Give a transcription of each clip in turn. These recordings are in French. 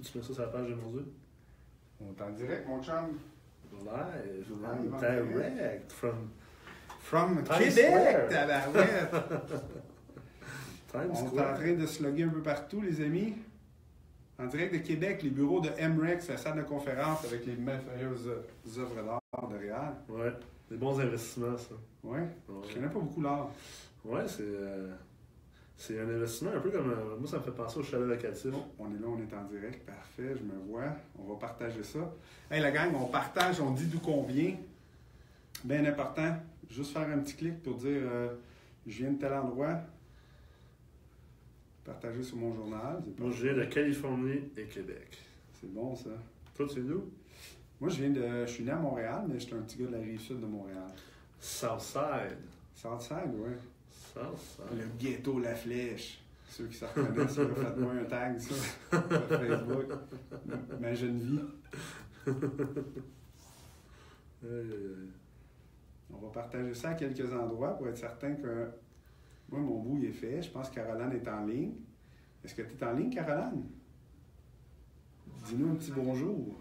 Tu mets ça sur la page de mon Dieu? On est en direct, mon chum. Live, Live, direct From Times Québec, Square. tabarouette. Times On est en Square. train de se loguer un peu partout, les amis. En direct de Québec, les bureaux de MREX, la salle de conférence avec les merveilleuses œuvres d'art de Réal. Ouais, des bons investissements, ça. Ouais. Ouais, Je connais pas beaucoup l'art. ouais c'est un investissement un peu comme. Moi, ça me fait penser au chalet locatif. Bon, on est là, on est en direct. Parfait, je me vois. On va partager ça. Hey, la gang, on partage, on dit d'où qu'on vient. Bien important. Juste faire un petit clic pour dire je viens de tel endroit. Partager sur mon journal. Moi, je viens de Californie et Québec. C'est bon, ça. Toi, tu es d'où? Moi, je suis né à Montréal, mais j'étais un petit gars de la Rive-Sud de Montréal. Southside. Southside, ouais. Southside. Le ghetto La Flèche. Ceux qui se reconnaissent, là, faites-moi un tag sur Facebook. Ma jeune vie. On va partager ça à quelques endroits pour être certain que moi, mon bout il est fait. Je pense que Caroline est en ligne. Est-ce que tu es en ligne, Caroline? Dis-nous un petit bonjour.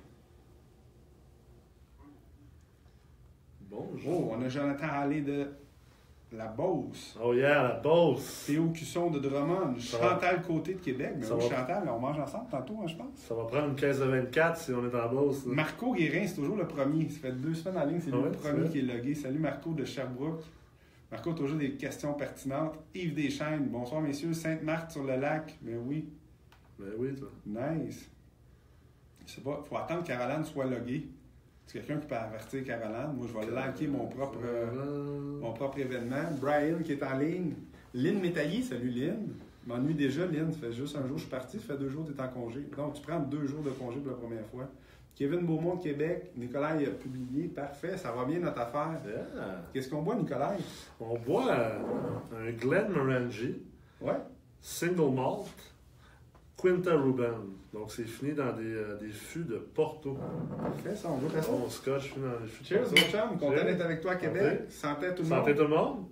Bonjour. Oh, on a Jonathan Allé de La Beauce. Oh yeah, la Beauce. Théo Cusson de Drummond. Chantal Côté de Québec. Mais Ça oui, va. Chantal, on mange ensemble tantôt, hein, je pense. Ça va prendre une caisse de 24 si on est en Beauce. là. Marco Guérin, c'est toujours le premier. Ça fait 2 semaines en ligne, c'est Ah lui ouais, le c'est premier vrai? qui est logué. Salut Marco de Sherbrooke. Marco, toujours des questions pertinentes. Yves Deschênes, bonsoir messieurs. Sainte-Marthe-sur-le-Lac. Mais oui, Ben oui, toi. nice. Je sais pas, il faut attendre que Caroline soit loguée. C'est quelqu'un qui peut avertir Caroline. Moi, je vais liker mon propre événement. Brian qui est en ligne. Lynn Métaillé, salut Lynn. M'ennuie déjà, Lynn. Ça fait juste un jour que je suis parti. Ça fait 2 jours que tu es en congé. Donc, tu prends 2 jours de congé pour la première fois. Kevin Beaumont de Québec. Nicolas a publié. Parfait, ça va bien notre affaire. Yeah. Qu'est-ce qu'on boit, Nicolas? On boit un Glenmorangie, Ouais. Single Malt, Quinta Ruben. Donc, c'est fini dans des fûts de Porto. Parfait, ça, on goûte à ça. Bon scotch fini dans les fûts de Cheers, Porto. mon chum. Content Cheers. d'être avec toi à Québec. Santé à tout le monde. Santé tout le monde.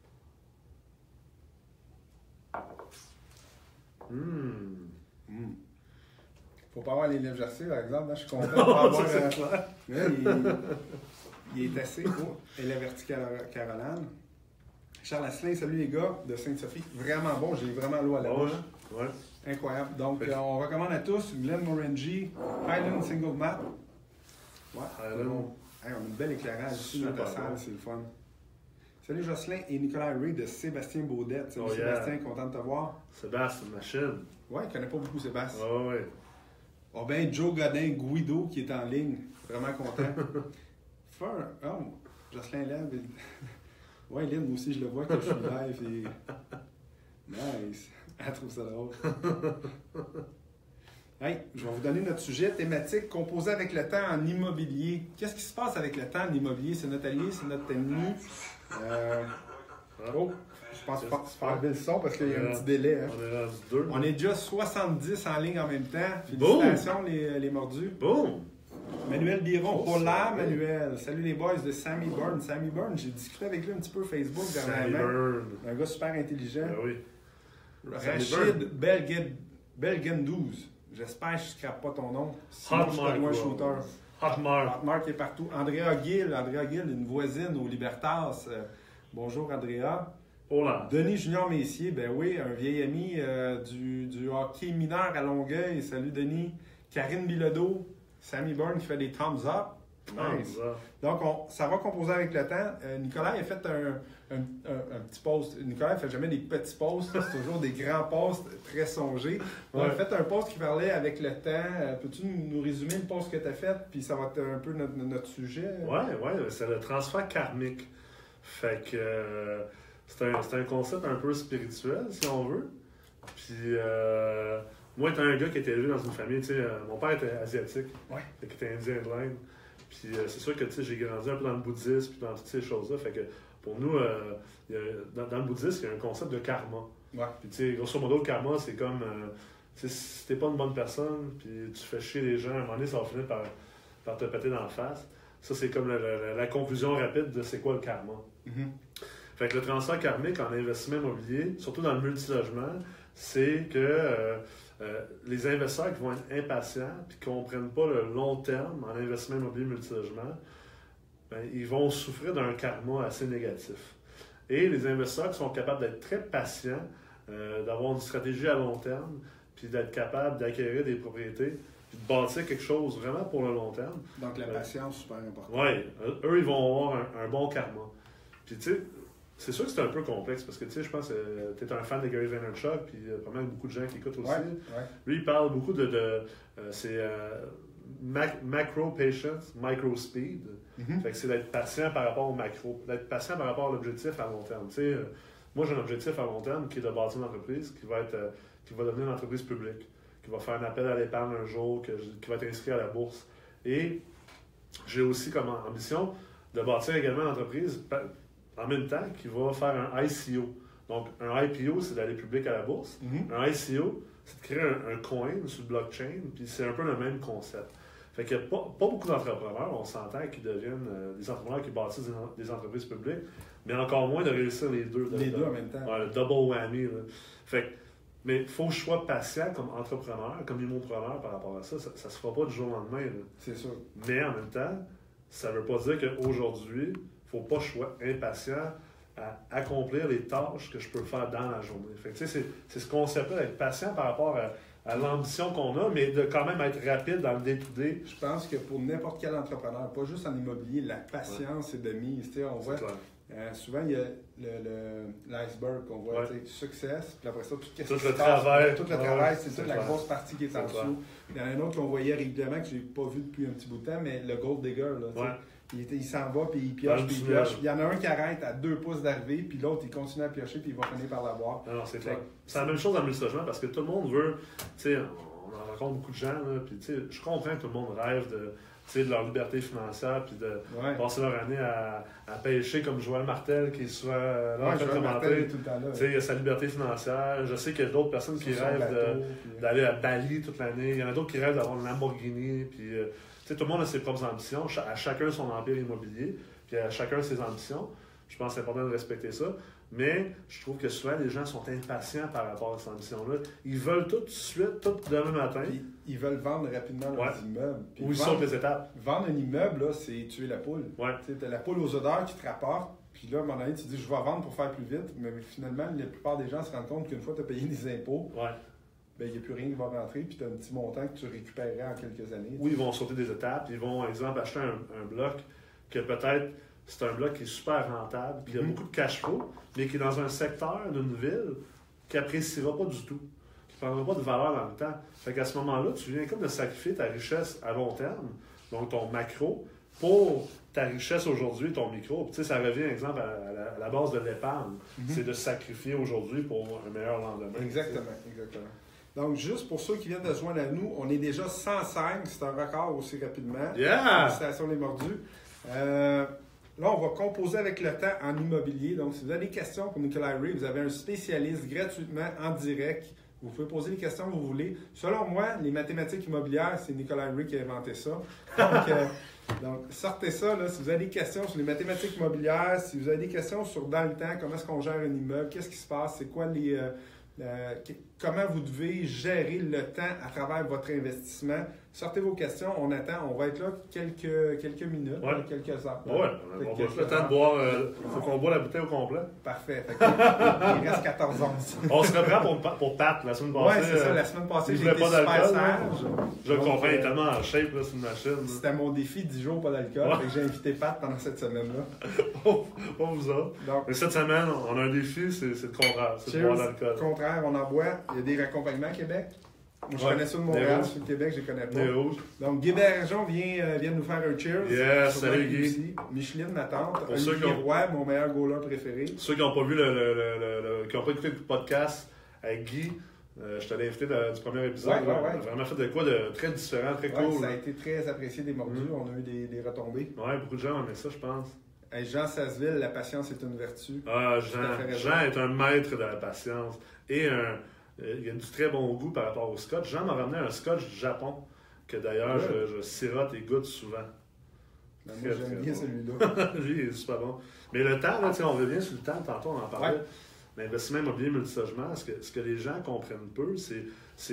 Faut pas avoir les lèvres gercées, par exemple. Là, je suis content de pas avoir... Ça, c'est clair. là, il est assez beau. Et la verticale Caroline. Charles Asselin, salut les gars de Sainte-Sophie. Vraiment bon, j'ai vraiment l'eau à la Bon, bouche. hein? Ouais. Incroyable. Donc, Fait que- on recommande à tous Glenmorangie, Highland Single Malt. Ouais, Highland. bon. Hey, on a une belle éclairage ici dans Super ta salle, bon. c'est le fun. Salut Jocelyn et Nicolas Ray de Sébastien Baudette. Salut Oh, yeah. Sébastien, content de te voir. Sébastien, machine. Ouais, il connaît pas beaucoup Sébastien. Ouais, ouais. Oh ben, Joe Godin Guido qui est en ligne. Vraiment content. Oh, Jocelyn lève. Ouais, Lynn, moi aussi, je le vois quand je suis live. Et... Nice. Elle trouve ça drôle. Hey, je vais vous donner notre sujet thématique composé avec le temps en immobilier. Qu'est-ce qui se passe avec le temps en immobilier? C'est notre allié, c'est notre ennemi. Oh, je pense pas se faire le son parce qu'il y a un petit délai. Hein. On est rendu 2. On est déjà 70 en ligne en même temps. Félicitations les mordus. Boom! Manuel Biron, Oh, pas là, ça, oui. Manuel. Salut les boys de Sammy Byrne. Sammy Byrne, j'ai discuté avec lui un petit peu Facebook Sammy dernièrement. Byrne. Un gars super intelligent. Ben oui. Rachid Belgen12. J'espère que je ne scrape pas ton nom. Sinon, je suis pas loin shooter. Hot Mark. Hot Mark est partout. Andrea Gill, une voisine au Libertas. Bonjour Andrea. Hola. Denis Junior Messier, ben oui, un vieil ami du hockey mineur à Longueuil. Salut Denis. Karine Bilodeau. Sammy Byrne qui fait des thumbs up. Nice. Donc, ça va composer avec le temps. Nicolas a fait un petit post. Nicolas ne fait jamais des petits posts, c'est toujours des grands posts très songés. On a fait un post qui parlait avec le temps. Peux-tu nous résumer le post que tu as fait? Puis ça va être un peu notre sujet. Ouais, c'est le transfert karmique. Fait que c'est un concept un peu spirituel, si on veut. Puis, moi, étant un gars qui était élevé dans une famille, tu sais, mon père était asiatique, Ouais. fait qu'il était indien de l'Inde. Puis c'est sûr que tu sais, j'ai grandi un peu dans le bouddhisme puis dans toutes ces choses-là. Fait que pour nous, dans le bouddhisme, il y a un concept de karma. Ouais. Puis tu sais, grosso modo, le karma, c'est comme tu sais, si t'es pas une bonne personne, puis tu fais chier les gens, à un moment donné, ça va finir par te péter dans la face. Ça, c'est comme la conclusion rapide de c'est quoi le karma. Mm-hmm. Fait que le transfert karmique en investissement immobilier, surtout dans le multilogement, c'est que les investisseurs qui vont être impatients et qui ne comprennent pas le long terme en investissement immobilier multilogement, ben, ils vont souffrir d'un karma assez négatif. Et les investisseurs qui sont capables d'être très patients, d'avoir une stratégie à long terme, puis d'être capables d'acquérir des propriétés, puis de bâtir quelque chose vraiment pour le long terme. Donc la patience, super important. Oui, eux, ils vont avoir un bon karma. Puis tu sais, c'est sûr que c'est un peu complexe, parce que tu sais, je pense que tu es un fan de Gary Vaynerchuk, puis pas mal beaucoup de gens qui écoutent aussi. Lui, il parle beaucoup c'est macro patience, micro speed. Fait que c'est d'être patient par rapport au macro, d'être patient par rapport à l'objectif à long terme. Tu sais, moi, j'ai un objectif à long terme qui est de bâtir une entreprise qui va devenir une entreprise publique, qui va faire un appel à l'épargne un jour, qui va être inscrit à la bourse. Et j'ai aussi comme ambition de bâtir également une entreprise en même temps qui va faire un ICO. Donc, un IPO, c'est d'aller public à la bourse. Un ICO, c'est de créer un coin sur le blockchain, puis c'est un peu le même concept. Fait qu'il n'y a pas beaucoup d'entrepreneurs, on s'entend, qui deviennent des entrepreneurs qui bâtissent des entreprises publiques, mais encore moins de réussir les deux. Les deux en même temps. Ouais, le double whammy. Là. Fait que, mais il faut que je sois patient comme entrepreneur, comme immopreneur par rapport à ça. Ça ne se fera pas du jour au lendemain. Là. C'est sûr. Mais en même temps, ça ne veut pas dire qu'aujourd'hui, il ne faut pas que je sois impatient à accomplir les tâches que je peux faire dans la journée. Fait que, c'est ce concept-là d'être patient par rapport à l'ambition qu'on a, mais de quand même être rapide dans le day-to-day. Je pense que pour n'importe quel entrepreneur, pas juste en immobilier, la patience est de mise. On voit, souvent, il y a l'iceberg qu'on voit, success, puis après ça, tout le travail, c'est toute la grosse partie qui est en dessous. Il y en a un autre qu'on voyait régulièrement, que je n'ai pas vu depuis un petit bout de temps, mais le Gold Digger, là, il s'en va, puis il pioche, puis il pioche. Il y en a un qui arrête à 2 pouces d'arrivée, puis l'autre, il continue à piocher, puis il va finir par l'avoir. Non, c'est clair. C'est la même chose dans le multilogement, parce que tout le monde veut, tu sais, on en rencontre beaucoup de gens, là, puis tu sais, je comprends que tout le monde rêve de leur liberté financière, puis de passer leur année à pêcher comme Joël Martel, qui est souvent là en fait commenté. Il a sa liberté financière. Je sais qu'il y a d'autres personnes qui rêvent d'aller à Bali toute l'année. Il y en a d'autres qui rêvent d'avoir une Lamborghini, puis... tout le monde a ses propres ambitions, à chacun son empire immobilier, puis à chacun ses ambitions. Je pense que c'est important de respecter ça. Mais je trouve que souvent, les gens sont impatients par rapport à cette ambition-là. Ils veulent tout de suite, tout demain matin. Puis, ils veulent vendre rapidement leurs immeubles. Puis ou ils sautent les étapes. Vendre un immeuble, là, c'est tuer la poule. Tu as la poule aux odeurs qui te rapporte. Puis là, à un moment donné, tu te dis, je vais vendre pour faire plus vite. Mais finalement, la plupart des gens se rendent compte qu'une fois que tu as payé des impôts, ben, il n'y a plus rien qui va rentrer, puis tu as un petit montant que tu récupérerais en quelques années. Oui, ils vont sauter des étapes. Ils vont, par exemple, acheter un bloc que peut-être c'est un bloc qui est super rentable, puis il y a beaucoup de cash flow, mais qui est dans un secteur d'une ville qui n'appréciera pas du tout, qui ne prendra pas de valeur dans le temps. Fait qu'à ce moment-là, tu viens comme de sacrifier ta richesse à long terme, donc ton macro, pour ta richesse aujourd'hui, ton micro. Puis, tu sais, ça revient, exemple, à la base de l'épargne. C'est de sacrifier aujourd'hui pour un meilleur lendemain. Exactement. Donc, juste pour ceux qui viennent de se joindre à nous, on est déjà 105, c'est un record aussi rapidement. Félicitations les mordus. Là, on va composer avec le temps en immobilier. Donc, si vous avez des questions pour Nicolas Ray, vous avez un spécialiste gratuitement en direct. Vous pouvez poser les questions que vous voulez. Selon moi, les mathématiques immobilières, c'est Nicolas Ray qui a inventé ça. Donc, sortez ça. Là, si vous avez des questions sur les mathématiques immobilières, si vous avez des questions sur dans le temps, comment est-ce qu'on gère un immeuble, qu'est-ce qui se passe, c'est quoi comment vous devez gérer le temps à travers votre investissement. Sortez vos questions, on attend, on va être là quelques minutes, quelques heures. On va le temps de boire, il faut qu'on boit la bouteille au complet. Parfait, il reste 14 ans. On se reprend pour Pat la semaine passée. Oui, c'est ça, la semaine passée, j'étais super sage. Je le comprends, il est tellement en shape, là, c'est une machine. C'était mon défi 10 jours pas d'alcool, et j'ai invité Pat pendant cette semaine-là. On vous a. Mais cette semaine, on a un défi, c'est le contraire, c'est de boire d'alcool. Le contraire, on en boit. Il y a des accompagnements à Québec. Moi, je connais ça de Montréal, sur le Québec, je ne connais pas. Donc, Guy Bergeon vient nous faire un cheers. Yes, salut Guy. Micheline, ma tante. Olivier Roy, mon meilleur goaler préféré. Ceux qui n'ont pas vu qui n'ont pas écouté le podcast avec Guy, je t'avais invité du premier épisode. On a vraiment fait de quoi de très différent, très cool. Ça a été très apprécié des mordus. On a eu des retombées. Oui, beaucoup de gens ont aimé ça, je pense. Jean Sasseville, la patience est une vertu. Jean est un maître de la patience et il a du très bon goût par rapport au scotch. Jean m'a ramené un scotch du Japon, que d'ailleurs je sirote et goûte souvent. Moi, j'aime bien celui-là. Lui, il est super bon. Mais le temps, là, on revient sur le temps, tantôt on en parlait. L'investissement immobilier multilogement, ce que les gens comprennent peu, c'est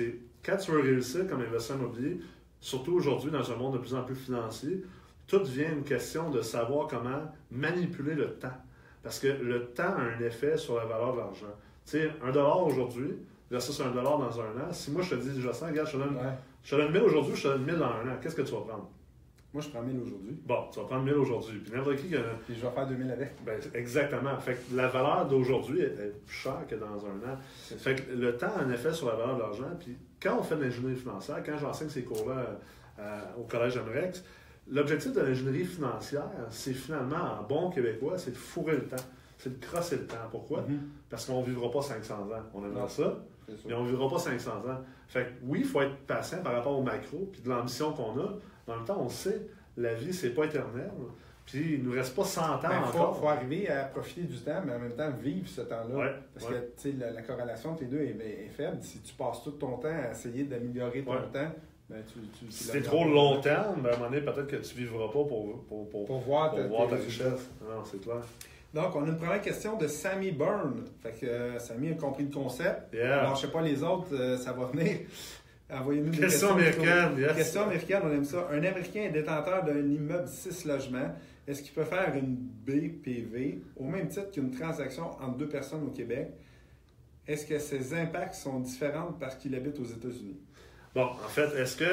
quand tu veux réussir comme investisseur immobilier, surtout aujourd'hui dans un monde de plus en plus financier, tout devient une question de savoir comment manipuler le temps. Parce que le temps a un effet sur la valeur de l'argent. Tu sais, $1 aujourd'hui versus $1 dans un an. Si moi je te dis, Jocelyn, regarde, je te donne 1000 aujourd'hui, je te donne 1000 dans un an, qu'est-ce que tu vas prendre? Moi, je prends 1000 aujourd'hui. Bon, tu vas prendre 1000 aujourd'hui. Puis n'importe qui... Puis je vais faire 2000 avec. Ben, exactement. Fait que la valeur d'aujourd'hui est plus chère que dans un an. Fait que le temps a un effet sur la valeur de l'argent. Puis quand on fait de l'ingénierie financière, quand j'enseigne ces cours-là au Collège Amrex, l'objectif de l'ingénierie financière, c'est finalement, en bon québécois, c'est de fourrer le temps. C'est de crosser le temps. Pourquoi? Parce qu'on ne vivra pas 500 ans. On aimerait ça, mais on ne vivra pas 500 ans. Fait que oui, il faut être patient par rapport au macro puis de l'ambition qu'on a. En même temps, on sait, la vie, c'est pas éternel. Puis il ne nous reste pas 100 ans encore. Il faut arriver à profiter du temps, mais en même temps vivre ce temps-là. Ouais, parce que la corrélation entre les deux est faible. Si tu passes tout ton temps à essayer d'améliorer ton temps, ben si c'est trop long terme, ben à un moment donné, peut-être que tu ne vivras pas pour voir ta richesse. Non, c'est clair. Donc, on a une première question de Sammy Byrne. Fait que Sammy a compris le concept. Alors, je ne sais pas les autres, ça va venir. Envoyez-nous des questions américaines. Yes. Question américaine, on aime ça. Un Américain est détenteur d'un immeuble 6 logements. Est-ce qu'il peut faire une BPV au même titre qu'une transaction entre deux personnes au Québec? Est-ce que ses impacts sont différents parce qu'il habite aux États-Unis? Bon, en fait, est-ce que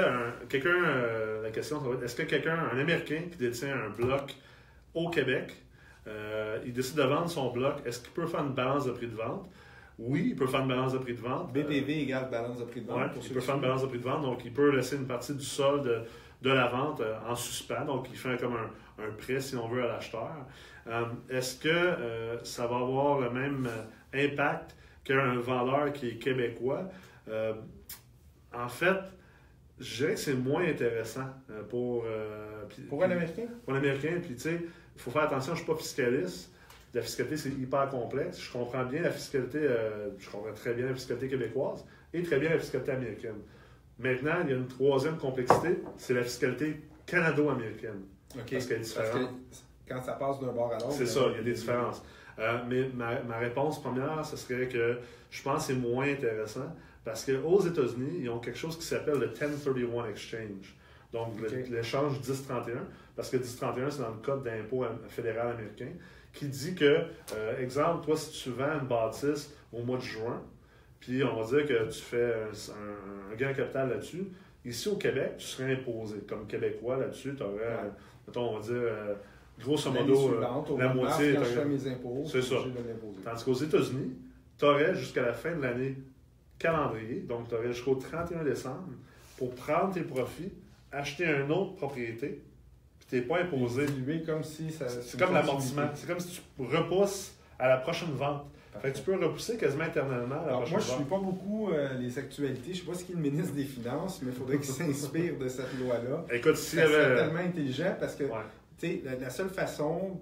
la question, ça va être, est-ce que quelqu'un, un Américain qui détient un bloc au Québec, il décide de vendre son bloc, est-ce qu'il peut faire une balance de prix de vente? Oui, il peut faire une balance de prix de vente. BPV égale balance de prix de vente. Oui, il peut faire une balance de prix de vente, donc il peut laisser une partie du solde de la vente en suspens, donc il fait comme un prêt, si on veut, à l'acheteur. Est-ce que ça va avoir le même impact qu'un vendeur qui est québécois? En fait, je dirais que c'est moins intéressant pour un Américain? Pour un Américain, puis tu sais, il faut faire attention, je ne suis pas fiscaliste. La fiscalité, c'est hyper complexe. Je comprends bien la fiscalité, je comprends très bien la fiscalité québécoise et très bien la fiscalité américaine. Maintenant, il y a une troisième complexité, c'est la fiscalité canado-américaine. Parce qu'elle est différente. Parce que quand ça passe d'un bord à l'autre... C'est ça, il y a des différences. Mais ma réponse première, ce serait que je pense que c'est moins intéressant parce qu'aux États-Unis, ils ont quelque chose qui s'appelle le 1031 Exchange. Donc, l'échange 1031, parce que 1031, c'est dans le code d'impôt fédéral américain, qui dit que, exemple, toi, si tu vends une bâtisse au mois de juin, puis on va dire que tu fais un gain capital là-dessus, ici au Québec, tu serais imposé. Comme Québécois, là-dessus, tu aurais, mettons, on va dire, grosso modo, la moitié. Quand je fais mes impôts, c'est ça. Tandis qu'aux États-Unis, tu aurais jusqu'à la fin de l'année calendrier, donc tu aurais jusqu'au 31 décembre pour prendre tes profits, acheter une autre propriété, puis tu n'es pas imposé. C'est comme l'amortissement. C'est comme si tu repousses à la prochaine vente. Fait que tu peux repousser quasiment éternellement à la prochaine vente. Moi, je ne suis pas beaucoup les actualités. Je ne sais pas ce qu'est le ministre des Finances, mais il faudrait qu'il s'inspire de cette loi-là. Écoute, si c'est tellement intelligent parce que la seule façon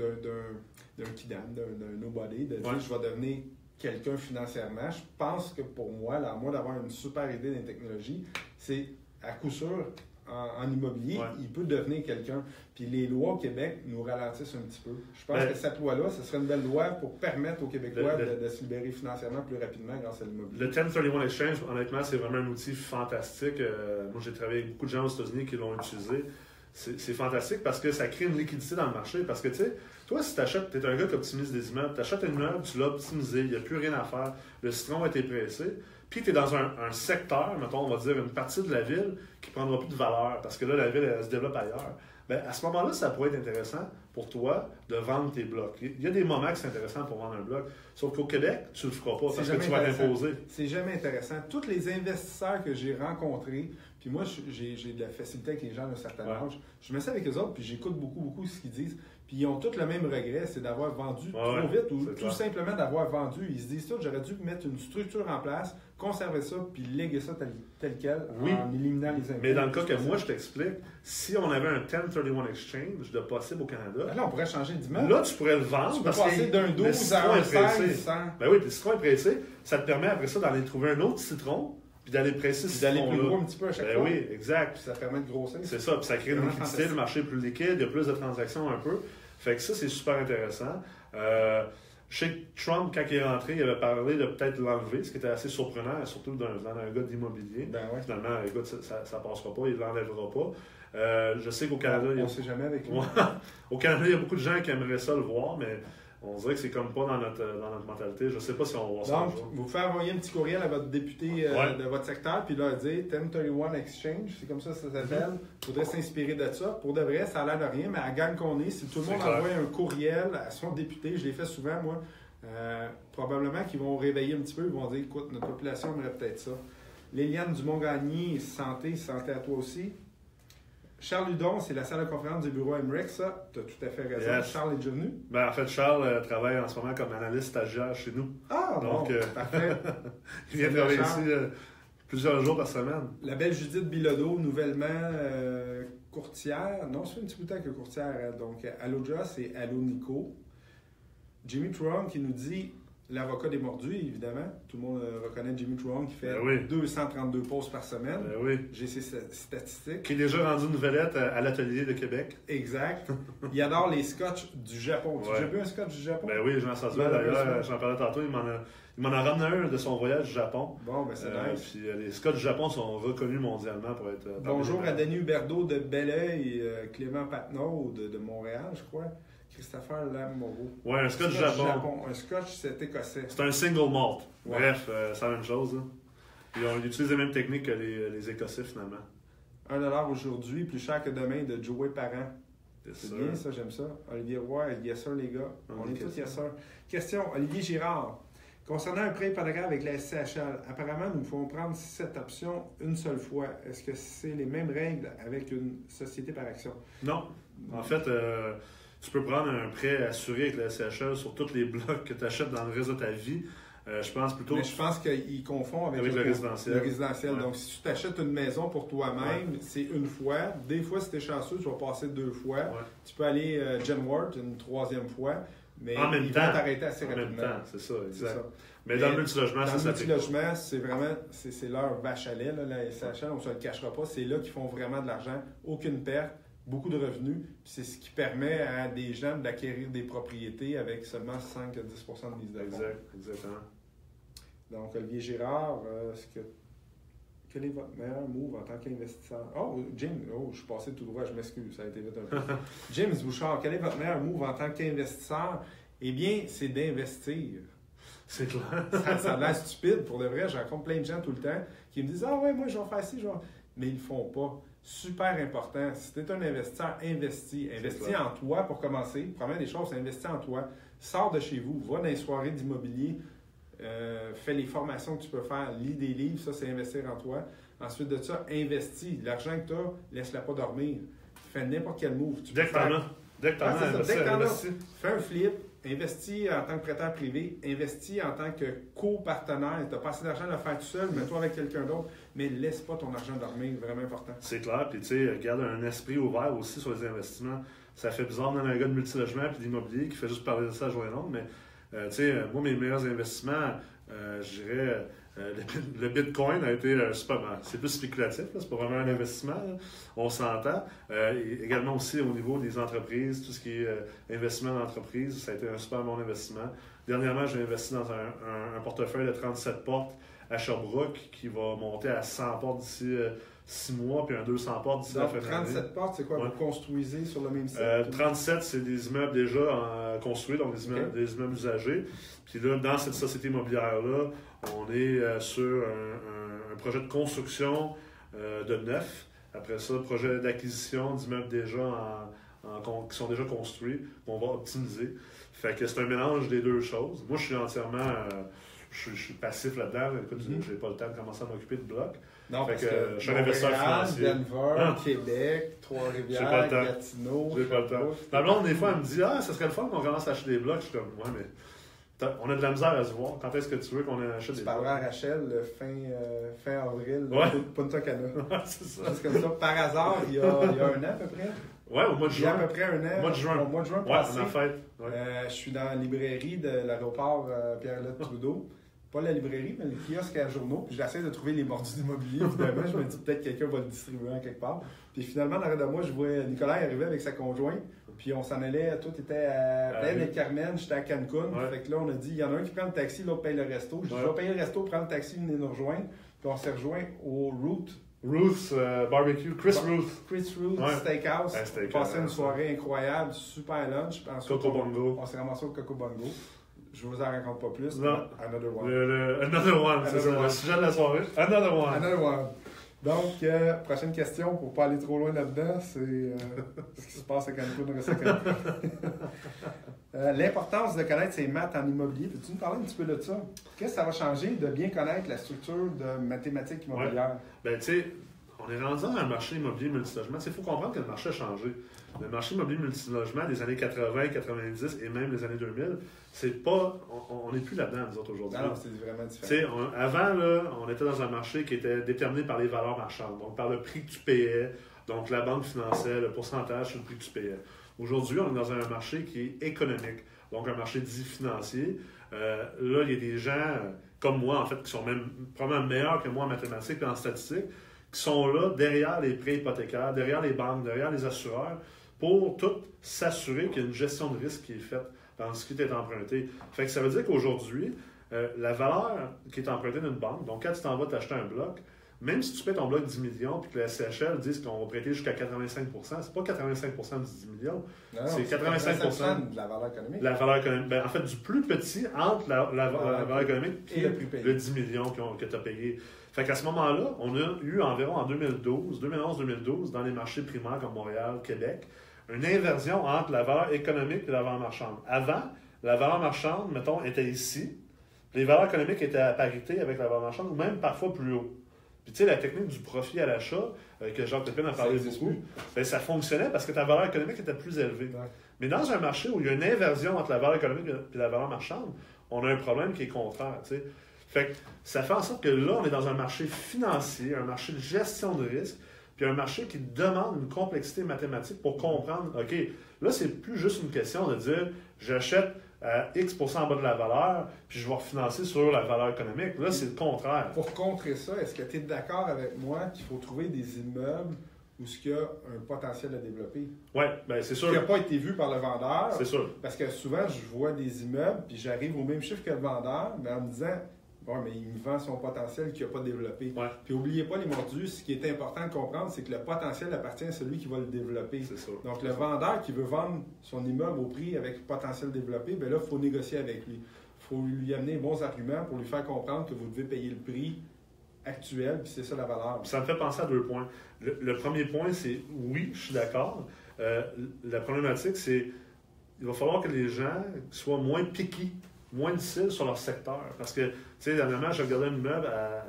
d'un kidam, d'un nobody, de dire je vais devenir quelqu'un financièrement, je pense que pour moi, à moins d'avoir une super idée dans les technologies, c'est à coup sûr, en immobilier, il peut devenir quelqu'un. Puis les lois au Québec nous ralentissent un petit peu. Je pense que cette loi-là, ce serait une belle loi pour permettre aux Québécois de se libérer financièrement plus rapidement grâce à l'immobilier. Le 1031 Exchange, honnêtement, c'est vraiment un outil fantastique. Moi, j'ai travaillé avec beaucoup de gens aux États-Unis qui l'ont utilisé. C'est fantastique parce que ça crée une liquidité dans le marché. Parce que, tu sais, toi, si tu achètes, tu es un gars qui optimise des immeubles, tu achètes un immeuble, tu l'as optimisé, il n'y a plus rien à faire, le citron a été pressé, puis tu es dans un secteur, mettons, on va dire une partie de la ville qui ne prendra plus de valeur parce que là, la ville, elle se développe ailleurs. Bien, à ce moment-là, ça pourrait être intéressant pour toi de vendre tes blocs. Il y a des moments que c'est intéressant pour vendre un bloc, sauf qu'au Québec, tu ne le feras pas parce que tu vas t'imposer. C'est jamais intéressant. Tous les investisseurs que j'ai rencontrés, puis moi, j'ai de la facilité avec les gens d'un certain âge, je me mets avec eux autres, puis j'écoute beaucoup ce qu'ils disent. Puis ils ont tous le même regret, c'est d'avoir vendu trop vite ou tout simplement d'avoir vendu. Ils se disent tout, j'aurais dû mettre une structure en place, conserver ça, puis léguer ça tel quel en éliminant les impôts. Mais dans le cas que moi, je t'explique, si on avait un 1031 Exchange de possible au Canada... Là, on pourrait changer d'immeuble. Là, tu pourrais le vendre. Tu peux passer d'un 12 à un 16. Ben oui, puis le citron est pressé. Ça te permet après ça d'aller trouver un autre citron puis d'aller presser ce citron-là. D'aller plus gros un petit peu à chaque fois. Oui, exact. Puis ça permet de grossir. C'est ça, puis ça crée une liquidité, le marché est plus liquide, il y a plus de transactions un peu. Fait que ça, c'est super intéressant. Je sais que Trump, quand il est rentré, il avait parlé de peut-être l'enlever, ce qui était assez surprenant, surtout dans un gars d'immobilier. Finalement, écoute, ça ne passera pas, il ne l'enlèvera pas. Je sais qu'au Canada... On ne sait jamais avec lui. Au Canada, il y a beaucoup de gens qui aimeraient ça le voir, mais on dirait que c'est comme pas dans notre mentalité. Je ne sais pas si on va voir ça. Donc, vous pouvez envoyer un petit courriel à votre député de votre secteur, puis leur dire 1031 Exchange, c'est comme ça s'appelle. Il faudrait s'inspirer de ça. Pour de vrai, ça a l'air de rien, mais à gang qu'on est, si tout le monde envoie un courriel à son député, je l'ai fait souvent, moi, probablement qu'ils vont réveiller un petit peu, ils vont dire écoute, notre population aimerait peut-être ça. Léliane Dumont-Gagné, santé à toi aussi. Charles Hudon, c'est la salle de conférence du bureau MREX, ça. Tu as tout à fait raison. Yes. Charles est déjà venu. En fait, Charles travaille en ce moment comme analyste stagiaire chez nous. Ah, donc, bon, parfait. Il vient travailler ici plusieurs jours par semaine. La belle Judith Bilodeau, nouvellement courtière. Non, c'est un petit bout de temps que courtière. Donc, Allo Joss et Allo Nico. Jimmy Truong qui nous dit l'avocat des mordus, évidemment. Tout le monde reconnaît Jimmy Truong qui fait 232 posts par semaine. J'ai ses statistiques. Qui est déjà rendu une vedette à l'atelier de Québec. Exact. Il adore les scotch du Japon. Tu as déjà vu un scotch du Japon? Oui, j'en sais d'ailleurs. J'en parlais tantôt. Il m'en a ramené un de son voyage du Japon. Bon, c'est nice. Puis les scotch du Japon sont reconnus mondialement pour être... Bonjour à Denis Huberdeau de Belleuil et Clément Patnaud de Montréal, je crois. Christopher Lamoureux. Oui, un scotch du Japon. Un scotch, c'est écossais. C'est un single malt. Ouais. Bref, c'est la même chose. Hein. Ils utilisent les mêmes techniques que les Écossais, finalement. 1$ aujourd'hui, plus cher que demain, de Joey Parent. C'est bien ça, j'aime ça. Olivier Roy, yes sir, les gars. On est tous yes sir. Question, Olivier Girard. Concernant un prêt hypothécaire avec la SCHL, apparemment, nous pouvons prendre cette option une seule fois. Est-ce que c'est les mêmes règles avec une société par action? Non. En fait... tu peux prendre un prêt assuré avec la SCHL sur tous les blocs que tu achètes dans le reste de ta vie. Je pense plutôt... Mais je pense qu'il confond avec le résidentiel. Le résidentiel. Ouais. Donc, si tu t'achètes une maison pour toi-même, c'est une fois. Des fois, si tu es chanceux, tu vas passer 2 fois. Ouais. Tu peux aller Genworth une 3e fois. Mais en même ils temps, vont t'arrêter assez rapidement. En même temps, c'est ça, exact. Ça. Mais dans le multilogement, c'est ça. Dans le multilogement, c'est vraiment... C'est leur vache à lait, là, la SCHL. On ne se le cachera pas. C'est là qu'ils font vraiment de l'argent. Aucune perte. Beaucoup de revenus, puis c'est ce qui permet à des gens d'acquérir des propriétés avec seulement 5 à 10 de mise de fonds. Exactement. Donc, Olivier Girard, quel est votre meilleur move en tant qu'investisseur? Oh, James, je suis passé tout droit, je m'excuse, ça a été vite un peu. James Bouchard, quel est votre meilleur move en tant qu'investisseur? Eh bien, c'est d'investir. C'est clair. Ça a l'air stupide, pour de vrai. Je rencontre plein de gens tout le temps qui me disent « Ah ouais, moi, je vais faire ci, Mais ils ne le font pas. Super important. Si tu es un investisseur, investis. Investis en toi pour commencer. Première des choses, investis en toi. Sors de chez vous. Va dans les soirées d'immobilier. Fais les formations que tu peux faire. Lis des livres. Ça, c'est investir en toi. Ensuite de ça, investis. L'argent que tu as, laisse-la pas dormir. Fais n'importe quel move. Dès que tu en as. Fais un flip. Investis en tant que prêteur privé, investis en tant que copartenaire. Tu n'as pas assez d'argent à le faire tout seul, mets-toi avec quelqu'un d'autre, mais laisse pas ton argent dormir, vraiment important. C'est clair, puis tu sais, garde un esprit ouvert aussi sur les investissements. Ça fait bizarre dans un gars de multilogement et d'immobilier qui fait juste parler de ça à journée longue, mais tu sais, moi, mes meilleurs investissements, je dirais, le Bitcoin a été super. C'est plus spéculatif, là, c'est pas vraiment un investissement, là. On s'entend. Également aussi au niveau des entreprises, tout ce qui est investissement d'entreprise, ça a été un super bon investissement. Dernièrement, j'ai investi dans un portefeuille de 37 portes à Sherbrooke qui va monter à 100 portes d'ici 6 mois, puis un 200 portes d'ici la fin de l'année. 37 portes, c'est quoi? Vous construisez sur le même site? 37, c'est des immeubles déjà construits, donc des immeubles usagés. Puis là, dans cette société immobilière-là, on est sur un projet de construction de neuf. Après ça, projet d'acquisition d'immeubles déjà qui sont déjà construits, qu'on va optimiser. Fait que c'est un mélange des deux choses. Moi, je suis entièrement... je suis passif là-dedans. Écoute, j'ai pas le temps de commencer à m'occuper de blocs. Non, fait parce que je suis un investisseur financier. Denver, Québec, Trois-Rivières, Gatineau. J'ai pas le temps. Ma blonde, des fois, elle me dit « Ah, ça serait le fun qu'on commence à acheter des blocs. » Je suis comme « Ouais, mais on a de la misère à se voir. Quand est-ce que tu veux qu'on achète des blocs? » Tu parleras à Rachel fin avril, Punta Cana. C'est ça. C'est comme ça. Par hasard, il y a 1 an à peu près. Ouais, au mois de juin. Il y a à peu près 1 an. Au mois de juin. Au mois de juin passé. Ouais, on a fait. Je suis dans la librairie de l'aéroport Pierre-Éliott Trudeau. pas la librairie, mais le kiosque à journaux. Puis j'essaie de trouver les mordus d'immobilier, évidemment. Je me dis peut-être que quelqu'un va le distribuer en quelque part. Puis finalement, en arrière de moi, je vois Nicolas arriver avec sa conjointe. Puis on s'en allait, tout était à Playa del Carmen, j'étais à Cancun. Ouais. Fait que là, on a dit, il y en a un qui prend le taxi, l'autre paye le resto. Je dis, je vais payer le resto, prends le taxi, venez nous rejoindre. Puis on s'est rejoint au Ruth's Barbecue, Chris Ruth's Steakhouse. C'était On passait une soirée incroyable, super lunch. Coco Bongo. On s'est ramassé au Coco Bongo. Je vous en raconte pas plus. Non. Another one. Another one, c'est ça. Le sujet de la soirée. Another one. Another one. Donc, prochaine question, pour ne pas aller trop loin là-dedans, c'est ce qui se passe à Cancun reste à Cancun. L'importance de connaître ses maths en immobilier. Peux-tu nous parler un petit peu de ça? Qu'est-ce que ça va changer de bien connaître la structure de mathématiques immobilières? Ouais. Ben, tu sais, on est rendu dans un marché immobilier multilogement. Il faut comprendre que le marché a changé. Le marché immobilier multilogement des années 80, 90 et même les années 2000, c'est pas. On n'est plus là-dedans, nous autres, aujourd'hui. Non, c'est vraiment différent. Avant, là, on était dans un marché qui était déterminé par les valeurs marchandes, donc par le prix que tu payais, donc la banque finançait le pourcentage sur le prix que tu payais. Aujourd'hui, on est dans un marché qui est économique, donc un marché dit financier. Là, il y a des gens comme moi, en fait, qui sont même probablement meilleurs que moi en mathématiques et en statistiques, qui sont là derrière les prêts hypothécaires, derrière les banques, derrière les assureurs, pour tout s'assurer qu'il y a une gestion de risque qui est faite dans ce qui est emprunté. Fait que ça veut dire qu'aujourd'hui, la valeur qui est empruntée d'une banque, donc quand tu t'en vas t'acheter un bloc, même si tu payes ton bloc 10 millions puis que la SCHL dise qu'on va prêter jusqu'à 85 %, c'est pas 85 % du 10 millions, c'est 85 de la valeur économique. La valeur économique. Ben, en fait, du plus petit entre la valeur économique et le 10 millions que tu as payé. Fait qu'à ce moment-là, on a eu environ en 2011-2012, dans les marchés primaires comme Montréal, Québec, une inversion entre la valeur économique et la valeur marchande. Avant, la valeur marchande, mettons, était ici, les valeurs économiques étaient à parité avec la valeur marchande, ou même parfois plus haut. Puis tu sais, la technique du profit à l'achat, que Jacques Pépin a parlé beaucoup, ben, ça fonctionnait parce que ta valeur économique était plus élevée. Ouais. Mais dans un marché où il y a une inversion entre la valeur économique et la valeur marchande, on a un problème qui est contraire, tu sais. Fait que ça fait en sorte que là, on est dans un marché financier, un marché de gestion de risque, puis un marché qui demande une complexité mathématique pour comprendre, OK, là, c'est plus juste une question de dire, j'achète à X% en bas de la valeur, puis je vais refinancer sur la valeur économique. Là, c'est le contraire. Pour contrer ça, est-ce que tu es d'accord avec moi qu'il faut trouver des immeubles où il y a un potentiel à développer? Oui, bien c'est sûr. Qui n'a pas été vu par le vendeur. C'est sûr. Parce que souvent, je vois des immeubles, puis j'arrive au même chiffre que le vendeur, mais en me disant, bon, mais il me vend son potentiel qu'il n'a pas développé. Ouais. Puis n'oubliez pas les mordus, ce qui est important de comprendre, c'est que le potentiel appartient à celui qui va le développer. C'est ça. Donc le vendeur qui veut vendre son immeuble au prix avec potentiel développé, bien là, il faut négocier avec lui. Il faut lui amener les bons arguments pour lui faire comprendre que vous devez payer le prix actuel, puis c'est ça la valeur. Ça me fait penser à 2 points. Le premier point, c'est oui, je suis d'accord. La problématique, c'est il va falloir que les gens soient moins piqués, moins difficiles sur leur secteur. Parce que, tu sais, dernièrement, j'ai regardé un immeuble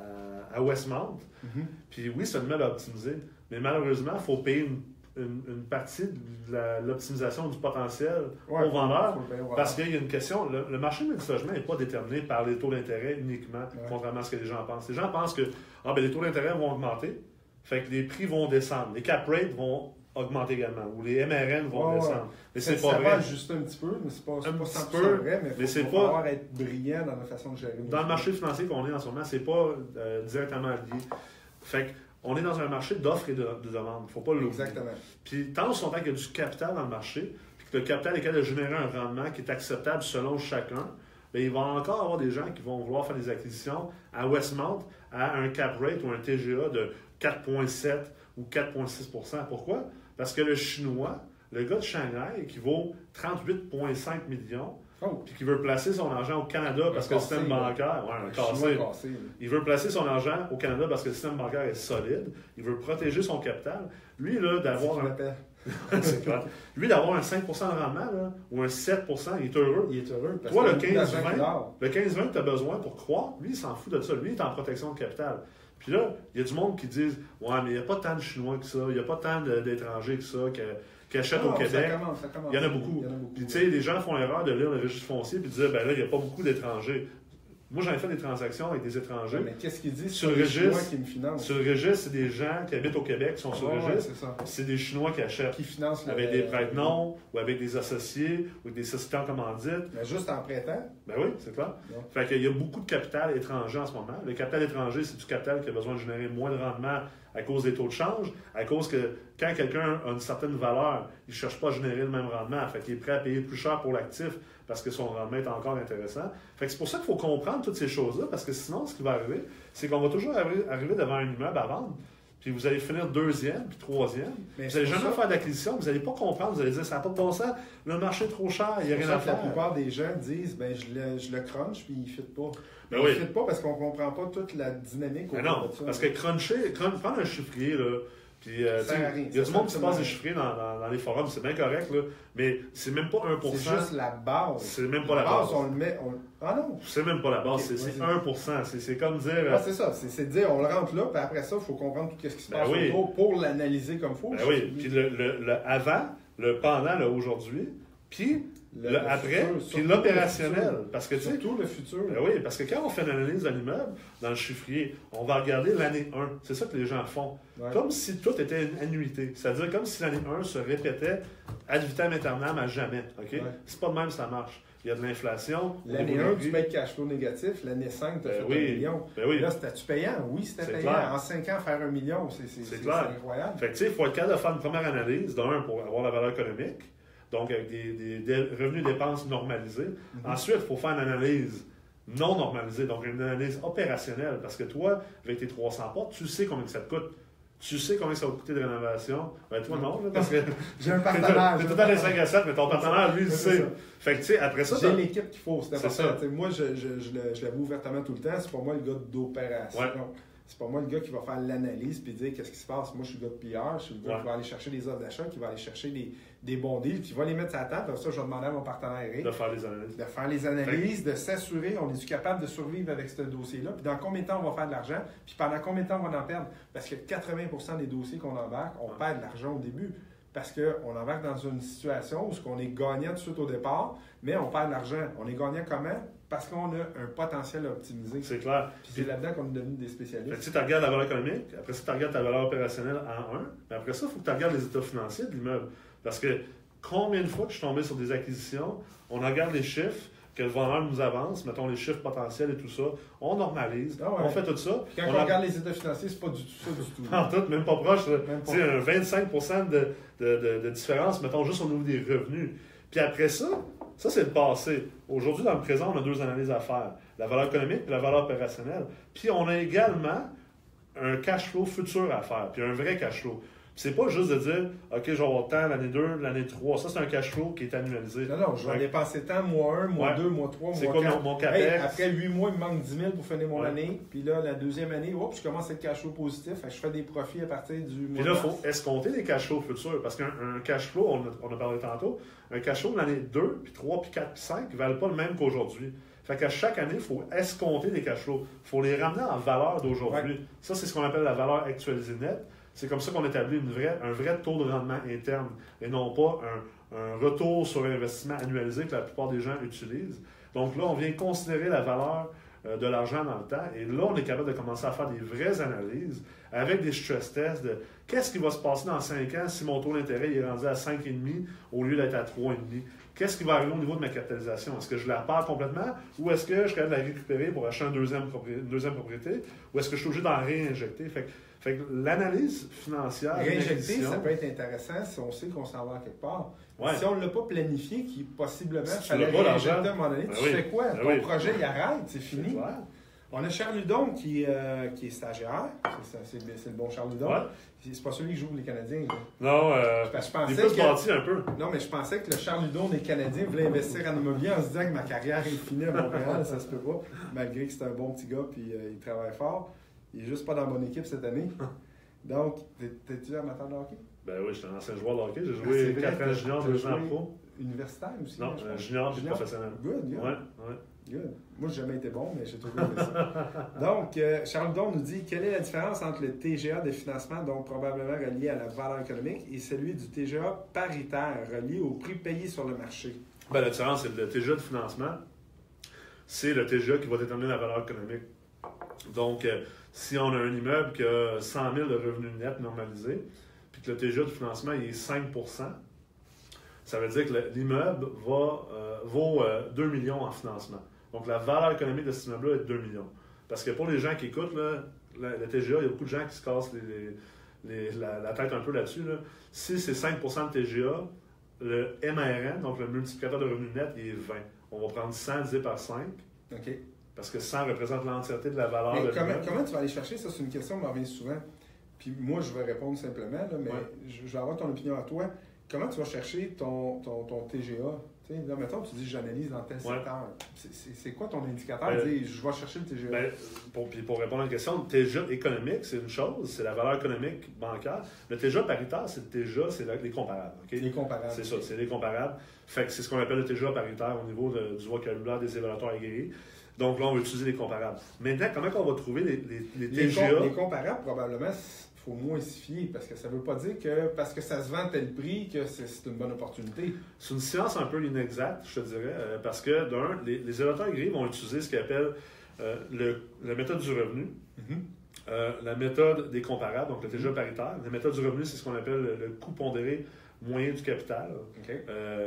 à Westmount. Mm-hmm. Puis oui, c'est un immeuble à optimiser. Mais malheureusement, il faut payer une partie de l'optimisation du potentiel au vendeur. Parce qu'il y a une question. Le marché du multilogement n'est pas déterminé par les taux d'intérêt uniquement, contrairement à ce que les gens pensent. Les gens pensent que les taux d'intérêt vont augmenter, fait que les prix vont descendre. Les cap rates vont augmenter également, ou les MRN vont descendre. Mais c'est pas vrai. Ça va ajuster un petit peu, mais c'est pas 100% vrai, mais il faut pouvoir être brillant dans la façon de gérer. Dans le marché financier qu'on est en ce moment, c'est pas directement lié. Fait qu'on est dans un marché d'offres et de demandes. Il ne faut pas l'oublier. Exactement. Puis tant qu'il y a du capital dans le marché, puis que le capital est capable de générer un rendement qui est acceptable selon chacun, bien, il va encore avoir des gens qui vont vouloir faire des acquisitions à Westmount à un cap rate ou un TGA de 4,7 ou 4,6 %. Pourquoi? Parce que le Chinois, le gars de Shanghai, qui vaut 38,5 millions, puis qui veut placer son argent au Canada parce que le système bancaire... cassé. Il veut placer son argent au Canada parce que le système bancaire est solide. Il veut protéger son capital. Lui, là, d'avoir c'est clair. Lui, d'avoir un 5 % de rendement, là, ou un 7 %, il est heureux. Il est heureux. Toi, le 15-20 que tu as besoin pour croire, lui, il s'en fout de ça. Lui, il est en protection de capital. Puis là, il y a du monde qui dit « Ouais, mais il n'y a pas tant de Chinois que ça. Il n'y a pas tant d'étrangers que ça qui achètent au Québec. » Ça commence. Il y en a beaucoup. Puis tu sais, les gens font l'erreur de lire le registre foncier et de dire « Ben là, il n'y a pas beaucoup d'étrangers. » Moi, j'en ai fait des transactions avec des étrangers. Ouais, mais qu'est-ce qu'il dit sur le Chinois qui me financent? Sur le registre, c'est des gens qui habitent au Québec, qui sont sur le registre. C'est ça. C'est des Chinois qui achètent. Qui financent avec des prête-noms, ou avec des associés, ou des sociétés en commandite. Mais juste en prêtant? Ben oui, c'est clair. Non. Fait qu'il y a beaucoup de capital étranger en ce moment. Le capital étranger, c'est du capital qui a besoin de générer moins de rendement à cause des taux de change, à cause que quand quelqu'un a une certaine valeur, il ne cherche pas à générer le même rendement. Fait qu'il est prêt à payer plus cher pour l'actif parce que son rendement est encore intéressant. Fait que c'est pour ça qu'il faut comprendre toutes ces choses-là, parce que sinon, ce qui va arriver, c'est qu'on va toujours arriver devant un immeuble à vendre, puis vous allez finir deuxième, puis troisième. Vous n'allez jamais faire d'acquisition, vous n'allez pas comprendre, vous allez dire, ça n'a pas de bon sens, le marché est trop cher, il n'y a rien à faire. La plupart des gens disent, ben je le crunch, puis il ne fit pas. Ben il ne fit pas parce qu'on ne comprend pas toute la dynamique. Ben non, parce que prendre un chiffrier, là, puis, il y a du monde qui se passe des chiffriers dans les forums, c'est bien correct, là, mais c'est même pas 1%. C'est juste la base. C'est même pas la base. On le met. Ah non! C'est même pas la base, c'est 1%. C'est comme dire. Ah, c'est ça, c'est dire, on le rentre là, puis après ça, il faut comprendre tout ce qui se passe autour pour l'analyser comme il faut. Ben oui, puis le avant, le pendant, le aujourd'hui, puis le après, puis l'opérationnel. Parce que, surtout le futur. Ben oui, parce que quand on fait l'analyse d'un immeuble, dans le chiffrier, on va regarder l'année 1. C'est ça que les gens font. Ouais. Comme si tout était une annuité. C'est-à-dire comme si l'année 1 se répétait ad vitam aeternam à jamais. Okay? Ouais. C'est pas de même ça marche. Il y a de l'inflation. L'année 1, tu payes cash flow négatif. L'année 5, tu as fait 1 million. Ben oui. Là, c'était-tu payant? Oui, c'était payant. Clair. En 5 ans, faire 1 million, c'est incroyable. Fait que, tu sais, il faut être capable de faire une première analyse, d'un, pour avoir la valeur économique. Donc, avec des revenus dépenses normalisés. Ensuite, il faut faire une analyse non normalisée, donc une analyse opérationnelle. Parce que toi, avec tes 300 portes, tu sais combien ça te coûte. Tu sais combien ça va coûter de rénovation. Ben, toi, non, là, parce que. J'ai un partenaire. T'es tout dans les 5 à 7, mais ton partenaire, lui, il sait. Fait que, tu sais, après ça. J'ai l'équipe qu'il faut. C'est important. Moi, je l'avoue ouvertement tout le temps, c'est pas moi le gars d'opération. Ouais. C'est pas moi le gars qui va faire l'analyse puis dire qu'est-ce qui se passe. Moi, je suis le gars de PR, je suis le gars qui va aller chercher des offres d'achat, qui va aller chercher des bons deals, qui va les mettre sur la table. Comme ça, je vais demander à mon partenaire Eric de faire les analyses. De faire les analyses, de s'assurer on est capable de survivre avec ce dossier-là. Puis dans combien de temps on va faire de l'argent, puis pendant combien de temps on va en perdre. Parce que 80% des dossiers qu'on embarque, on perd de l'argent au début. Parce qu'on embarque dans une situation où on est gagnant tout de suite au départ, mais on perd de l'argent. On est gagnant comment? Parce qu'on a un potentiel à optimiser. C'est clair. Puis c'est là-dedans qu'on est devenu des spécialistes. Tu regardes la valeur économique, après ça, tu regardes ta valeur opérationnelle en 1, mais après ça, il faut que tu regardes les états financiers de l'immeuble. Parce que combien de fois que je suis tombé sur des acquisitions, on regarde les chiffres, que le vendeur nous avance, mettons les chiffres potentiels et tout ça, on normalise, on fait tout ça. Puis quand on regarde les états financiers, c'est pas du tout ça du tout. En tout, même pas proche. C'est un 25% de différence, mettons, juste au niveau des revenus. Puis après ça, c'est le passé. Aujourd'hui, dans le présent, on a 2 analyses à faire. La valeur économique et la valeur opérationnelle. Puis on a également un cash flow futur à faire, puis un vrai cash flow. C'est pas juste de dire, OK, je vais avoir tant l'année 2, l'année 3. Ça, c'est un cash flow qui est annualisé. Non, je vais dépenser tant, mois 1, mois 2, mois 3, mois 4. C'est quoi mon capex? Hey, après 8 mois, il me manque 10 000 pour finir mon année. Puis là, la deuxième année, je commence à être cash flow positif. Je fais des profits à partir du mois. Puis là, il faut escompter des cash flows futurs. Parce qu'un cash flow, on a parlé tantôt, un cash flow de l'année 2, puis 3, puis 4, puis 5 ne valent pas le même qu'aujourd'hui. Fait qu'à chaque année, il faut escompter des cash flows. Il faut les ramener en valeur d'aujourd'hui. Ouais. Ça, c'est ce qu'on appelle la valeur actualisée nette. C'est comme ça qu'on établit un vrai taux de rendement interne et non pas un retour sur investissement annualisé que la plupart des gens utilisent. Donc là, on vient considérer la valeur de l'argent dans le temps et là, on est capable de commencer à faire des vraies analyses avec des stress tests de qu'est-ce qui va se passer dans 5 ans si mon taux d'intérêt est rendu à 5,5 au lieu d'être à 3,5. Qu'est-ce qui va arriver au niveau de ma capitalisation? Est-ce que je la perds complètement ou est-ce que je suis capable de la récupérer pour acheter une deuxième propriété ou est-ce que je suis obligé d'en réinjecter? Fait que l'analyse financière... Réinjecter, ça peut être intéressant si on sait qu'on s'en va quelque part. Ouais. Si on ne l'a pas planifié, qui possiblement fallait réinjecter à un moment donné, tu fais quoi? Ton projet, il arrête, c'est fini. On a Charles Ludon qui est stagiaire. C'est le bon Charles Ludon. Ouais. C'est pas celui qui joue pour les Canadiens. Là. Non, il est plus bâti un peu. Non, mais je pensais que le Charles Ludon des Canadiens voulait investir en immobilier en se disant que ma carrière est finie à Montréal. Ça se peut pas. Malgré que c'est un bon petit gars et il travaille fort. Il n'est juste pas dans la bonne équipe cette année. Donc, t'es-tu amateur de hockey? Ben oui, j'étais un ancien joueur de hockey. J'ai joué 4 ans junior, 2 ans pro. Universitaire aussi? Non, junior puis professionnel. Good, ouais. Good. Moi, je n'ai jamais été bon, mais j'ai toujours fait ça. Donc, Charles Ludon nous dit quelle est la différence entre le TGA de financement, donc probablement relié à la valeur économique, et celui du TGA paritaire, relié au prix payé sur le marché? Ben, la différence, c'est que le TGA de financement, c'est le TGA qui va déterminer la valeur économique. Donc, si on a un immeuble qui a 100 000 de revenus nets normalisés, puis que le TGA de financement il est 5 %, ça veut dire que l'immeuble vaut 2 millions en financement. Donc, la valeur économique de cet immeuble-là est 2 millions. Parce que pour les gens qui écoutent, là, le TGA, il y a beaucoup de gens qui se cassent la tête un peu là-dessus. Là. Si c'est 5 % de TGA, le MRN, donc le multiplicateur de revenus net, il est 20. On va prendre 100 divisé par 5. OK. Parce que 100 représente l'entièreté de la valeur mais de comment tu vas aller chercher ça? C'est une question qui m'en revient souvent. Puis moi, je vais répondre simplement, là, mais je vais avoir ton opinion à toi. Comment tu vas chercher ton TGA? Là, mettons, tu dis j'analyse dans tel secteur. C'est quoi ton indicateur? Je vais chercher le TGA. Pour répondre à la question, le TGA économique, c'est une chose, c'est la valeur économique bancaire. Le TGA paritaire, c'est le TGA, c'est les comparables. Okay? Les comparables. C'est ça, c'est les comparables. Fait que c'est ce qu'on appelle le TGA paritaire au niveau du vocabulaire des évaluateurs agréés. Donc là, on va utiliser les comparables. Maintenant, comment on va trouver les TGA? Les comparables, probablement, il faut moins s'y fier, parce que ça ne veut pas dire que parce que ça se vend à tel prix que c'est une bonne opportunité. C'est une science un peu inexacte, je te dirais, parce que les évaluateurs agréés vont utiliser ce qu'ils appellent la méthode du revenu, la méthode des comparables, donc le TGA paritaire. La méthode du revenu, c'est ce qu'on appelle le coût pondéré moyen du capital. Okay.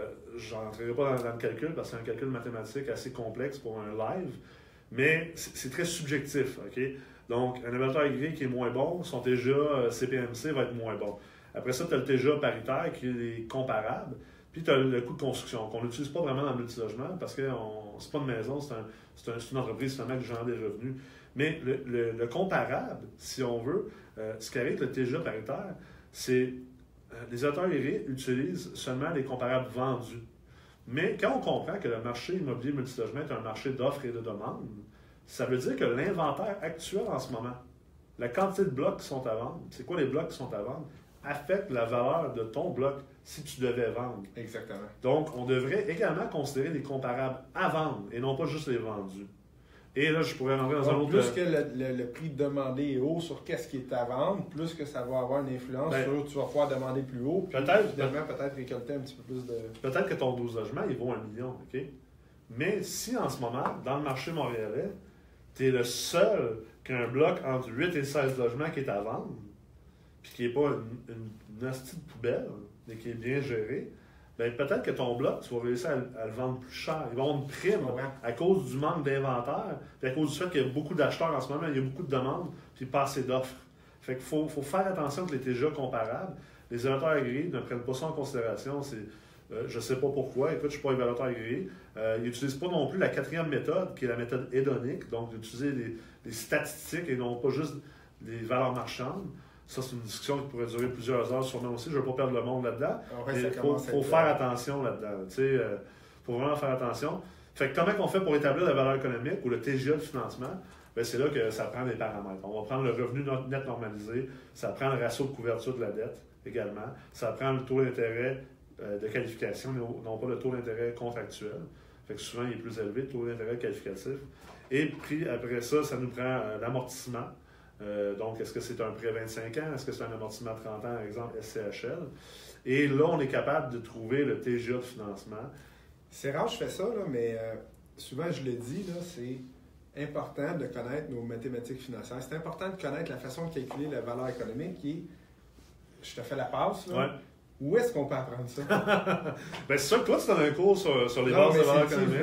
Je n'entrerai pas dans le calcul parce que c'est un calcul mathématique assez complexe pour un live, mais c'est très subjectif. Okay? Donc, un évaluateur agréé qui est moins bon, son TGA CPMC va être moins bon. Après ça, tu as le TGA paritaire qui est comparable, puis tu as le coût de construction qu'on n'utilise pas vraiment dans le multilogement parce que c'est pas une maison, c'est une entreprise finalement qui génère des revenus. Mais le comparable, si on veut, ce qui arrive avec le TGA paritaire, c'est les évaluateurs agréés utilisent seulement les comparables vendus. Mais quand on comprend que le marché immobilier multilogement est un marché d'offres et de demandes, ça veut dire que l'inventaire actuel en ce moment, la quantité de blocs qui sont à vendre, c'est quoi les blocs qui sont à vendre, affecte la valeur de ton bloc si tu devais vendre. Exactement. Donc, on devrait également considérer les comparables à vendre et non pas juste les vendus. Et là, je pourrais rentrer dans un autre... Plus que le prix demandé est haut sur qu'est-ce qui est à vendre, plus que ça va avoir une influence sur tu vas pouvoir demander plus haut, puis finalement peut-être récolter un petit peu plus de... Peut-être que ton 12 logements, il vaut 1 million, OK? Mais si en ce moment, dans le marché montréalais, tu es le seul qui a un bloc entre 8 et 16 logements qui est à vendre, puis qui n'est pas une hostie de poubelle, mais qui est bien géré, bien, peut-être que ton bloc, tu vas réussir à le vendre plus cher. Il va avoir une prime à cause du manque d'inventaire, puis à cause du fait qu'il y a beaucoup d'acheteurs en ce moment, il y a beaucoup de demandes, puis pas assez d'offres. Fait qu'il faut faire attention que les TGA comparables, les évaluateurs agréés ne prennent pas ça en considération. Je ne sais pas pourquoi. Écoute, je ne suis pas évaluateur agréé. Ils n'utilisent pas non plus la quatrième méthode, qui est la méthode hédonique, donc d'utiliser les statistiques et non pas juste les valeurs marchandes. Ça, c'est une discussion qui pourrait durer plusieurs heures sûrement aussi. Je ne veux pas perdre le monde là-dedans. Il faut faire attention là-dedans. Il faut vraiment faire attention. Fait que comment on fait pour établir la valeur économique ou le TGA de financement? Bien, c'est là que ça prend des paramètres. On va prendre le revenu net normalisé, ça prend le ratio de couverture de la dette également, ça prend le taux d'intérêt de qualification, non pas le taux d'intérêt contractuel. Fait que souvent, il est plus élevé, le taux d'intérêt qualificatif. Et puis, après ça, ça nous prend l'amortissement. Donc, est-ce que c'est un prêt 25 ans? Est-ce que c'est un amortissement 30 ans, par exemple, SCHL? Et là, on est capable de trouver le TGA de financement. C'est rare que je fais ça, là, mais souvent, je le dis, là, c'est important de connaître nos mathématiques financières. C'est important de connaître la façon de calculer la valeur économique qui, je te fais la passe, là. Ouais. Où est-ce qu'on peut apprendre ça? Bien, c'est sûr que toi, tu donnes un cours sur les bases de valeur économique.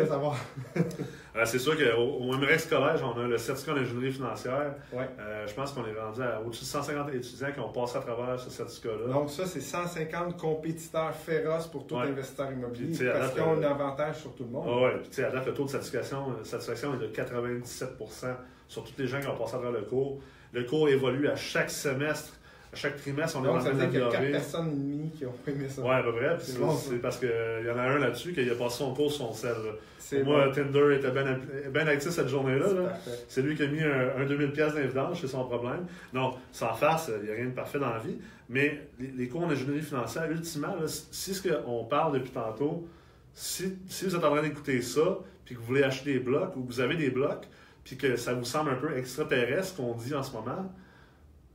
C'est sûr qu'au MREX Collège, on a le certificat d'ingénierie financière. Ouais. Je pense qu'on est rendu à au-dessus de 150 étudiants qui ont passé à travers ce certificat-là. Donc ça, c'est 150 compétiteurs féroces pour tout investisseur immobilier parce qu'ils ont un avantage sur tout le monde. Oui, puis à date, le taux de satisfaction est de 97 % sur tous les gens qui ont passé à travers le cours. Le cours évolue à chaque semestre. À chaque trimestre, on est en train d'améliorer. Donc, ça veut dire qu'il y a 4 personnes et demie qui ont aimé ça. Oui, à peu près. C'est parce qu'il y en a un là-dessus qui a passé son cours sur son sel. Moi, Tinder était bien actif cette journée-là. C'est lui qui a mis un 2000$ d'invidence, c'est son problème. Non, sans face, il n'y a rien de parfait dans la vie. Mais les cours en ingénierie financière, ultimement, là, si ce qu'on parle depuis tantôt, si vous êtes en train d'écouter ça, puis que vous voulez acheter des blocs, ou que vous avez des blocs, puis que ça vous semble un peu extraterrestre ce qu'on dit en ce moment,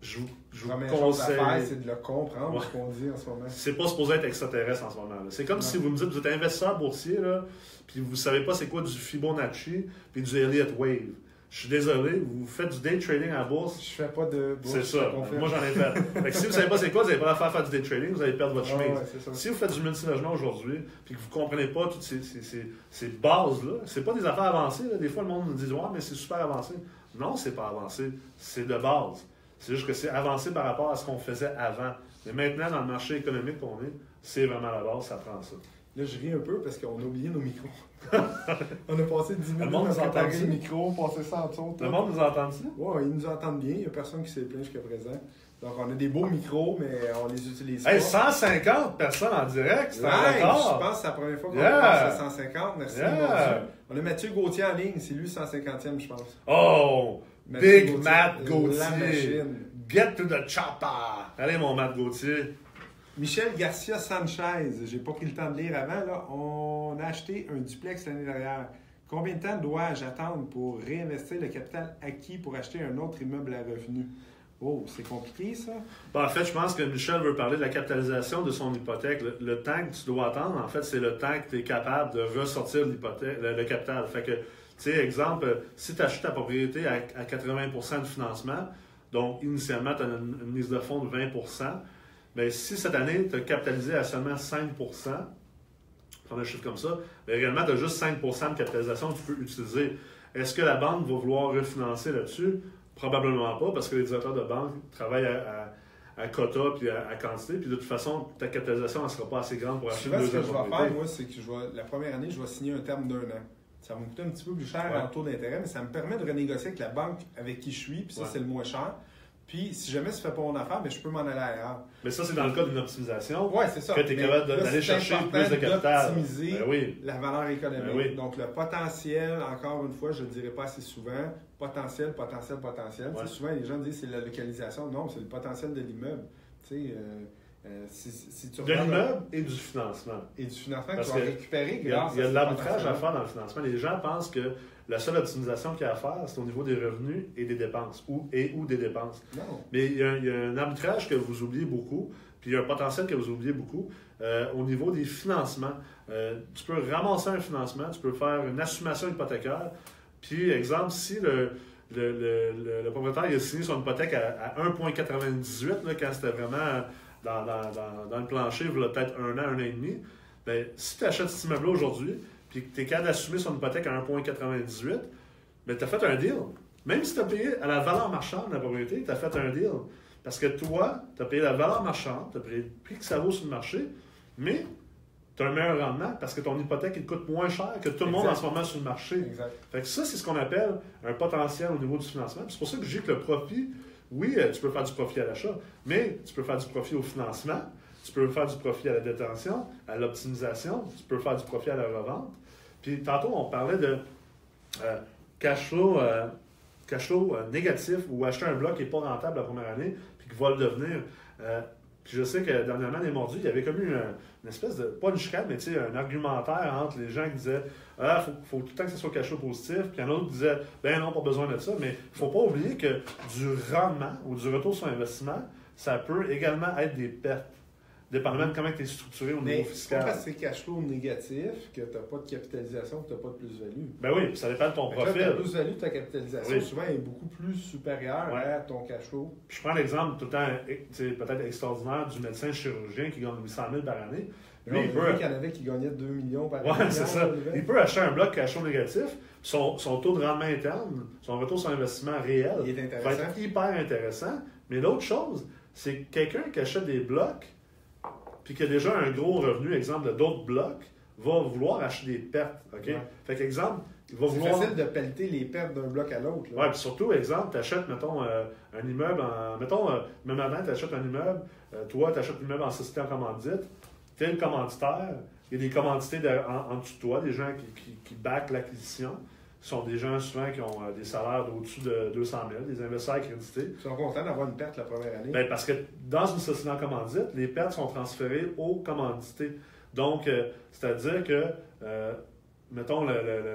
je vous conseille. La chose à faire, c'est de le comprendre, ce qu'on dit en ce moment. C'est pas supposé être extraterrestre en ce moment. C'est comme si vous me dites, vous êtes investisseur boursier, là, puis vous savez pas c'est quoi du Fibonacci puis du Elliott Wave. Je suis désolé, vous faites du day trading à la bourse. Je fais pas de bourse. C'est ça. Moi, j'en ai fait. Fait que si vous savez pas c'est quoi, vous n'allez pas faire du day trading, vous allez perdre votre chemise. Si vous faites du multilogement aujourd'hui, puis que vous comprenez pas toutes ces bases-là, c'est pas des affaires avancées. Là. Des fois, le monde nous dit, ouais, mais c'est super avancé. Non, c'est pas avancé. C'est de base. C'est juste que c'est avancé par rapport à ce qu'on faisait avant. Mais maintenant, dans le marché économique qu'on est, c'est vraiment la base, ça prend ça. Là, je ris un peu parce qu'on a oublié nos micros. On a passé 10 minutes à préparer le micro, passer ça en dessous. Le monde nous entend-tu? Oui, ils nous entendent bien. Il n'y a personne qui s'est plaint jusqu'à présent. Donc, on a des beaux micros, mais on les utilise pas. Hey, 150 personnes en direct, c'est un record! Je pense que c'est la première fois qu'on passe à 150. Merci, mon Dieu. On a Mathieu Gauthier en ligne. C'est lui 150e, je pense. Oh! Mathieu Big Matt Gauthier! La machine. Get to the chopper! Allez, mon Matt Gauthier! Michel Garcia Sanchez, j'ai pas pris le temps de lire avant, là. On a acheté un duplex l'année dernière. Combien de temps dois-je attendre pour réinvestir le capital acquis pour acheter un autre immeuble à revenu? Oh, c'est compliqué, ça? En fait, je pense que Michel veut parler de la capitalisation de son hypothèque. Le temps que tu dois attendre, en fait, c'est le temps que tu es capable de ressortir l'hypothèque, le capital. Fait que, tu sais, exemple, si tu achètes ta propriété à 80% de financement, donc initialement, tu as une mise de fonds de 20%, bien, si cette année, tu as capitalisé à seulement 5%, prendre un chiffre comme ça, bien, réellement, tu as juste 5% de capitalisation que tu peux utiliser. Est-ce que la banque va vouloir refinancer là-dessus? Probablement pas, parce que les directeurs de banque travaillent à quota puis à quantité, puis de toute façon, ta capitalisation ne sera pas assez grande pour acheter une deuxième propriété. Ce que je vais faire, moi, c'est que la première année, je vais signer un terme d'1 an. Ça va me coûter un petit peu plus cher en taux d'intérêt, mais ça me permet de renégocier avec la banque avec qui je suis, puis ça, c'est le moins cher. Puis, si jamais ça ne fait pas mon affaire, mais je peux m'en aller ailleurs. Mais ça, c'est dans le cas d'une optimisation. Oui, c'est ça. Que tu es capable d'aller chercher plus de capital. Optimiser la valeur économique. Oui. Donc, le potentiel, encore une fois, je ne le dirai pas assez souvent, potentiel. Ouais. Souvent, les gens disent que c'est la localisation. Non, c'est le potentiel de l'immeuble. Tu sais, si tu de l'immeuble et du financement. Et du financement que tu vas récupérer grâce il y a de l'arbitrage à faire dans le financement. Les gens pensent que la seule optimisation qu'il y a à faire, c'est au niveau des revenus et des dépenses, ou des dépenses. Non. Mais il y a un arbitrage que vous oubliez beaucoup, puis il y a un potentiel que vous oubliez beaucoup, au niveau des financements. Tu peux ramasser un financement, tu peux faire une assumation hypothécaire, puis, exemple, si le propriétaire il a signé son hypothèque à 1,98, quand c'était vraiment dans le plancher, il y a peut-être un an et demi, bien, si tu achètes cet immeuble-là aujourd'hui, puis que tu es capable d'assumer son hypothèque à 1,98, bien, tu as fait un deal. Même si tu as payé à la valeur marchande de la propriété, tu as fait un deal. Parce que toi, tu as payé la valeur marchande, tu as payé le prix que ça vaut sur le marché, mais tu as un meilleur rendement parce que ton hypothèque il coûte moins cher que tout le monde en ce moment sur le marché. Exact. Fait que ça, c'est ce qu'on appelle un potentiel au niveau du financement. Puis c'est pour ça que je dis que le profit, oui, tu peux faire du profit à l'achat, mais tu peux faire du profit au financement, tu peux faire du profit à la détention, à l'optimisation, tu peux faire du profit à la revente. Puis tantôt, on parlait de cash flow négatif ou acheter un bloc qui n'est pas rentable la première année puis qui va le devenir. Puis je sais que dernièrement, les mordus, il y avait comme eu une espèce de, pas une chicane, mais un argumentaire entre les gens qui disaient « Ah, faut tout le temps que ce soit cash flow positif », puis il y en a d'autres qui disaient « Ben non, pas besoin de ça », mais il ne faut pas oublier que du rendement ou du retour sur investissement, ça peut également être des pertes. Dépendamment de comment tu es structuré au niveau fiscal. C'est pas parce que c'est cash flow négatif que tu n'as pas de capitalisation, que tu n'as pas de plus-value. Ben oui, puis ça dépend de ton profil. La plus-value de ta capitalisation, souvent, est beaucoup plus supérieure à ton cash flow. Puis je prends l'exemple tout le temps, peut-être extraordinaire, du médecin chirurgien qui gagne 800 000 par année. Lui, il qu'il y en avait qui gagnaient 2 millions par année. Oui, c'est ça. Il peut acheter un bloc cash flow négatif, son taux de rendement interne, son retour sur investissement réel va être hyper intéressant. Mais l'autre chose, c'est que quelqu'un qui achète des blocs puis qui a déjà un gros revenu, exemple, de d'autres blocs, va vouloir acheter des pertes. OK? Ouais. Fait qu'exemple, il va vouloir. C'est facile de pelleter les pertes d'un bloc à l'autre. Oui, puis surtout, exemple, tu achètes, mettons, un immeuble même avant, tu achètes un immeuble, toi, tu achètes l'immeuble en société en commandite, tu es le commanditaire, il y a des commandités en dessous de toi, des gens qui backent l'acquisition. Ce sont des gens souvent qui ont des salaires d'au-dessus de 200 000, des investisseurs crédités. Ils sont contents d'avoir une perte la première année. Bien, parce que dans une société en commandite, les pertes sont transférées aux commandités. Donc, c'est-à-dire que mettons,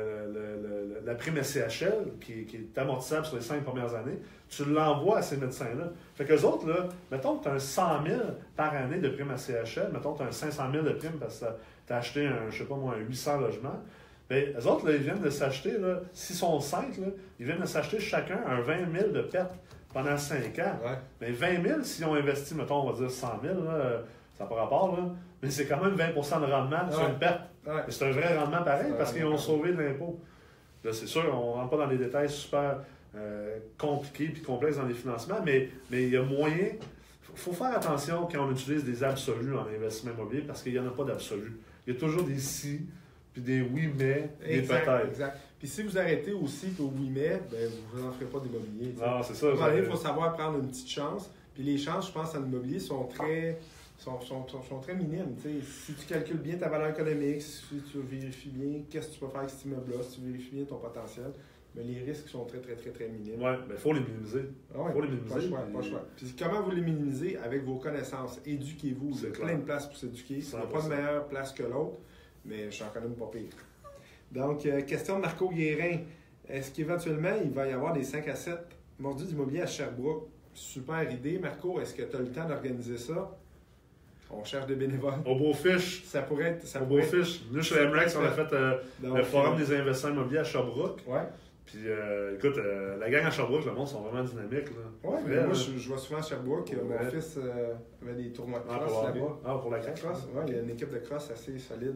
la prime SCHL, qui est amortissable sur les 5 premières années, tu l'envoies à ces médecins-là. Fait qu'eux autres, là, mettons que tu as un 100 000 par année de prime SCHL, mettons que tu as un 500 000 de prime parce que tu as acheté un 800 logements, bien, eux autres, là, ils viennent de s'acheter, s'ils sont 5, là, ils viennent de s'acheter chacun un 20 000 de perte pendant 5 ans. Ouais. Mais 20 000, si on investit, mettons, on va dire 100 000, là, ça n'a pas rapport, là, mais c'est quand même 20 de rendement sur une perte. Ouais. C'est un vrai rendement pareil parce qu'ils ont sauvé de l'impôt. Là, c'est sûr, on ne rentre pas dans les détails super compliqués et complexes dans les financements, mais il y a moyen. Il faut faire attention quand on utilise des absolus en investissement immobilier parce qu'il n'y en a pas d'absolus. Il y a toujours des si, puis des oui, mais, des peut-être. Exact. Puis si vous arrêtez aussi au oui, mais, ben, vous n'en ferez pas d'immobilier. Non, c'est ça. Il faut savoir prendre une petite chance. Puis les chances, je pense, en immobilier sont très minimes. T'sais. Si tu calcules bien ta valeur économique, si tu vérifies bien qu'est-ce que tu peux faire avec cet immeuble-là, si tu vérifies bien ton potentiel, mais les risques sont très, très, très, très minimes. Oui, mais il faut les minimiser. Il faut les minimiser. Pas le choix. Puis comment vous les minimisez? Avec vos connaissances. Éduquez-vous. Il y a plein de places pour s'éduquer. Il n'y a pas de meilleure place que l'autre, mais j'en connais pas pire. Donc, question de Marco Guérin. Est-ce qu'éventuellement, il va y avoir des 5 à 7 mordus d'immobilier à Sherbrooke? Super idée, Marco. Est-ce que tu as le temps d'organiser ça? On cherche des bénévoles. Au Beau-Fiche. Ça pourrait être. Au Beau-Fiche. Nous, chez MREX, on a fait le Forum des investisseurs immobiliers à Sherbrooke. Ouais. Puis, écoute, la gang à Sherbrooke, le monde sont vraiment dynamiques. Oui, moi, je vois souvent à Sherbrooke. Mon fils avait des tournois de cross là-bas. Pour la cross? Oui, il y a une équipe de cross assez solide.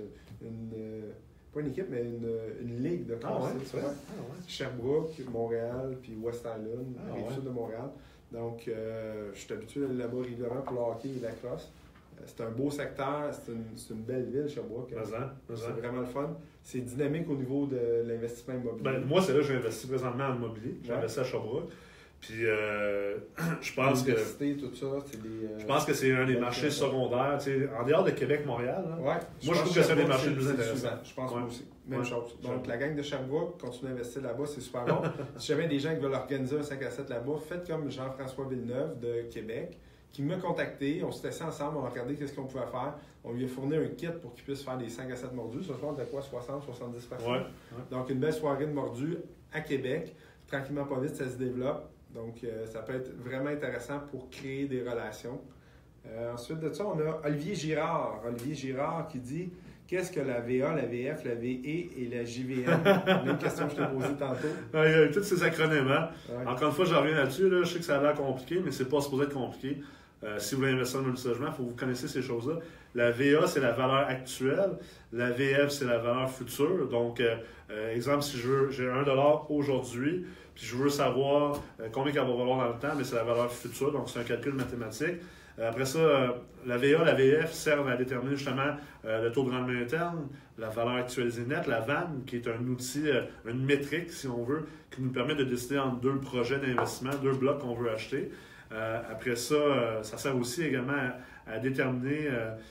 Pas une équipe, mais une ligue de cross. Ouais. Sherbrooke, Montréal, puis West Island, rive sud de Montréal. Donc, je suis habitué d'aller là-bas régulièrement pour le hockey et la crosse. C'est un beau secteur, c'est une belle ville, Sherbrooke. C'est vraiment le fun. C'est dynamique au niveau de l'investissement immobilier. Ben, moi, c'est là que j'ai investi présentement en immobilier. J'ai investi à Sherbrooke. Puis, je pense que. Tout ça, c'est des. Je pense que c'est un des marchés secondaires. En dehors de Québec-Montréal. Ouais, moi, je trouve que c'est un des marchés les plus intéressants. Je pense moi aussi. Même chose. Donc, la gang de Sherbrooke, continuez à investir là-bas, c'est super bon. Si jamais des gens qui veulent organiser un 5 à 7 là-bas, faites comme Jean-François Villeneuve de Québec, qui m'a contacté. On s'est assis ensemble, on a regardé qu'est-ce qu'on pouvait faire. On lui a fourni un kit pour qu'il puisse faire des 5 à 7 mordus. Ce soir, de quoi 60-70 personnes. Ouais. Donc, une belle soirée de mordus à Québec. Tranquillement, pas vite, ça se développe. Donc, ça peut être vraiment intéressant pour créer des relations. Ensuite de ça, on a Olivier Girard. Olivier Girard qui dit « Qu'est-ce que la VA, la VF, la VE et la JVM? » Même question que je t'ai posée tantôt. Il y a tous ces acronymes. Hein? Ouais. Encore une fois, je reviens là-dessus. Là. Je sais que ça a l'air compliqué, mais c'est pas supposé être compliqué. Si vous voulez investir dans le logement, il faut que vous connaissiez ces choses-là. La VA, c'est la valeur actuelle. La VF, c'est la valeur future. Donc, exemple, si j'ai $1 aujourd'hui, puis je veux savoir combien elle va valoir dans le temps, mais c'est la valeur future, donc c'est un calcul mathématique. Après ça, la VA, la VF servent à déterminer justement le taux de rendement interne, la valeur actualisée nette, la VAN, qui est un outil, une métrique, si on veut, qui nous permet de décider entre deux projets d'investissement, deux blocs qu'on veut acheter. Après ça, ça sert aussi également à déterminer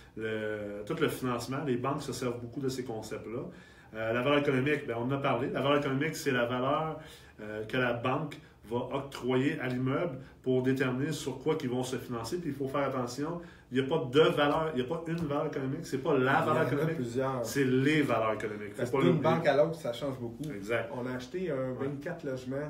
tout le financement. Les banques se servent beaucoup de ces concepts-là. La valeur économique, bien, on en a parlé. La valeur économique, c'est la valeur que la banque va octroyer à l'immeuble pour déterminer sur quoi ils vont se financer. Puis il faut faire attention, il n'y a pas de valeur, il n'y a pas une valeur économique, c'est pas la valeur économique, c'est les valeurs économiques. Parce que d'une banque à l'autre, ça change beaucoup. Exact. On a acheté un 24 logements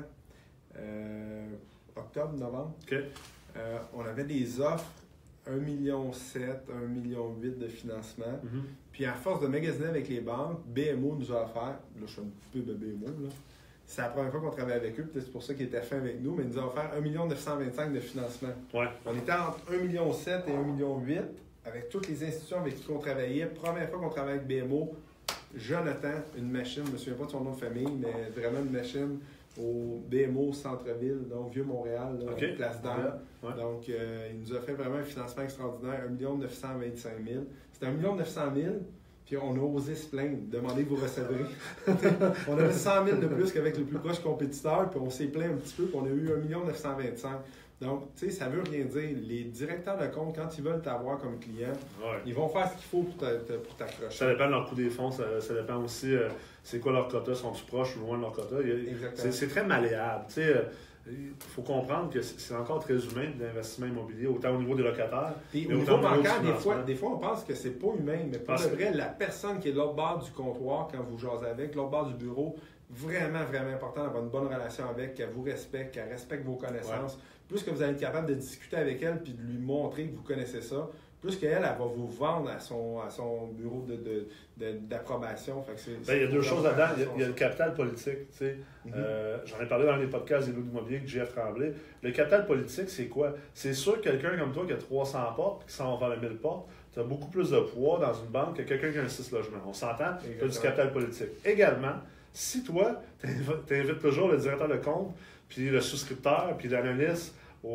octobre, novembre. Okay. On avait des offres 1,7 million, 1,8 million de financement. Mm-hmm. Puis à force de magasiner avec les banques, BMO nous a offert, là je fais un peu de BMO, là. C'est la première fois qu'on travaille avec eux, peut-être c'est pour ça qu'ils étaient fins avec nous, mais ils nous ont offert 1 925 000 de financement. Ouais. On était entre 1,7 million et 1,8 million avec toutes les institutions avec qui on travaillait. Première fois qu'on travaille avec BMO, Jonathan, une machine, je ne me souviens pas de son nom de famille, mais vraiment une machine au BMO Centre-Ville, donc Vieux-Montréal, okay. Place d'Arles. Ouais. Donc, il nous a fait vraiment un financement extraordinaire, 1 925 000. C'était 1 900 000. Puis on a osé se plaindre, demander que vous recevrez. On avait 100 000 de plus qu'avec le plus proche compétiteur, puis on s'est plaint un petit peu, puis on a eu 1 925 000. Donc, tu sais, ça veut rien dire. Les directeurs de compte, quand ils veulent t'avoir comme client, ils vont faire ce qu'il faut pour t'accrocher. Ça dépend de leur coût des fonds, ça dépend aussi c'est quoi leur quota, sont-ils proches ou loin de leur quota. C'est très malléable. Tu sais, il faut comprendre que c'est encore très humain l'investissement immobilier, autant au niveau des locataires. Et au niveau bancaire, des fois, on pense que c'est pas humain, mais pour de vrai, la personne qui est de l'autre bord du comptoir quand vous jasez avec, l'autre bord du bureau, vraiment, vraiment important d'avoir une bonne relation avec, qu'elle vous respecte, qu'elle respecte vos connaissances. Plus que vous allez être capable de discuter avec elle puis de lui montrer que vous connaissez ça, plus qu'elle, elle va vous vendre à son bureau d'approbation. Il y a deux choses là-dedans. Il y a le capital politique. Tu sais. J'en ai parlé dans les podcasts des loups d'immobilier avec Jeff Tremblay. Le capital politique, c'est quoi? C'est sûr que quelqu'un comme toi qui a 300 portes et qui s'en va vers les 1000 portes, tu as beaucoup plus de poids dans une banque que quelqu'un qui a un 6 logements. On s'entend? Tu as du capital politique. Également, si toi, tu invites toujours le directeur de compte, puis le souscripteur, puis l'analyste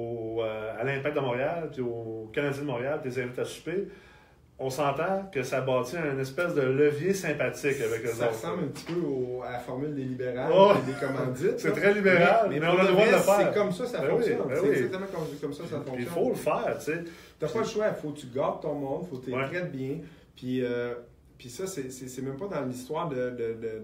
à l'Impact de Montréal, puis au Canadien de Montréal, puis les invites à souper, on s'entend que ça bâtit un espèce de levier sympathique avec eux autres. Ça ressemble un petit peu à la formule des libérales et des commandites. C'est très libéral, mais on a le droit de le faire. C'est comme ça fonctionne. C'est exactement comme ça fonctionne. Il faut le faire, tu sais. Tu n'as pas le choix, il faut que tu gardes ton monde, il faut que tu les traites bien. Puis ça, c'est même pas dans l'histoire de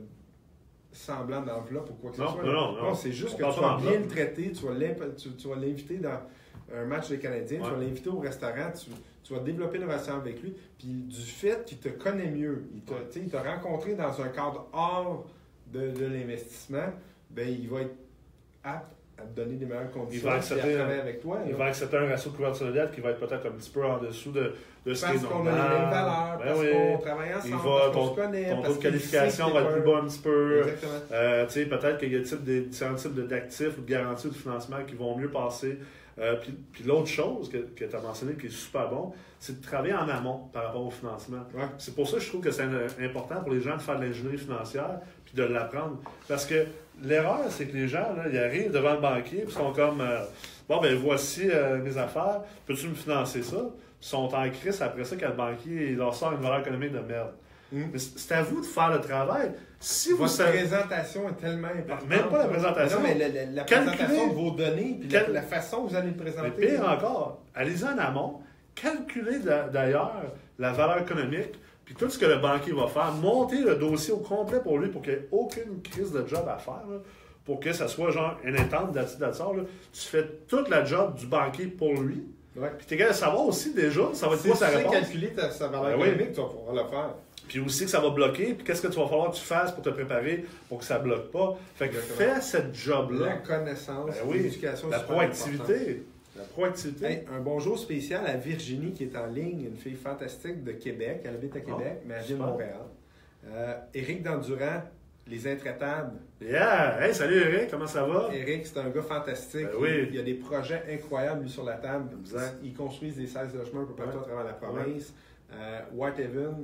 semblant d'enveloppe ou quoi que ce soit. Non, c'est juste que tu vas bien le traiter, tu vas l'inviter dans un match des Canadiens, tu vas l'inviter au restaurant, tu vas développer une relation avec lui, puis du fait qu'il te connaît mieux, il t'a rencontré dans un cadre hors de l'investissement, ben il va être apte à te donner des meilleures conditions à travailler avec toi. Il va accepter un ratio de couverture de dette qui va être peut-être un petit peu en dessous de ce qui est normal. Parce qu'on a les mêmes valeurs, parce qu'on travaille ensemble, parce qu'on se connaît. Ton taux de qualification va être plus bas un petit peu. Exactement. Peut-être qu'il y a différents types d'actifs ou de garanties ou de financement qui vont mieux passer. Puis l'autre chose que tu as mentionné qui est super bon, c'est de travailler en amont par rapport au financement. C'est pour ça que je trouve que c'est important pour les gens de faire de l'ingénierie financière puis de l'apprendre. Parce que l'erreur, c'est que les gens, là, ils arrivent devant le banquier et sont comme bon, ben voici mes affaires, peux-tu me financer ça? Ils sont en crise après ça quand le banquier il leur sort une valeur économique de merde. Mais c'est à vous de faire le travail. Si votre présentation est tellement importante. Même pas la présentation. Non, mais la présentation de vos données, puis la façon que vous allez le présenter. Mais pire encore, allez-y en amont, calculez d'ailleurs la valeur économique, puis tout ce que le banquier va faire, monter le dossier au complet pour lui, pour qu'il n'y ait aucune crise de job à faire, là, pour que ça soit genre une étente d'attitude. Tu fais toute la job du banquier pour lui. Puis tu es capable de savoir aussi déjà, ça va être quoi sa réponse. Si tu sais calculer sa valeur économique, tu vas pouvoir le faire. Puis aussi que ça va bloquer, puis qu'est-ce que tu vas falloir que tu fasses pour te préparer pour que ça ne bloque pas. Fait que fais cette job-là. La connaissance, l'éducation, la proactivité. La proactivité. Hey, un bonjour spécial à Virginie qui est en ligne, une fille fantastique de Québec. Elle habite à Québec, mais elle vient de Montréal. Éric Dandurand, Les Intraitables. Yeah! Hey, salut Éric, comment ça va? Éric, c'est un gars fantastique. Il y a des projets incroyables, lui, sur la table. Exact. Il construit des 16 logements un peu partout à travers la province. Whitehaven.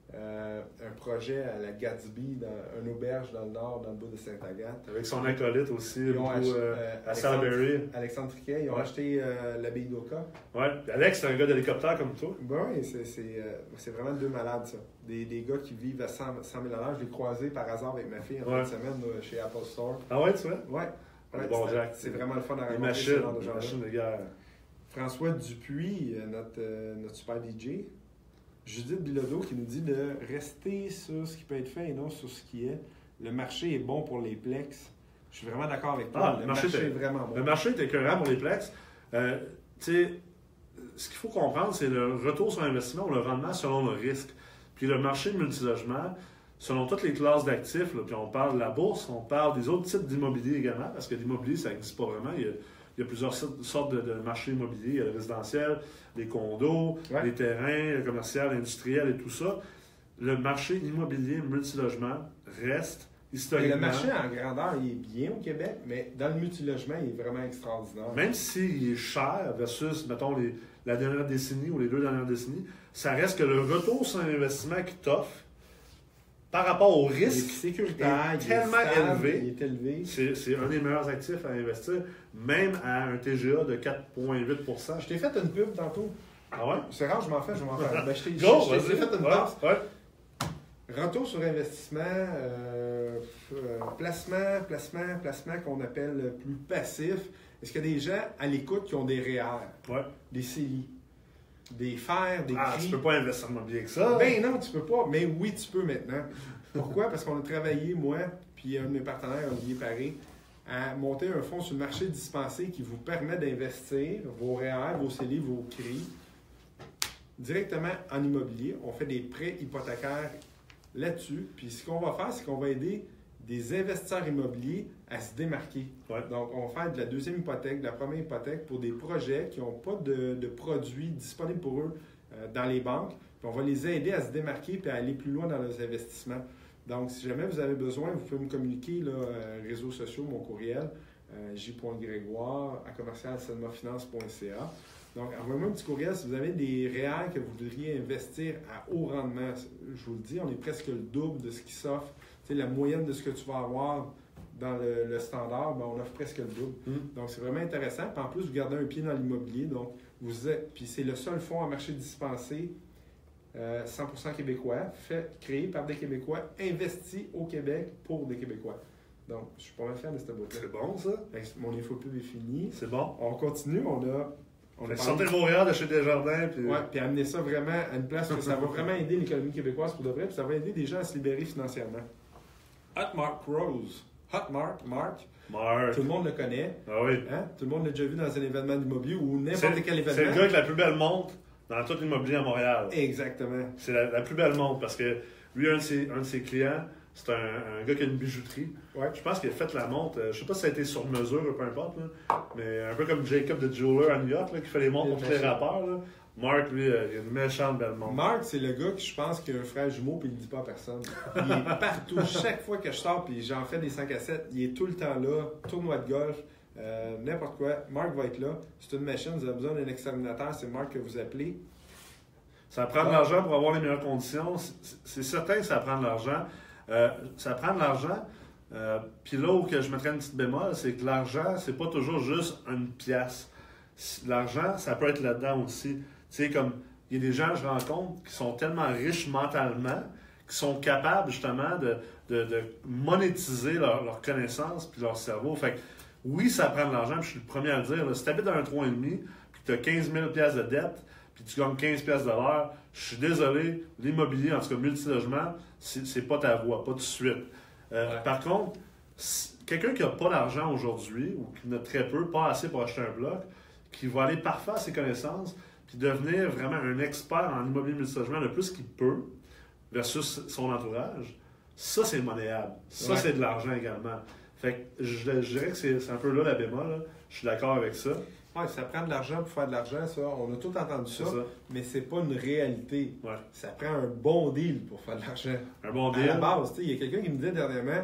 Un projet à la Gatsby, dans une auberge dans le nord, dans le bout de Sainte-Agathe. Avec son acolyte aussi, à Salaberry. Alexandre Triquet, ils ont acheté l'abbaye d'Oka. Oui, Alex, c'est un gars d'hélicoptère comme toi. Oui, c'est vraiment deux malades, ça. Des gars qui vivent à 100 000 $. Je l'ai croisé par hasard avec ma fille en fin de semaine chez Apple Store. Ah ouais, tu vois? Oui. Bon, Jack. C'est vraiment le fun à rencontrer. Machine de guerre. François Dupuis, notre super DJ. Judith Bilodeau qui nous dit de rester sur ce qui peut être fait et non sur ce qui est. Le marché est bon pour les plex. Je suis vraiment d'accord avec toi. Le marché est vraiment bon. Le marché est écœurant pour les plex. Tu sais, ce qu'il faut comprendre, c'est le retour sur investissement ou le rendement selon le risque. Puis le marché de multilogement, selon toutes les classes d'actifs, puis on parle de la bourse, on parle des autres types d'immobilier également, parce que l'immobilier, ça n'existe pas vraiment. Il y a plusieurs sortes de marchés immobiliers. Il y a le résidentiel, les condos, les terrains, le commercial, l'industriel et tout ça. Le marché immobilier multilogement reste historiquement... Le marché en grandeur, il est bien au Québec, mais dans le multilogement, il est vraiment extraordinaire. Même s'il est cher versus, mettons, la dernière décennie ou les 2 dernières décennies, ça reste que le retour sur investissement qui t'offre par rapport au risque est tellement élevé. C'est un des meilleurs actifs à investir, même à un TGA de 4,8 %. Je t'ai fait une pub tantôt. Ah ouais? C'est rare, je m'en fais. Ben, je t'ai fait une passe. Retour sur investissement, placement qu'on appelle plus passif. Est-ce qu'il y a des gens à l'écoute qui ont des REER, des CELI, des FER, des CRI? Tu peux pas investir en immobilier que ça. Ben non, tu peux pas. Mais oui, tu peux maintenant. Pourquoi? Parce qu'on a travaillé, moi, puis un de mes partenaires, Olivier Paré, à monter un fonds sur le marché dispensé qui vous permet d'investir vos REER, vos CELI, vos CRI directement en immobilier. On fait des prêts hypothécaires là-dessus. Puis ce qu'on va faire, c'est qu'on va aider des investisseurs immobiliers à se démarquer. Ouais. Donc, on va faire de la deuxième hypothèque, de la première hypothèque pour des projets qui n'ont pas de produits disponibles pour eux dans les banques. Puis on va les aider à se démarquer et à aller plus loin dans leurs investissements. Donc, si jamais vous avez besoin, vous pouvez me communiquer, là, réseaux sociaux, mon courriel, j.gregoire@commercialselmafinance.ca. Donc, envoyez-moi un petit courriel si vous avez des REER que vous voudriez investir à haut rendement. Je vous le dis, on est presque le double de ce qui s'offre. Tu sais, la moyenne de ce que tu vas avoir dans le standard, ben, on offre presque le double. Donc, c'est vraiment intéressant. Puis en plus, vous gardez un pied dans l'immobilier. Donc, puis c'est le seul fonds à marché dispensé 100% québécois, créé par des Québécois, investi au Québec pour des Québécois. Donc, je suis pas mal fier de cette boîte-là. C'est bon, ça? Mon infopub est fini. C'est bon. On continue. On a sortez le Montréal de chez Desjardins. Puis... Oui, puis amener ça vraiment à une place où ça va vraiment aider l'économie québécoise pour de vrai, puis ça va aider des gens à se libérer financièrement. Hotmark Rose. Hotmark, Mark. Tout le monde le connaît. Ah oui. Hein? Tout le monde l'a déjà vu dans un événement d'immobilier ou n'importe quel événement. C'est le gars avec la plus belle montre dans tout l'immobilier à Montréal. Exactement. C'est la plus belle montre parce que lui, un de ses clients, c'est un gars qui a une bijouterie. Ouais. Je pense qu'il a fait la montre, je sais pas si ça a été sur mesure ou peu importe, là, mais un peu comme Jacob de Jeweler à New York, là, qui fait les montres pour tous les rappeurs. Là. Mark, lui, il a une méchante belle montre. Mark, c'est le gars qui, je pense, qui a un frère jumeau puis il ne le dit pas à personne. Il est partout. Chaque fois que je sors puis j'en fais des 5 à 7, il est tout le temps là. Tournoi de golf, n'importe quoi. Mark va être là. C'est une machine, vous avez besoin d'un exterminateur, c'est Mark que vous appelez. Ça prend de l'argent pour avoir les meilleures conditions. C'est certain que ça prend de l'argent. Ça prend de l'argent. Puis là où que je mettrais une petite bémol, c'est que l'argent, c'est pas toujours juste une pièce. L'argent, ça peut être là-dedans aussi. Tu sais, comme il y a des gens que je rencontre qui sont tellement riches mentalement, qui sont capables justement de monétiser leur connaissance puis leur cerveau. Fait que oui, ça prend de l'argent, puis je suis le premier à le dire. Là, si tu habites dans un 3,5 puis tu as 15 000 $ de dette, puis tu gagnes 15 $ de l'heure, je suis désolé, l'immobilier, en tout cas multilogement, c'est pas ta voie, pas tout de suite. Par contre, quelqu'un qui n'a pas d'argent aujourd'hui, ou qui en a très peu, pas assez pour acheter un bloc, qui va aller parfaire ses connaissances, puis devenir vraiment un expert en immobilier multilogement le plus qu'il peut, versus son entourage, ça, c'est monnayable. Ça, c'est de l'argent également. Fait que je dirais que c'est un peu là la bémol. Là. Je suis d'accord avec ça. Oui, ça prend de l'argent pour faire de l'argent, ça. On a tout entendu ça, mais c'est pas une réalité. Ouais. Ça prend un bon deal pour faire de l'argent. Un bon deal. À la base, il y a quelqu'un qui me disait dernièrement,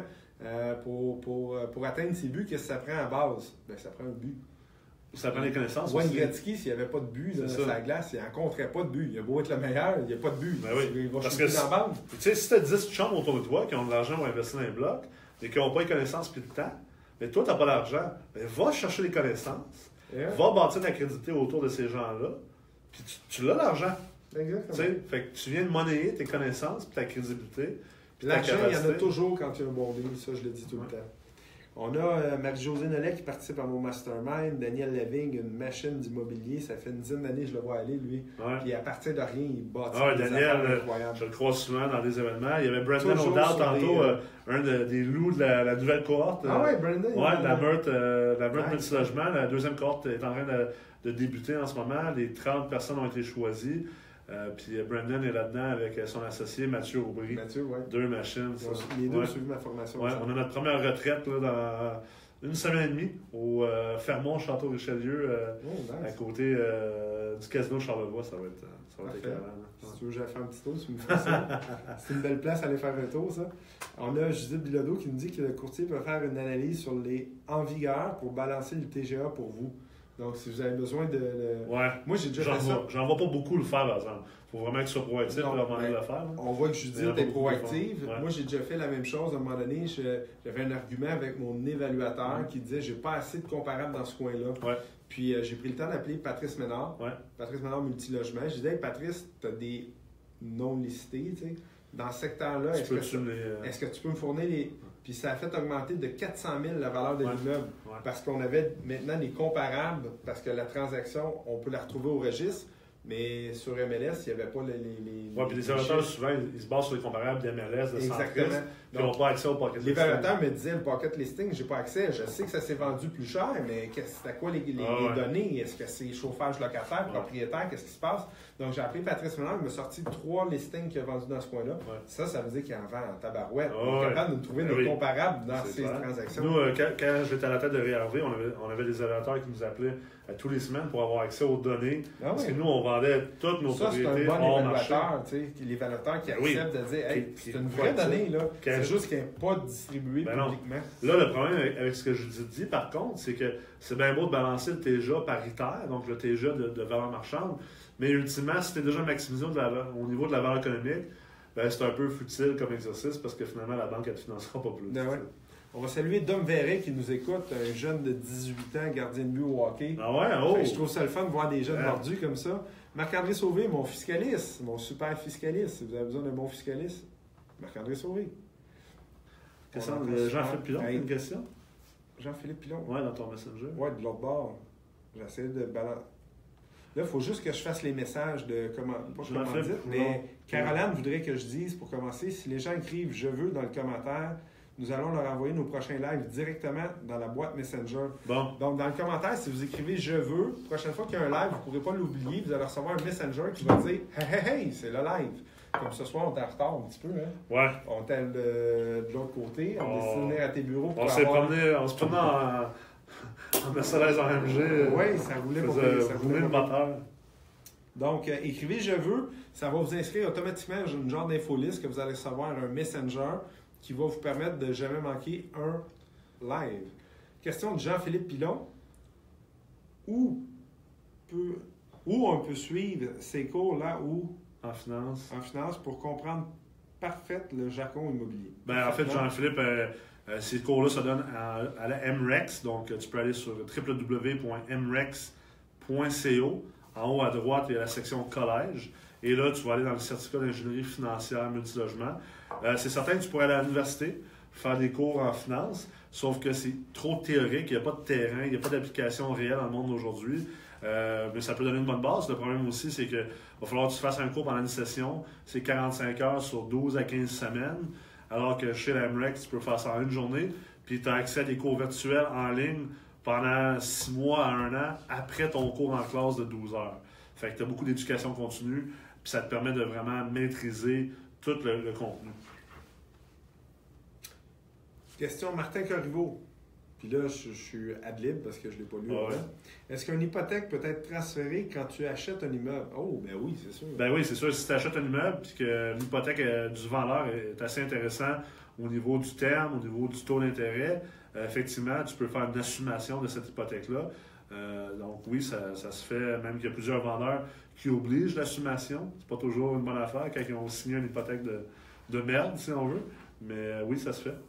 pour atteindre ses buts, qu'est-ce que ça prend à base? Ben, ça prend un but. Ça prend des connaissances Wayne aussi. Gretzky, s'il n'y avait pas de but sur la glace, il rencontrait pas de but. Il a beau être le meilleur, il n'y a pas de but. Ben oui. Il va Parce shooter que dans la bande. Tu sais, si tu as 10 chambres autour de toi qui ont de l'argent pour investir dans les blocs, mais qui n'ont pas les connaissances puis le temps, mais toi, tu n'as pas d'argent, ben, va chercher les connaissances, va bâtir ta crédibilité autour de ces gens-là, puis tu l'as l'argent. Exactement. Fait que tu viens de monnayer tes connaissances puis ta crédibilité. L'argent, il y en a toujours quand il y a un bon deal, ça je le dis tout le temps. On a Marie-Josée Nollet qui participe à mon mastermind, Daniel Leving, une machine d'immobilier, ça fait une dizaine d'années que je le vois aller, lui. Ouais. Puis à partir de rien, il bâtit des Daniel, affaires je le crois souvent dans des événements. Il y avait Brandon O'Dowd tantôt, un des loups de la nouvelle cohorte. Ah ouais, Brandon. Ouais, la meurtre multilogement. La deuxième cohorte est en train de débuter en ce moment. Les 30 personnes ont été choisies. Puis Brandon est là-dedans avec son associé Mathieu Aubry. Mathieu, ouais. 2 machines. Les deux ont suivi ma formation. Ouais, on a notre première retraite là, dans une semaine et demie au Fermont Château Richelieu, à côté du casino de Charlevoix. Ça va être éclairant. Si tu veux que j'aille faire un petit tour, tu me fais ça. C'est une belle place à aller faire un tour, ça. On a Judith Bilodeau qui nous dit que le courtier peut faire une analyse sur les en vigueur pour balancer le TGA pour vous. Donc, si vous avez besoin de... Ouais. Moi, j'ai déjà fait ça. J'en vois pas beaucoup le faire, par exemple. Il faut vraiment que tu sois proactif pour leur demander de le faire. Là. On voit que Judith est proactive. Ouais. Moi, j'ai déjà fait la même chose. À un moment donné, j'avais un argument avec mon évaluateur qui disait « j'ai pas assez de comparables dans ce coin-là Ouais. ». Puis, j'ai pris le temps d'appeler Patrice Ménard. Ouais. Patrice Ménard Multilogement. Je disais hey, « Patrice, tu as des non listés, tu sais. Dans ce secteur-là, est-ce que tu peux me fournir les... » Puis ça a fait augmenter de 400 000 la valeur de l'immeuble. Parce qu'on avait maintenant des comparables, parce que la transaction, on peut la retrouver au registre, Mais sur MLS, il n'y avait pas les oui, puis les évaluateurs, souvent, ils se basent sur les comparables de MLS, de centristes, puis ils n'ont pas accès au pocket listing. L'évaluateur me disait, le pocket listing, j'ai pas accès. Je sais que ça s'est vendu plus cher, mais c'est à quoi les données? Est-ce que c'est chauffage locataire, propriétaire? Qu'est-ce qui se passe? Donc, j'ai appelé Patrice Ménard, il m'a sorti 3 listings qu'il a vendus dans ce coin-là. Ouais. Ça veut dire qu'il en vend en tabarouette. On est capable de trouver nos comparables dans ces transactions. Nous, quand j'étais à la tête de RV, on avait des évaluateurs qui nous appelaient à tous les semaines pour avoir accès aux données. Parce que nous, on vendait toutes nos propriétés. C'est un bon évaluateur, l'évaluateur qui accepte de dire hey, c'est une vraie donnée, là. C'est juste qu'elle n'est pas distribuée publiquement. Là, le problème avec ce que je dis, par contre, c'est que c'est bien beau de balancer le TGA paritaire, donc le TGA de valeur marchande, mais ultimement, si tu es déjà maximisé au niveau de la valeur économique, ben, c'est un peu futile comme exercice parce que finalement, la banque ne te financera pas plus. On va saluer Dom Verret qui nous écoute, un jeune de 18 ans, gardien de but au hockey. Ah ouais? Oh! Je trouve ça le fun de voir des jeunes mordus comme ça. Marc-André Sauvé, mon fiscaliste, mon super fiscaliste. Si vous avez besoin d'un bon fiscaliste, Marc-André Sauvé. Jean-Philippe Pilon, une question? Jean-Philippe Pilon? Oui, dans ton Messenger. Oui, de l'autre bord. J'essaie de balancer. Là, il faut juste que je fasse les messages de mais Caroline voudrait que je dise, pour commencer, si les gens écrivent « Je veux » dans le commentaire, nous allons leur envoyer nos prochains lives directement dans la boîte Messenger. Bon. Donc, dans le commentaire, si vous écrivez « Je veux », la prochaine fois qu'il y a un live, vous ne pourrez pas l'oublier, vous allez recevoir un Messenger qui va dire « Hey, c'est le live ». Comme ce soir, on est en retard un petit peu. Hein? Ouais. On était de l'autre côté, on est destiné à tes bureaux. On se promenait en Mercedes AMG. Oui, ça roulait pour le moteur. Donc, écrivez « Je veux », ça va vous inscrire automatiquement à une genre d'infoliste que vous allez recevoir un Messenger qui va vous permettre de jamais manquer un live. Question de Jean-Philippe Pilon. Où on peut suivre ces cours-là où? En finance. En finance pour comprendre parfait le jargon immobilier. En fait, Jean-Philippe, ces cours-là se donnent à la MREX. Donc, tu peux aller sur www.mrex.co. En haut à droite, il y a la section collège. Et là, tu vas aller dans le certificat d'ingénierie financière multilogement. C'est certain que tu pourrais aller à l'université, faire des cours en finance, sauf que c'est trop théorique, il n'y a pas de terrain, il n'y a pas d'application réelle dans le monde d'aujourd'hui. Mais ça peut donner une bonne base. Le problème aussi, c'est qu'il va falloir que tu fasses un cours pendant une session. C'est 45 heures sur 12 à 15 semaines. Alors que chez la MREX, tu peux faire ça en une journée. Puis tu as accès à des cours virtuels en ligne pendant 6 mois à 1 an après ton cours en classe de 12 heures. Fait que tu as beaucoup d'éducation continue. Puis ça te permet de vraiment maîtriser tout le contenu. Question Martin Corriveau. Puis là, je suis ad lib parce que je ne l'ai pas lu. Ouais. Est-ce qu'une hypothèque peut être transférée quand tu achètes un immeuble? Oh, ben oui, c'est sûr. Ben oui, c'est sûr. Si tu achètes un immeuble et que l'hypothèque du vendeur est assez intéressant au niveau du terme, au niveau du taux d'intérêt, effectivement, tu peux faire une assumation de cette hypothèque-là. Donc oui, ça se fait, même qu'il y a plusieurs vendeurs qui obligent l'assumation. C'est pas toujours une bonne affaire quand ils ont signé une hypothèque de merde, si on veut. Mais oui, ça se fait.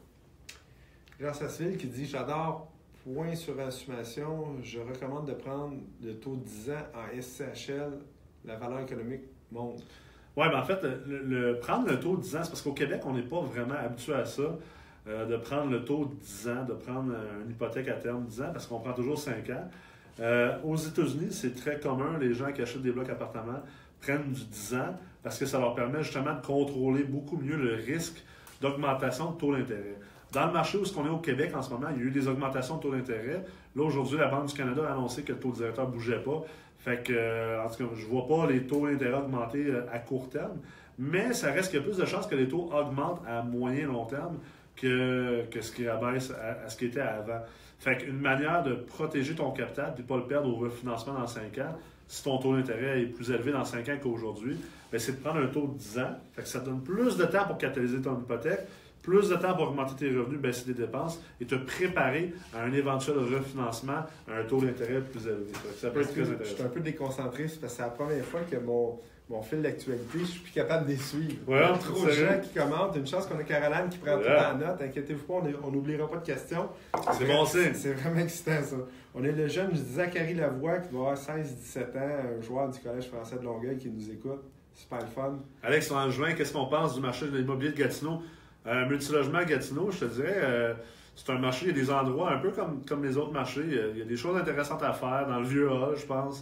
Jean Sasseville qui dit « J'adore, point sur assumation. Je recommande de prendre le taux 10 ans en SCHL. La valeur économique monte. » Oui, en fait, prendre le taux 10 ans, c'est parce qu'au Québec, on n'est pas vraiment habitué à ça, de prendre le taux 10 ans, de prendre une hypothèque à terme 10 ans, parce qu'on prend toujours 5 ans. Aux États-Unis, c'est très commun, les gens qui achètent des blocs appartements prennent du 10 ans, parce que ça leur permet justement de contrôler beaucoup mieux le risque d'augmentation de taux d'intérêt. Dans le marché où on est au Québec en ce moment, il y a eu des augmentations de taux d'intérêt. Là, aujourd'hui, la Banque du Canada a annoncé que le taux directeur ne bougeait pas. Fait que, en tout cas, je ne vois pas les taux d'intérêt augmenter à court terme. Mais ça reste qu'il y a plus de chances que les taux augmentent à moyen et long terme que ce qui abaisse à ce qui était avant. Fait qu'une manière de protéger ton capital et de ne pas le perdre au refinancement dans 5 ans, si ton taux d'intérêt est plus élevé dans 5 ans qu'aujourd'hui, c'est de prendre un taux de 10 ans. Fait que ça te donne plus de temps pour catalyser ton hypothèque, plus de temps pour augmenter tes revenus, baisser tes dépenses et te préparer à un éventuel refinancement à un taux d'intérêt plus élevé. Ça peut être très intéressant. Je suis un peu déconcentré, parce que c'est la première fois que mon fil d'actualité, je suis plus capable de les suivre. Ouais, il y a trop de gens qui commentent. Une chance qu'on a Caroline qui prend tout en note. Inquiétez-vous pas, on n'oubliera pas de questions. C'est bon signe. C'est vraiment excitant, ça. On est le jeune Zachary Lavoie qui doit avoir 16-17 ans, un joueur du Collège français de Longueuil qui nous écoute. Super le fun. Alex, en juin, qu'est-ce qu'on pense du marché de l'immobilier de Gatineau? Multilogement Gatineau, je te dirais, c'est un marché, il y a des endroits un peu comme les autres marchés. Il y a des choses intéressantes à faire dans le vieux hall, je pense.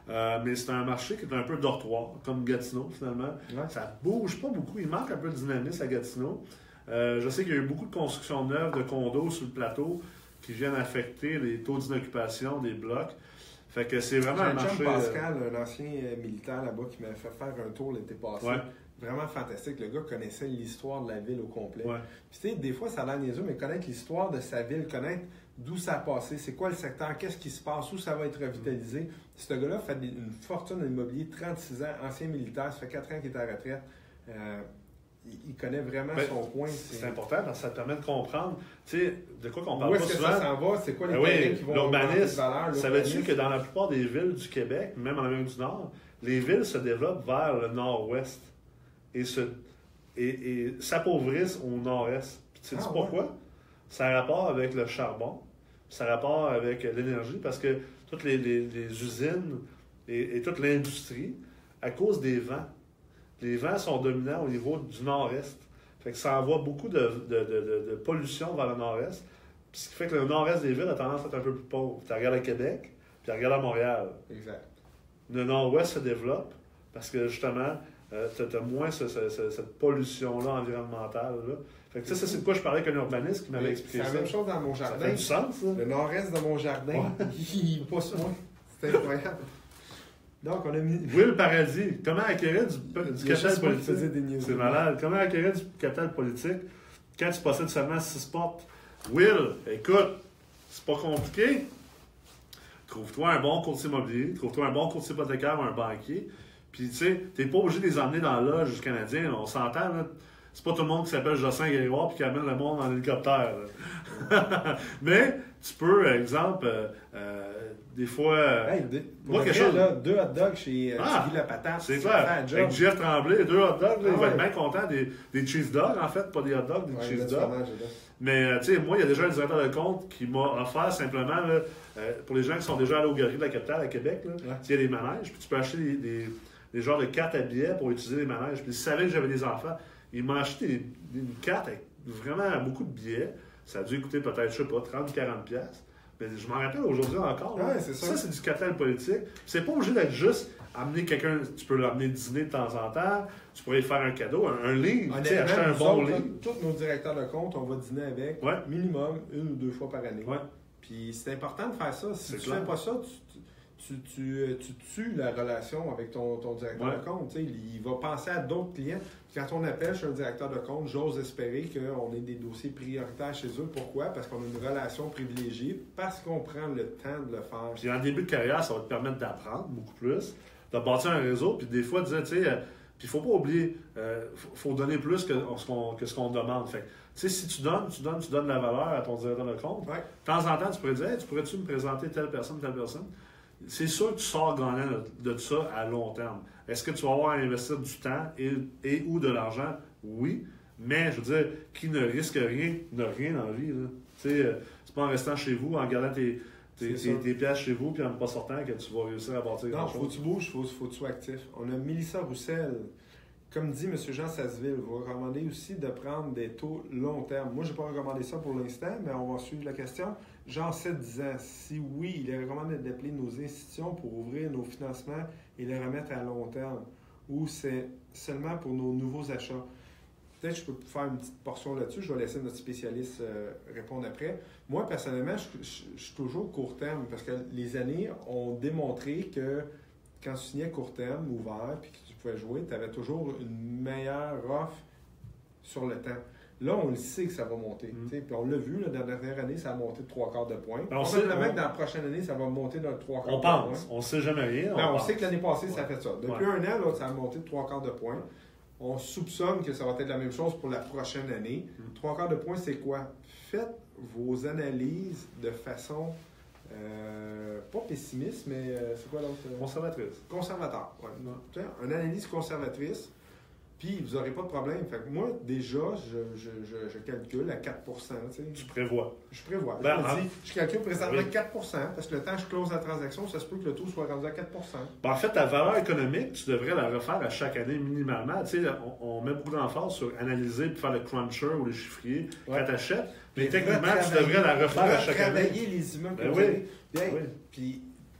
Mais c'est un marché qui est un peu dortoir, comme Gatineau, finalement. Ouais. Ça bouge pas beaucoup. Il manque un peu de dynamisme à Gatineau. Je sais qu'il y a eu beaucoup de constructions neuves de condos sur le plateau qui viennent affecter les taux d'inoccupation des blocs. Fait que c'est vraiment un marché... Pascal, un ancien militaire là-bas, qui m'avait fait faire un tour l'été passé. Ouais. Vraiment fantastique. Le gars connaissait l'histoire de la ville au complet. Ouais. Puis tu sais, des fois, ça a l'air niaiseux, mais connaître l'histoire de sa ville, connaître d'où ça a passé, c'est quoi le secteur, qu'est-ce qui se passe, où ça va être revitalisé. Ce gars-là fait une fortune immobilier, 36 ans, ancien militaire, ça fait 4 ans qu'il est à la retraite. Il connaît vraiment son coin. C'est important parce que ça te permet de comprendre, tu sais, de quoi qu'on parle pas souvent. Où est-ce que ça s'en va? C'est quoi les terrains qui vont l'urbanisme. Savais-tu que dans la plupart des villes du Québec, même en Amérique du Nord, les villes se développent vers le nord-ouest et s'appauvrissent au nord-est. Puis tu sais pourquoi? Ça a rapport avec le charbon, ça a rapport avec l'énergie, parce que toutes les usines et toute l'industrie, à cause des vents, les vents sont dominants au niveau du nord-est. Fait que ça envoie beaucoup de pollution vers le nord-est. Puis ce qui fait que le nord-est des villes a tendance à être un peu plus pauvre. Tu regardes à Québec, puis tu regardes à Montréal. Exact. Le nord-ouest se développe parce que justement, tu as moins cette pollution-là environnementale. Là. Fait que ça, c'est de quoi je parlais avec un urbaniste qui m'avait expliqué ça. C'est la même chose dans mon jardin. Ça fait du sens, ça. Le nord-est de mon jardin, il pousse moins. C'est incroyable. Donc, on a mis... Will Paradis, comment acquérir du capital politique? C'est malade. Comment acquérir du capital politique quand tu possèdes seulement 6 portes? Will, écoute, c'est pas compliqué. Trouve-toi un bon courtier immobilier, trouve-toi un bon courtier hypothécaire ou un banquier. Puis, tu sais, t'es pas obligé de les emmener dans la loge canadien. On s'entend, là. C'est pas tout le monde qui s'appelle Jocelyn Grégoire puis qui amène le monde en hélicoptère. Mais tu peux, exemple, des fois... moi, quelque chose... Là, 2 hot dogs chez Tiggy La Patate. C'est clair. Avec Jeff Tremblay, 2 hot dogs, là, il va être bien content. Des cheese dogs, en fait, pas des hot dogs, des cheese dogs. Mais, tu sais, moi, il y a déjà un directeur de compte qui m'a offert simplement, là, pour les gens qui sont déjà allés aux Galeries de la Capitale à Québec, il y a des manèges, puis tu peux acheter des genres de cartes à billets pour utiliser les manèges. Puis, s'il savait que j'avais des enfants, il m'a acheté une carte avec vraiment beaucoup de billets. Ça a dû coûter peut-être, je sais pas, 30-40$. Mais je m'en rappelle aujourd'hui encore. Ouais, c'est ça. Ça, c'est du capital politique. C'est pas obligé d'être juste amener quelqu'un. Tu peux l'amener dîner de temps en temps. Tu pourrais faire un cadeau, un livre. Tu sais, acheter un bon livre. Tous nos directeurs de compte, on va dîner avec minimum 1 ou 2 fois par année. Ouais. Puis c'est important de faire ça. Si tu fais pas ça, tu tues la relation avec ton directeur de compte. T'sais, il va penser à d'autres clients. Puis quand on appelle chez un directeur de compte, j'ose espérer qu'on ait des dossiers prioritaires chez eux. Pourquoi? Parce qu'on a une relation privilégiée, parce qu'on prend le temps de le faire. Puis en début de carrière, ça va te permettre d'apprendre beaucoup plus, de bâtir un réseau, puis des fois, tu sais, puis il faut pas oublier, faut donner plus que ce qu'on demande. Fait tu sais, si tu donnes la valeur à ton directeur de compte. Ouais. De temps en temps, tu pourrais dire, hey, pourrais-tu me présenter telle personne? C'est sûr que tu sors gagnant de ça à long terme. Est-ce que tu vas avoir à investir du temps et ou de l'argent? Oui. Mais, je veux dire, qui ne risque rien, n'a rien dans la vie. Tu sais, c'est pas en restant chez vous, en gardant tes pièces chez vous, puis en ne pas sortant que tu vas réussir à bâtir quelque chose. Non, faut que tu bouges, faut que tu sois actif. On a Mélissa Roussel. Comme dit M. Jean Sasseville, vous recommandez aussi de prendre des taux long terme. Moi, je n'ai pas recommandé ça pour l'instant, mais on va suivre la question. Jean 7-10 ans, si oui, il est recommandé d'appeler nos institutions pour ouvrir nos financements et les remettre à long terme, ou c'est seulement pour nos nouveaux achats. Peut-être que je peux faire une petite portion là-dessus. Je vais laisser notre spécialiste répondre après. Moi, personnellement, je suis toujours court terme parce que les années ont démontré que quand tu signais court terme, ouvert, puis que tu pouvais jouer, tu avais toujours une meilleure offre sur le temps. Là, on le sait que ça va monter. Puis on l'a vu, là, dans la dernière année, ça a monté de 3/4 de point. On sait que dans la prochaine année, ça va monter de 3/4 de point. On pense. On ne sait jamais rien. On sait que l'année passée, ça a fait ça. Depuis un an, là, ça a monté de 3/4 de point. On soupçonne que ça va être la même chose pour la prochaine année. 3/4 de point, c'est quoi? Faites vos analyses de façon... pas pessimiste, mais c'est quoi l'autre? Conservatrice. Conservateur, oui. Une analyse conservatrice, puis vous n'aurez pas de problème. Fait que moi, déjà, je calcule à 4%. Tu prévois. Je prévois. Ben, je calcule présentement 4%, parce que le temps que je close la transaction, ça se peut que le taux soit rendu à 4%. Ben, en fait, ta valeur économique, tu devrais la refaire à chaque année minimalement. Tu sais, on met beaucoup d'emphase sur analyser et faire le cruncher ou le chiffrier quand tu achètes. Mais techniquement, tu devrais la refaire à chaque année. Travailler les immeubles que vous avez. Puis, il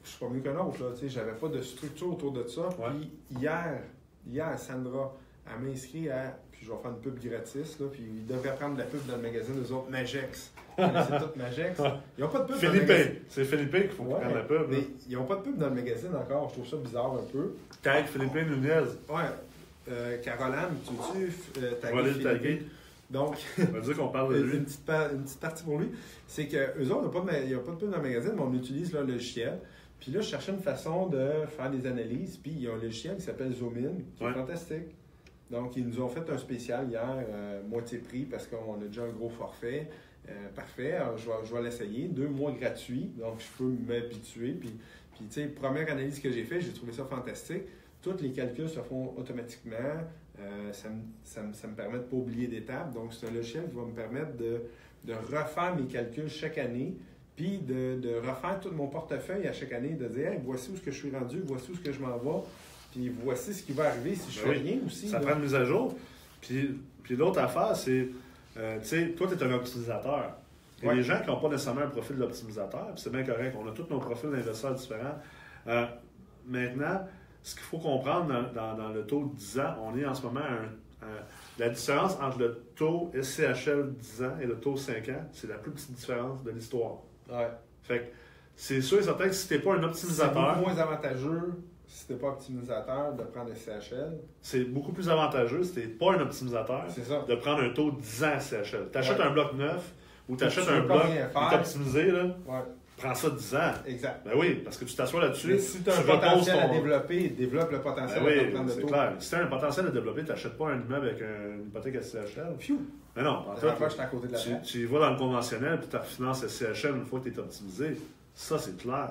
je suis pas mieux qu'un autre. J'avais pas de structure autour de ça. Ouais. Puis hier, Sandra, elle m'a inscrit à. Puis je vais faire une pub gratis. Là, puis ils devraient prendre de la pub dans le magazine, eux autres, Magex. C'est tout Magex. Ils n'ont pas de pub dans le magazine. C'est Philippe qu'il faut prendre la pub. Mais ils n'ont pas de pub dans le magazine encore. Je trouve ça bizarre un peu. Tag Philippe Nunez. Ouais. Caroline, tu On va aller le taguer. Donc, on va dire qu'on parle de lui. Une petite partie pour lui. C'est qu'eux autres, il n'y a pas de pub dans le magazine, mais on utilise là, le logiciel. Puis là, je cherchais une façon de faire des analyses. Puis il y a un logiciel qui s'appelle Zoomin, qui est fantastique. Donc, ils nous ont fait un spécial hier, moitié prix, parce qu'on a déjà un gros forfait. Parfait, alors, je vais l'essayer. 2 mois gratuits, donc je peux m'habituer. Puis tu sais, première analyse que j'ai faite, j'ai trouvé ça fantastique. Tous les calculs se font automatiquement. Ça me permet de ne pas oublier d'étapes. Donc, c'est un logiciel qui va me permettre de refaire mes calculs chaque année, puis de refaire tout mon portefeuille à chaque année, de dire hey, voici où je suis rendu, voici où je m'en vais, puis voici ce qui va arriver si je fais rien aussi. Ça prend une mise à jour. Puis l'autre affaire, c'est, tu sais, toi, tu es un optimisateur. Il y a des gens qui n'ont pas nécessairement un profil d'optimisateur, puis c'est bien correct. On a tous nos profils d'investisseurs différents. Maintenant, ce qu'il faut comprendre dans le taux de 10 ans, on est en ce moment la différence entre le taux SCHL 10 ans et le taux 5 ans, c'est la plus petite différence de l'histoire. Ouais. Fait que c'est sûr et certain que si tu n'es pas un optimisateur... C'est beaucoup moins avantageux si tu n'es pas optimisateur de prendre SCHL. C'est beaucoup plus avantageux si tu n'es pas un optimisateur de prendre un taux de 10 ans SCHL. Tu achètes un bloc neuf ou tu achètes un bloc qui est optimisé, là. Ouais. Prends ça 10 ans. Exact. Ben oui, parce que tu t'assois là-dessus. Mais si tu as un potentiel à développer, développe le potentiel à prendre le taux. Clair. Si tu as un potentiel à développer, tu n'achètes pas un immeuble avec une hypothèque SCHL. Phew. Mais non, en fait, tu y vas dans le conventionnel puis tu refinances SCHL une fois que tu es optimisé. Ça, c'est clair.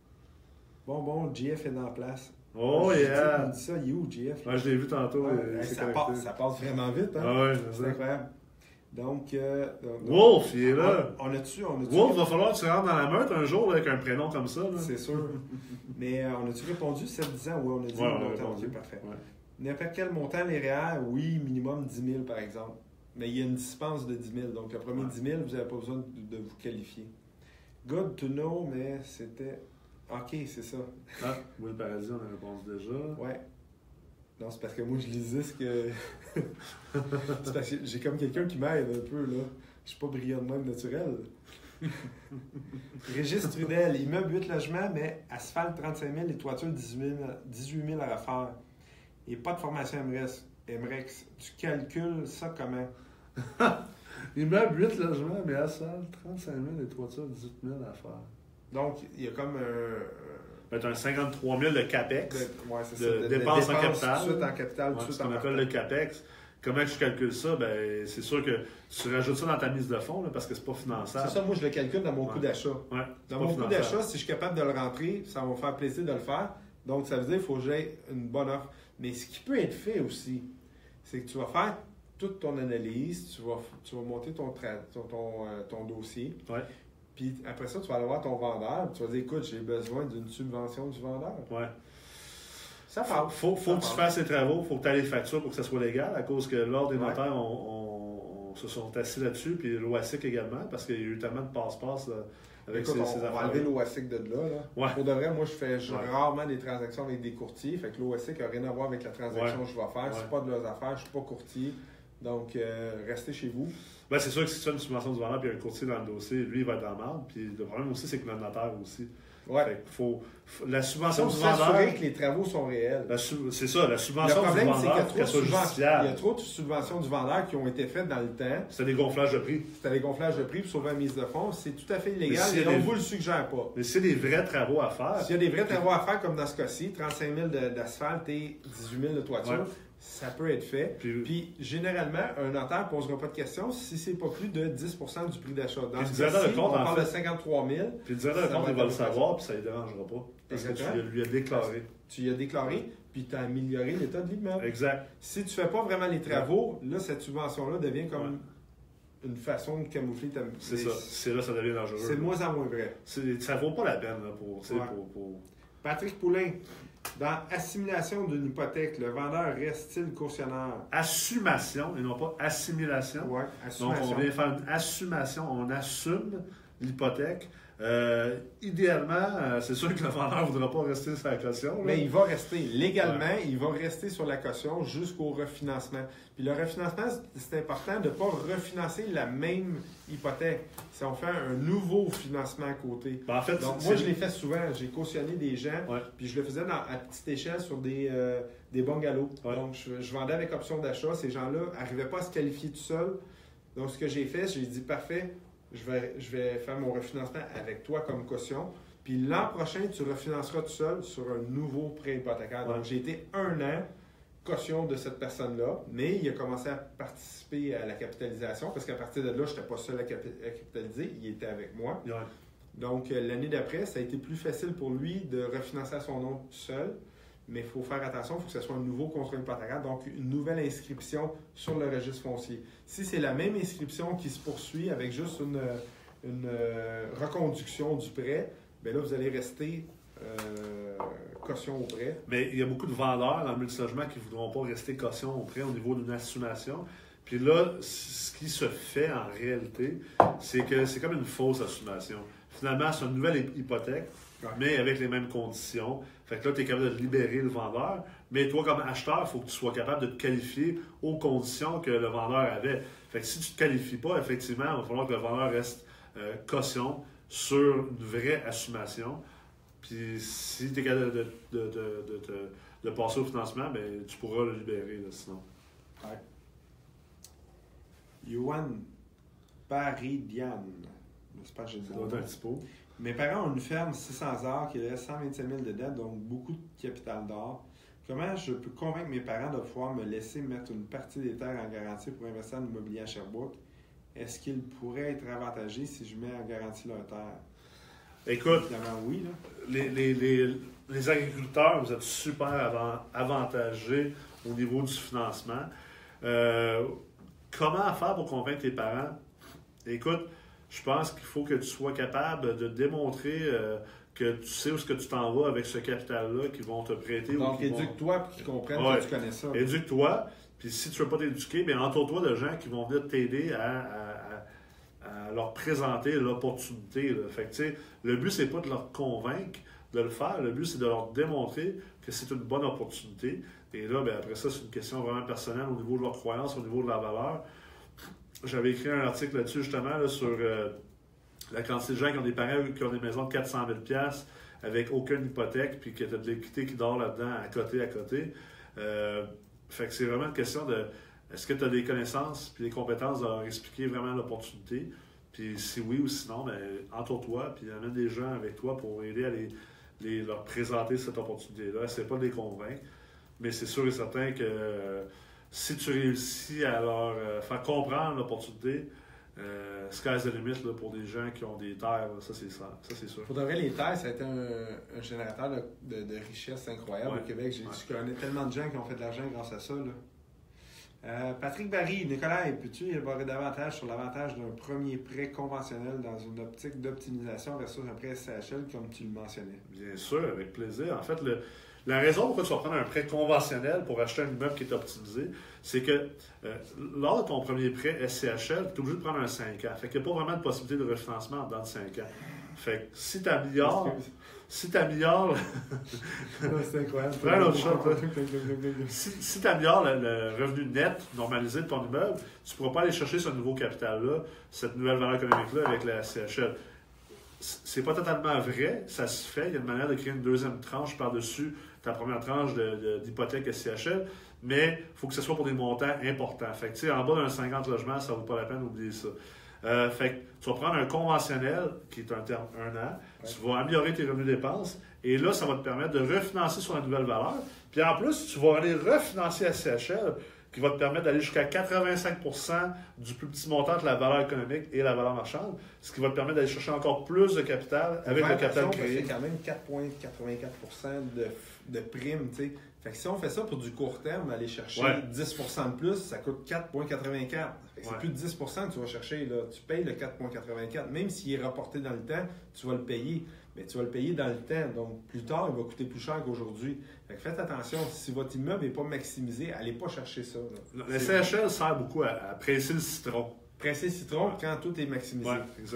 Bon, GF est en place. Oh, yeah! On dit ça, il est où, GF? Moi, je l'ai vu tantôt. Ça passe vraiment vite, hein? Ah ouais, c'est incroyable. Donc, Wolf, il est là. On a-tu Wolf, va falloir que tu rentres dans la meute un jour avec un prénom comme ça. C'est sûr. Mais on a-tu répondu 7-10 ans? Oui, on a dit longtemps. Ok, parfait. Ouais. N'importe quel montant, les REER, oui, minimum 10 000 par exemple. Mais il y a une dispense de 10 000. Donc, le premier 10 000, vous n'avez pas besoin de vous qualifier. Good to know, mais c'était. Ok, c'est ça. Ah, oui, le paradis, on a répondu déjà. Ouais. Non, c'est parce que moi, je lisais ce que. C'est parce que j'ai comme quelqu'un qui m'aide un peu, là. Je suis pas brillant de même naturel. Régis Trudel, immeuble 8 logements, mais asphalte 35 000 et toiture 18 000 à refaire. Et pas de formation MREX. Tu calcules ça comment? Immeuble 8 logements, mais asphalte 35 000 et toiture 18 000 à faire. Donc, il y a comme tu as un 53 000 de CAPEX, de dépenses en capital. Tout de suite en capital, tout de suite en ce qu'on appelle le CAPEX. Comment je calcule ça? Ben, c'est sûr que tu rajoutes ça dans ta mise de fonds là, parce que c'est pas finançable. C'est ça, moi je le calcule dans mon coût d'achat. Ouais, dans mon coût d'achat, si je suis capable de le rentrer, ça va me faire plaisir de le faire. Donc, ça veut dire qu'il faut que j'aie une bonne offre. Mais ce qui peut être fait aussi, c'est que tu vas faire toute ton analyse, tu vas monter ton dossier. Ouais. Puis après ça, tu vas aller voir ton vendeur. Tu vas dire, écoute, j'ai besoin d'une subvention du vendeur. Ouais. Ça part. Faut que tu fasses tes travaux, faut que tu aies les factures pour que ça soit légal, à cause que l'Ordre des notaires se sont assis là-dessus, puis l'OASIC également, parce qu'il y a eu tellement de passe-passe avec ces affaires. On va enlever l'OASIC de là. Ouais. Pour de vrai, moi, je fais rarement des transactions avec des courtiers. Fait que l'OASIC n'a rien à voir avec la transaction que je vais faire. C'est pas de leurs affaires, je suis pas courtier. Donc, restez chez vous. Ben, c'est sûr que si tu as une subvention du vendeur et un courtier dans le dossier, lui, il va être dans la merde. Puis le problème aussi, c'est que le notaire aussi. Ouais. Fait que la subvention du vendeur. s'assurer que les travaux sont réels. C'est ça, la subvention du vendeur, qu'elle soit justifiable. Il y a trop de subventions du vendeur qui ont été faites dans le temps. C'était des gonflages de prix. C'était des gonflages de prix pour sauver la mise de fonds. C'est tout à fait illégal et on ne vous le suggère pas. Mais s'il y a des vrais travaux à faire. S'il y a des vrais travaux à faire, comme dans ce cas-ci, 35 000 d'asphalte et 18 000 de toiture, ça peut être fait. Puis, généralement, un notaire ne posera pas de questions si c'est pas plus de 10 du prix d'achat. Dans ce cas-ci, on parle de 53 000. Puis le directeur de compte, il va le savoir, puis ça ne le dérangera pas. Parce que tu lui as déclaré. Tu lui as déclaré, puis tu as amélioré l'état de l'immeuble. Exact. Si tu ne fais pas vraiment les travaux, là, cette subvention-là devient comme une façon de camoufler ta... C'est ça. C'est là que ça devient dangereux. C'est de moins en moins vrai. Ça ne vaut pas la peine là, pour... Patrick Poulain. Dans assimilation d'une hypothèque, le vendeur reste-t-il cautionnaire? Assumation et non pas assimilation. Oui, assumation. Donc, on vient faire une assumation. On assume l'hypothèque. Idéalement, c'est sûr que le vendeur ne voudra pas rester sur la caution. Là. Mais il va rester. Légalement, il va rester sur la caution jusqu'au refinancement. Puis le refinancement, c'est important de ne pas refinancer la même hypothèque. Si on fait un nouveau financement à côté. En fait, donc, moi, je l'ai fait souvent. J'ai cautionné des gens, puis je le faisais à petite échelle sur des bungalows. Donc, je vendais avec option d'achat. Ces gens-là n'arrivaient pas à se qualifier tout seuls. Donc, ce que j'ai fait, j'ai dit, parfait, je vais faire mon refinancement avec toi comme caution. Puis l'an prochain, tu refinanceras tout seul sur un nouveau prêt hypothécaire. Donc, j'ai été 1 an caution de cette personne-là, mais il a commencé à participer à la capitalisation parce qu'à partir de là, je n'étais pas seul à capitaliser, il était avec moi. Ouais. Donc, l'année d'après, ça a été plus facile pour lui de refinancer à son nom seul, mais il faut faire attention, il faut que ce soit un nouveau contrat hypothécaire, donc une nouvelle inscription sur le registre foncier. Si c'est la même inscription qui se poursuit avec juste une reconduction du prêt, bien là, vous allez rester caution au prêt. Mais il y a beaucoup de vendeurs dans le multilogement qui ne voudront pas rester caution au prêt au niveau d'une assumation. Puis là, ce qui se fait en réalité, c'est que c'est comme une fausse assumation. Finalement, c'est une nouvelle hypothèque, mais avec les mêmes conditions. Fait que là, tu es capable de libérer le vendeur, mais toi, comme acheteur, il faut que tu sois capable de te qualifier aux conditions que le vendeur avait. Fait que si tu ne te qualifies pas, effectivement, il va falloir que le vendeur reste caution sur une vraie assumation. Puis si tu es capable de passer au financement, bien, tu pourras le libérer, là, sinon. Ouais. Yohan Paridian. J'espère que j'ai dit ça doit être un petit peu. Mes parents ont une ferme 600 acres qui reste 127 000 de dette, donc beaucoup de capital d'or. Comment je peux convaincre mes parents de pouvoir me laisser mettre une partie des terres en garantie pour investir en immobilier à Sherbrooke? Est-ce qu'ils pourraient être avantagés si je mets en garantie leur terre? Écoute, oui, là. Les agriculteurs, vous êtes super avantagés au niveau du financement. Comment faire pour convaincre tes parents? Écoute, je pense qu'il faut que tu sois capable de démontrer que tu sais où est-ce que tu t'en vas avec ce capital-là qu'ils vont te prêter. Donc, éduque-toi pour qu'ils comprennent que tu connais ça. Éduque-toi. Puis si tu ne veux pas t'éduquer, bien, entoure-toi de gens qui vont venir t'aider à leur présenter l'opportunité. Là. Fait que, tu sais, le but, c'est pas de leur convaincre de le faire. Le but, c'est de leur démontrer que c'est une bonne opportunité. Et là, bien, après ça, c'est une question vraiment personnelle au niveau de leur croyance, au niveau de la valeur. J'avais écrit un article là-dessus, justement, là, sur la quantité de gens qui ont des parents qui ont des maisons de 400 000 $ avec aucune hypothèque, puis qui ont de l'équité qui dort là-dedans à côté. Fait que c'est vraiment une question de est-ce que tu as des connaissances puis des compétences de leur expliquer vraiment l'opportunité. Puis si oui ou sinon, bien, entoure-toi, puis amène des gens avec toi pour aider à leur présenter cette opportunité-là. Essaie pas de les convaincre, mais c'est sûr et certain que si tu réussis à leur faire comprendre l'opportunité, sky's the limit là, pour des gens qui ont des terres, ça c'est sûr. Pour de vrai, les terres, ça a été un générateur de richesse incroyable au Québec. Je connais tellement de gens qui ont fait de l'argent grâce à ça. Là. Patrick Barry, Nicolas, peux-tu élaborer davantage sur l'avantage d'un premier prêt conventionnel dans une optique d'optimisation versus un prêt SCHL comme tu le mentionnais? Bien sûr, avec plaisir. En fait, la raison pourquoi tu vas prendre un prêt conventionnel pour acheter un immeuble qui est optimisé, c'est que lors de ton premier prêt SCHL, tu es obligé de prendre un 5 ans. Fait qu'il n'y a pas vraiment de possibilité de refinancement dans 5 ans. Fait que si tu améliores... c'est incroyable. Prends l'autre shot, si tu améliores le revenu net normalisé de ton immeuble, tu ne pourras pas aller chercher ce nouveau capital-là, cette nouvelle valeur économique-là avec la SCHL. C'est pas totalement vrai, ça se fait. Il y a une manière de créer une deuxième tranche par-dessus ta première tranche d'hypothèque SCHL, mais il faut que ce soit pour des montants importants. Fait que, en bas d'un 50 logements, ça ne vaut pas la peine d'oublier ça. Fait que tu vas prendre un conventionnel, qui est un terme 1 an, tu vas améliorer tes revenus dépenses, et là, ça va te permettre de refinancer sur la nouvelle valeur. Puis en plus, tu vas aller refinancer à SCHL, qui va te permettre d'aller jusqu'à 85% du plus petit montant de la valeur économique et la valeur marchande, ce qui va te permettre d'aller chercher encore plus de capital avec le capital créé. C'est quand même 4,84% de prime, tu sais. Fait que si on fait ça pour du court terme, aller chercher 10% de plus, ça coûte 4,84. C'est plus de 10% que tu vas chercher. Là. Tu payes le 4,84. Même s'il est rapporté dans le temps, tu vas le payer. Mais tu vas le payer dans le temps. Donc, plus tard, il va coûter plus cher qu'aujourd'hui. Fait que faites attention. Si votre immeuble n'est pas maximisé, allez pas chercher ça. Là. Le CHL sert beaucoup à presser le citron. Presser le citron quand tout est maximisé. Oui, exact.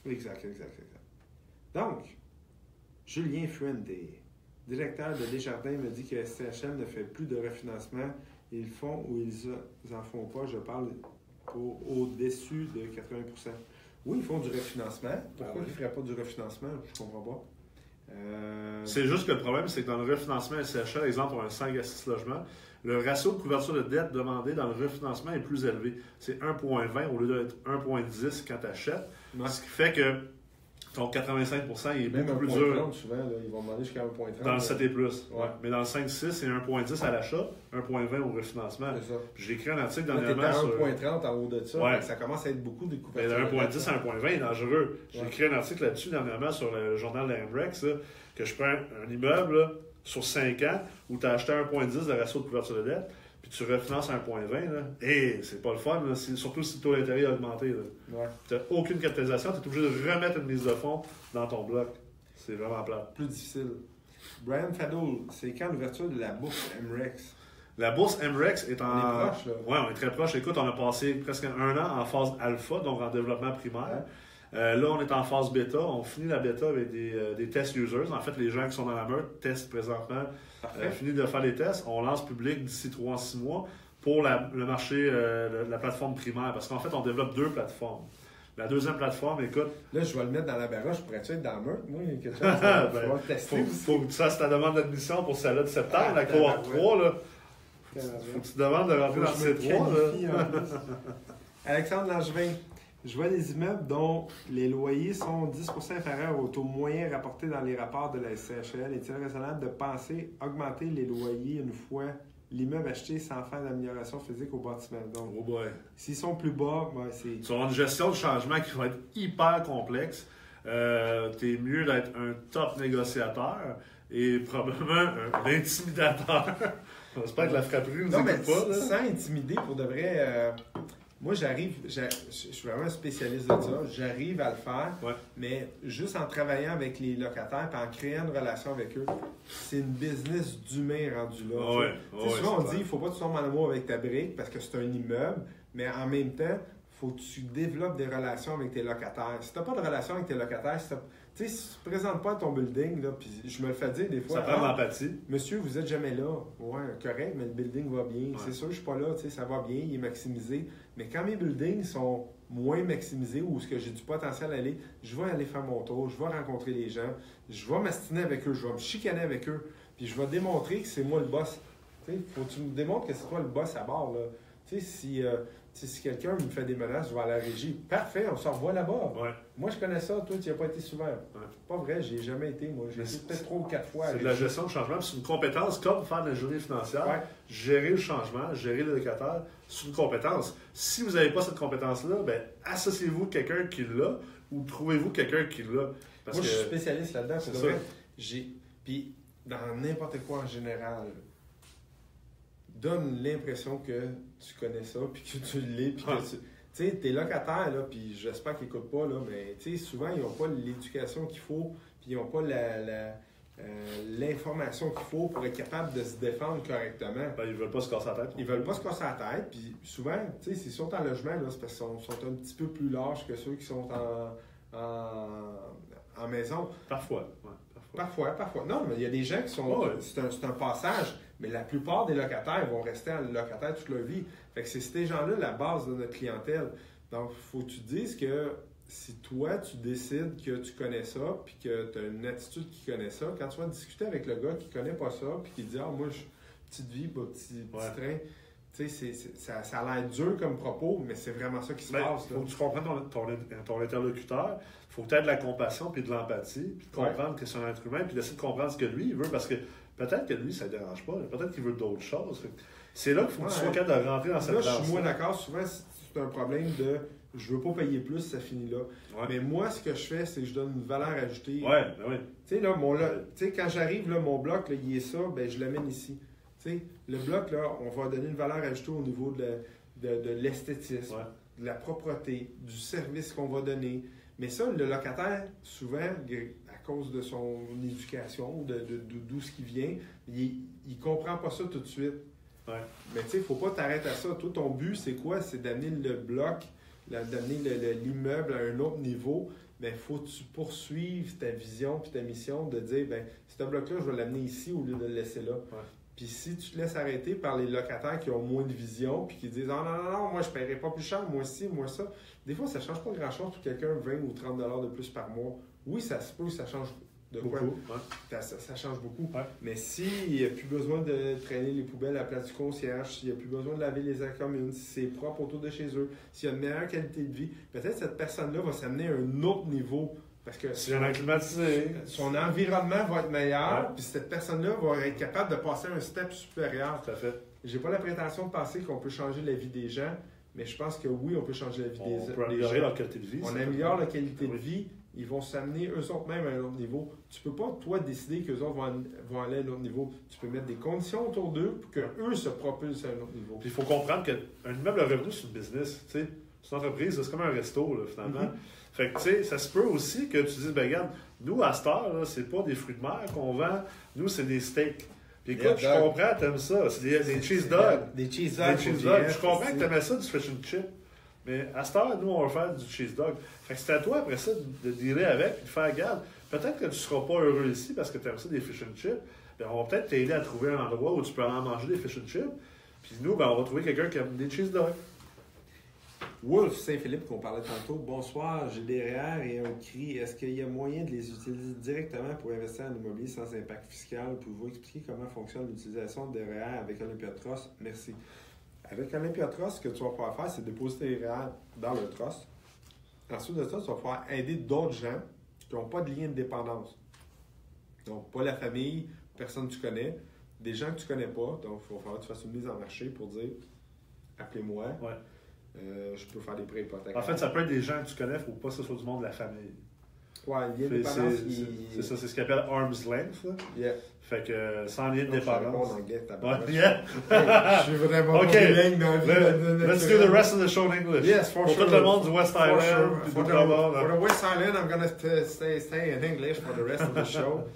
Exact. Donc, Julien Fuente, directeur de Desjardins, me dit que SCHL ne fait plus de refinancement. Ils font ou ils en font pas. Je parle au-dessus de 80%. Oui, ils font du refinancement. Pourquoi ils ne feraient pas du refinancement? Je ne comprends pas. C'est juste que le problème, c'est que dans le refinancement SCHL, exemple, pour un 5 à 6 logements, le ratio de couverture de dette demandé dans le refinancement est plus élevé. C'est 1,20 au lieu d'être 1,10 quand tu achètes. Ouais. Ce qui fait que ton 85%, il est même beaucoup plus dur. 30, souvent, là, ils vont demander jusqu'à 1,30. Dans le 7 et plus. Ouais. Mais dans le 5-6, c'est 1,10 à l'achat, 1,20 au refinancement. J'ai écrit un article dernièrement sur... 1,30 en haut de ça. Ouais. Ça commence à être beaucoup de couverture. Mais de 1,10 à 1,20 est dangereux. J'ai écrit un article là-dessus dernièrement sur le journal de l'Amrex, que je prends un immeuble là, sur 5 ans où tu as acheté 1,10 de ratio de couverture de dette, puis tu refinances à 1,20, et c'est pas le fun, là, surtout si le taux d'intérêt a augmenté. Ouais. Tu n'as aucune capitalisation, tu es obligé de remettre une mise de fonds dans ton bloc. C'est vraiment plat. Plus difficile. Brian Fadoul, c'est quand l'ouverture de la bourse MREX? La bourse MREX est en... On est proche, là. Oui, on est très proche. Écoute, on a passé presque 1 an en phase alpha, donc en développement primaire. Là, on est en phase bêta. On finit la bêta avec des test users. En fait, les gens qui sont dans la meute testent présentement. Fini de faire les tests. On lance public d'ici 3-6 mois pour le marché, la plateforme primaire. Parce qu'en fait, on développe 2 plateformes. La deuxième plateforme, écoute... Là, je vais le mettre dans la barrage. Pourrais-tu être dans la meute? Moi, il y a quelque chose à tester. Faut que tu fasses ta demande d'admission pour celle-là de septembre, la cohorte 3. Là. Faut que tu demandes de rentrer dans ces 3. Alexandre Langevin. Je vois des immeubles dont les loyers sont 10% inférieurs au taux moyen rapporté dans les rapports de la SCHL. Est-il raisonnable de penser augmenter les loyers une fois l'immeuble acheté sans faire d'amélioration physique au bâtiment? Donc, s'ils sont plus bas, c'est... Tu auras une gestion de changement qui va être hyper complexe. T'es mieux d'être un top négociateur et probablement un intimidateur. J'espère que la frapperie nous écoute pas. Là. Sans intimider, pour de vrai... Moi, je suis vraiment un spécialiste de ça. J'arrive à le faire, mais juste en travaillant avec les locataires et en créant une relation avec eux, c'est une business d'humain rendu là. Souvent, on dit qu'il ne faut pas que tu tombes en amour avec ta brique parce que c'est un immeuble, mais en même temps, il faut que tu développes des relations avec tes locataires. Si tu n'as pas de relation avec tes locataires, si tu ne présentes pas ton building, là, puis je me le fais dire des fois. Ça prend l'empathie. Monsieur, vous n'êtes jamais là. Ouais, correct, mais le building va bien. C'est sûr, je ne suis pas là, ça va bien, il est maximisé. Mais quand mes buildings sont moins maximisés ou ce que j'ai du potentiel à aller, je vais aller faire mon tour, je vais rencontrer les gens, je vais m'astiner avec eux, je vais me chicaner avec eux, puis je vais démontrer que c'est moi le boss. Faut que tu me démontres que c'est toi le boss à bord. Là. Si quelqu'un me fait des menaces, je vais à la régie. Parfait, on se revoit là-bas. Moi, je connais ça. Toi, tu n'y as pas été souvent. Pas vrai, j'ai jamais été. Moi, j'ai été peut-être 3 ou 4 fois. C'est de la gestion de changement. C'est une compétence comme faire de la journée financière. Gérer le changement, gérer le locataire, c'est une compétence. Si vous n'avez pas cette compétence-là, associez-vous quelqu'un qui l'a ou trouvez-vous quelqu'un qui l'a. Moi, je suis spécialiste là-dedans. C'est vrai. Puis, dans n'importe quoi en général, donne l'impression que tu connais ça, puis que tu l'es, puis que tu sais, tes locataires, là, puis j'espère qu'ils n'écoutent pas, là, mais tu sais, souvent, ils n'ont pas l'éducation qu'il faut, puis ils n'ont pas l'information qu'il faut pour être capable de se défendre correctement. Ils veulent pas se casser la tête. Ils veulent pas se casser la tête, puis souvent, tu sais, s'ils sont en logement, là, c'est parce qu'ils sont un petit peu plus larges que ceux qui sont en maison. Parfois. Parfois. Non, mais il y a des gens qui sont... C'est un passage, mais la plupart des locataires vont rester locataires toute leur vie. Fait que c'est ces gens-là la base de notre clientèle. Donc, il faut que tu te dises que si toi, tu décides que tu connais ça, puis que tu as une attitude qui connaît ça, quand tu vas discuter avec le gars qui connaît pas ça, puis qui dit « Ah, moi, petite vie, petit train », tu sais, ça a l'air dur comme propos, mais c'est vraiment ça qui se passe. Il faut que tu comprennes ton interlocuteur. Il faut que tu aies de la compassion puis de l'empathie, puis de comprendre que c'est un être humain, puis d'essayer de comprendre ce que lui il veut, parce que peut-être que lui, ça ne dérange pas. Peut-être qu'il veut d'autres choses. C'est là qu'il faut que tu sois capable de rentrer dans cette danse. Là, je suis moins d'accord. Souvent, c'est un problème de « je veux pas payer plus, ça finit là ». Mais moi, ce que je fais, c'est que je donne une valeur ajoutée. Tu sais, là, quand j'arrive, là, mon bloc, là, il est ça, je l'amène ici. T'sais, le bloc, là, on va donner une valeur ajoutée au niveau de l'esthétisme, de la propreté, du service qu'on va donner. Mais ça, le locataire, souvent, à cause de son éducation, d'où ce qui vient, il ne comprend pas ça tout de suite. Mais tu sais, il ne faut pas t'arrêter à ça. Toi, ton but, c'est quoi? C'est d'amener le bloc d'amener l'immeuble à un autre niveau, il faut que tu poursuives ta vision et ta mission de dire, ce bloc-là, je vais l'amener ici au lieu de le laisser là. Ouais. Puis si tu te laisses arrêter par les locataires qui ont moins de vision puis qui disent « non, moi je ne paierai pas plus cher, moi ci, moi ça », des fois, ça ne change pas grand-chose pour quelqu'un 20 ou 30 $ de plus par mois. Oui, ça se peut, ça change de quoi? Beaucoup, ouais. Ça change beaucoup. Ouais. Mais s'il n'y a plus besoin de traîner les poubelles à la place du concierge, s'il n'y a plus besoin de laver les aires communes, si c'est propre autour de chez eux, s'il y a une meilleure qualité de vie, peut-être cette personne-là va s'amener à un autre niveau. Parce que si on a climatisé, son environnement va être meilleur, puis cette personne-là va être capable de passer un step supérieur. Tout à fait. J'ai pas la prétention de penser qu'on peut changer la vie des gens, mais je pense que oui, on peut changer la vie des gens. On peut améliorer leur qualité de vie. On améliore la qualité de vie, ils vont s'amener eux autres même à un autre niveau. Tu peux pas, toi, décider qu'eux autres vont aller à un autre niveau. Tu peux mettre des conditions autour d'eux pour qu'eux se propulsent à un autre niveau. Puis il faut comprendre qu'un immeuble à revenu, c'est une business. C'est une entreprise, c'est comme un resto, là, finalement. Mm-hmm. Fait que, tu sais, ça se peut aussi que tu dises, regarde, nous, à cette heure, c'est pas des fruits de mer qu'on vend, nous, c'est des steaks. Puis écoute, je comprends, t'aimes ça. C'est des cheese dogs. Des cheese dogs. Je comprends que t'aimais ça, du fish and chip. Mais à cette heure, nous, on va faire du cheese dog. Fait que c'est à toi, après ça, de dealer avec et de faire garde. Peut-être que tu ne seras pas heureux ici parce que tu aimes ça des fish and chips. Bien, on va peut-être t'aider à trouver un endroit où tu peux en manger des fish and chips. Puis nous, on va trouver quelqu'un qui aime des cheese dogs. Wolf Saint-Philippe, qu'on parlait tantôt. Bonsoir, j'ai des REER et un CRI. Est-ce qu'il y a moyen de les utiliser directement pour investir en immobilier sans impact fiscal? Pouvez-vous expliquer comment fonctionne l'utilisation des REER avec Olympia Trust? Merci. Avec Olympia Trust, ce que tu vas pouvoir faire, c'est déposer tes REER dans le trust. Ensuite de ça, tu vas pouvoir aider d'autres gens qui n'ont pas de lien de dépendance. Donc, pas la famille, personne que tu connais, des gens que tu ne connais pas. Donc, il va falloir que tu fasses une mise en marché pour dire « Appelez-moi, je peux faire des prêts hypothécaires. » En fait, ça peut être des gens que tu connais, il ne faut pas que ce soit du monde de la famille. Oui, le lien de dépendance, c'est ça, c'est ce qu'on appelle arm's length. Là. Yeah. Fait que sans lien de dépendance. Je suis vraiment bilingue dans la vie. Let's do the rest of the show in English. Yes, for sure. Pour tout le monde du West Island. For the West Island, I'm going to stay in English for the rest of the show.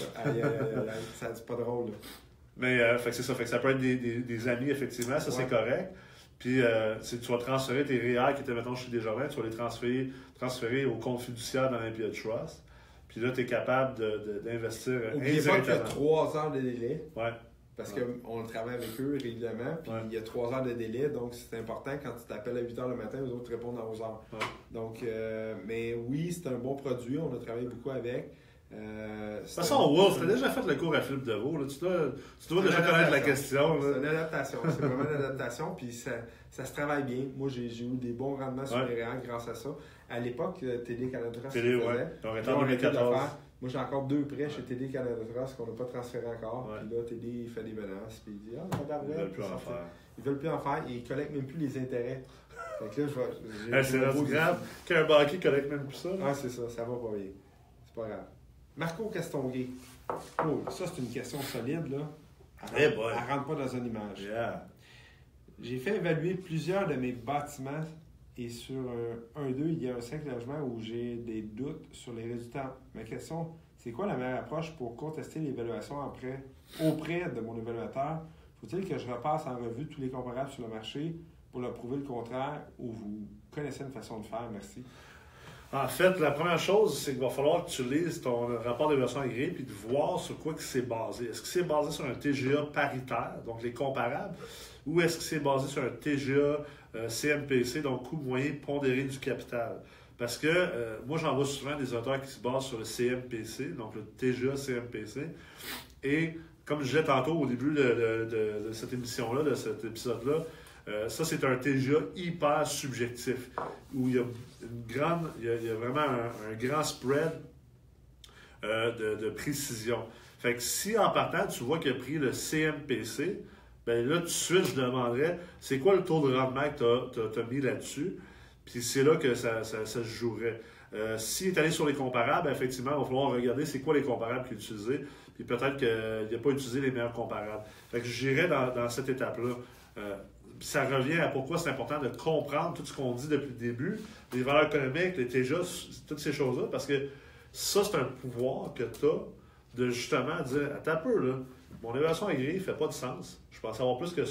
C'est pas drôle. Mais fait que c'est ça. Fait que ça peut être des amis, effectivement. Ça, c'est correct. Puis, tu vas transférer tes REER qui étaient, mettons, chez Desjardins, tu vas les transférer au compte fiduciaire d'Olympia Trust. Puis là, tu es capable d'investir indirectement. N'oubliez pas qu'il y a 3 heures de délai. Ouais. Parce qu'on travaille avec eux régulièrement. Puis il y a 3 heures de délai. Donc, c'est important quand tu t'appelles à 8 h le matin, les autres te répondent à 11 h. Ouais. Donc, mais oui, c'est un bon produit. On a travaillé beaucoup avec. De toute façon, Wolf, tu as déjà fait le cours à Philippe Deveau. Là. Tu dois déjà connaître la question. C'est une adaptation. C'est vraiment une adaptation. Puis ça se travaille bien. Moi, j'ai eu des bons rendements sur les REER grâce à ça. À l'époque, TD Canada Trust faisait. On était en 2014. Moi, j'ai encore 2 prêts chez TD Canada Trust qu'on n'a pas transféré encore. Puis là, TD, il fait des menaces. Puis il dit ils veulent plus en faire. Ils veulent plus en faire et ils collectent même plus les intérêts. Fait que là, c'est grave qu'un banquier collecte même plus ça. Ah, c'est ça. Ça va pas bien. C'est pas grave. Marco Castonguay. Oh, ça, c'est une question solide, là. Elle rentre pas dans une image. Yeah. J'ai fait évaluer plusieurs de mes bâtiments et sur un d'eux, il y a un 5 logements où j'ai des doutes sur les résultats. Ma question, c'est quoi la meilleure approche pour contester l'évaluation auprès de mon évaluateur? Faut-il que je repasse en revue tous les comparables sur le marché pour leur prouver le contraire ou vous connaissez une façon de faire? Merci. En fait, la première chose, c'est qu'il va falloir que tu lises ton rapport d'évaluation agréé et de voir sur quoi c'est basé. Est-ce que c'est basé sur un TGA paritaire, donc les comparables, ou est-ce que c'est basé sur un TGA CMPC, donc coût moyen pondéré du capital? Parce que moi, j'en vois souvent des auteurs qui se basent sur le CMPC, donc le TGA CMPC. Et comme je disais tantôt au début de cette émission-là, de cet épisode-là, ça, c'est un TGA hyper subjectif, où il y a vraiment un grand spread de précision. Fait que si, en partant, tu vois qu'il a pris le CMPC, bien là, tout de suite, je demanderais, c'est quoi le taux de rendement que tu as mis là-dessus? Puis c'est là que ça se jouerait. S'il est allé sur les comparables, effectivement, il va falloir regarder c'est quoi les comparables qu'il a utilisés, puis peut-être qu'il n'a pas utilisé les meilleurs comparables. Fait que j'irais dans cette étape-là. Ça revient à pourquoi c'est important de comprendre tout ce qu'on dit depuis le début, les valeurs économiques, les TGA, toutes ces choses-là, parce que ça, c'est un pouvoir que tu as de justement dire, attends un peu, là, mon évaluation agréée ne fait pas de sens. Je pense avoir plus que ça.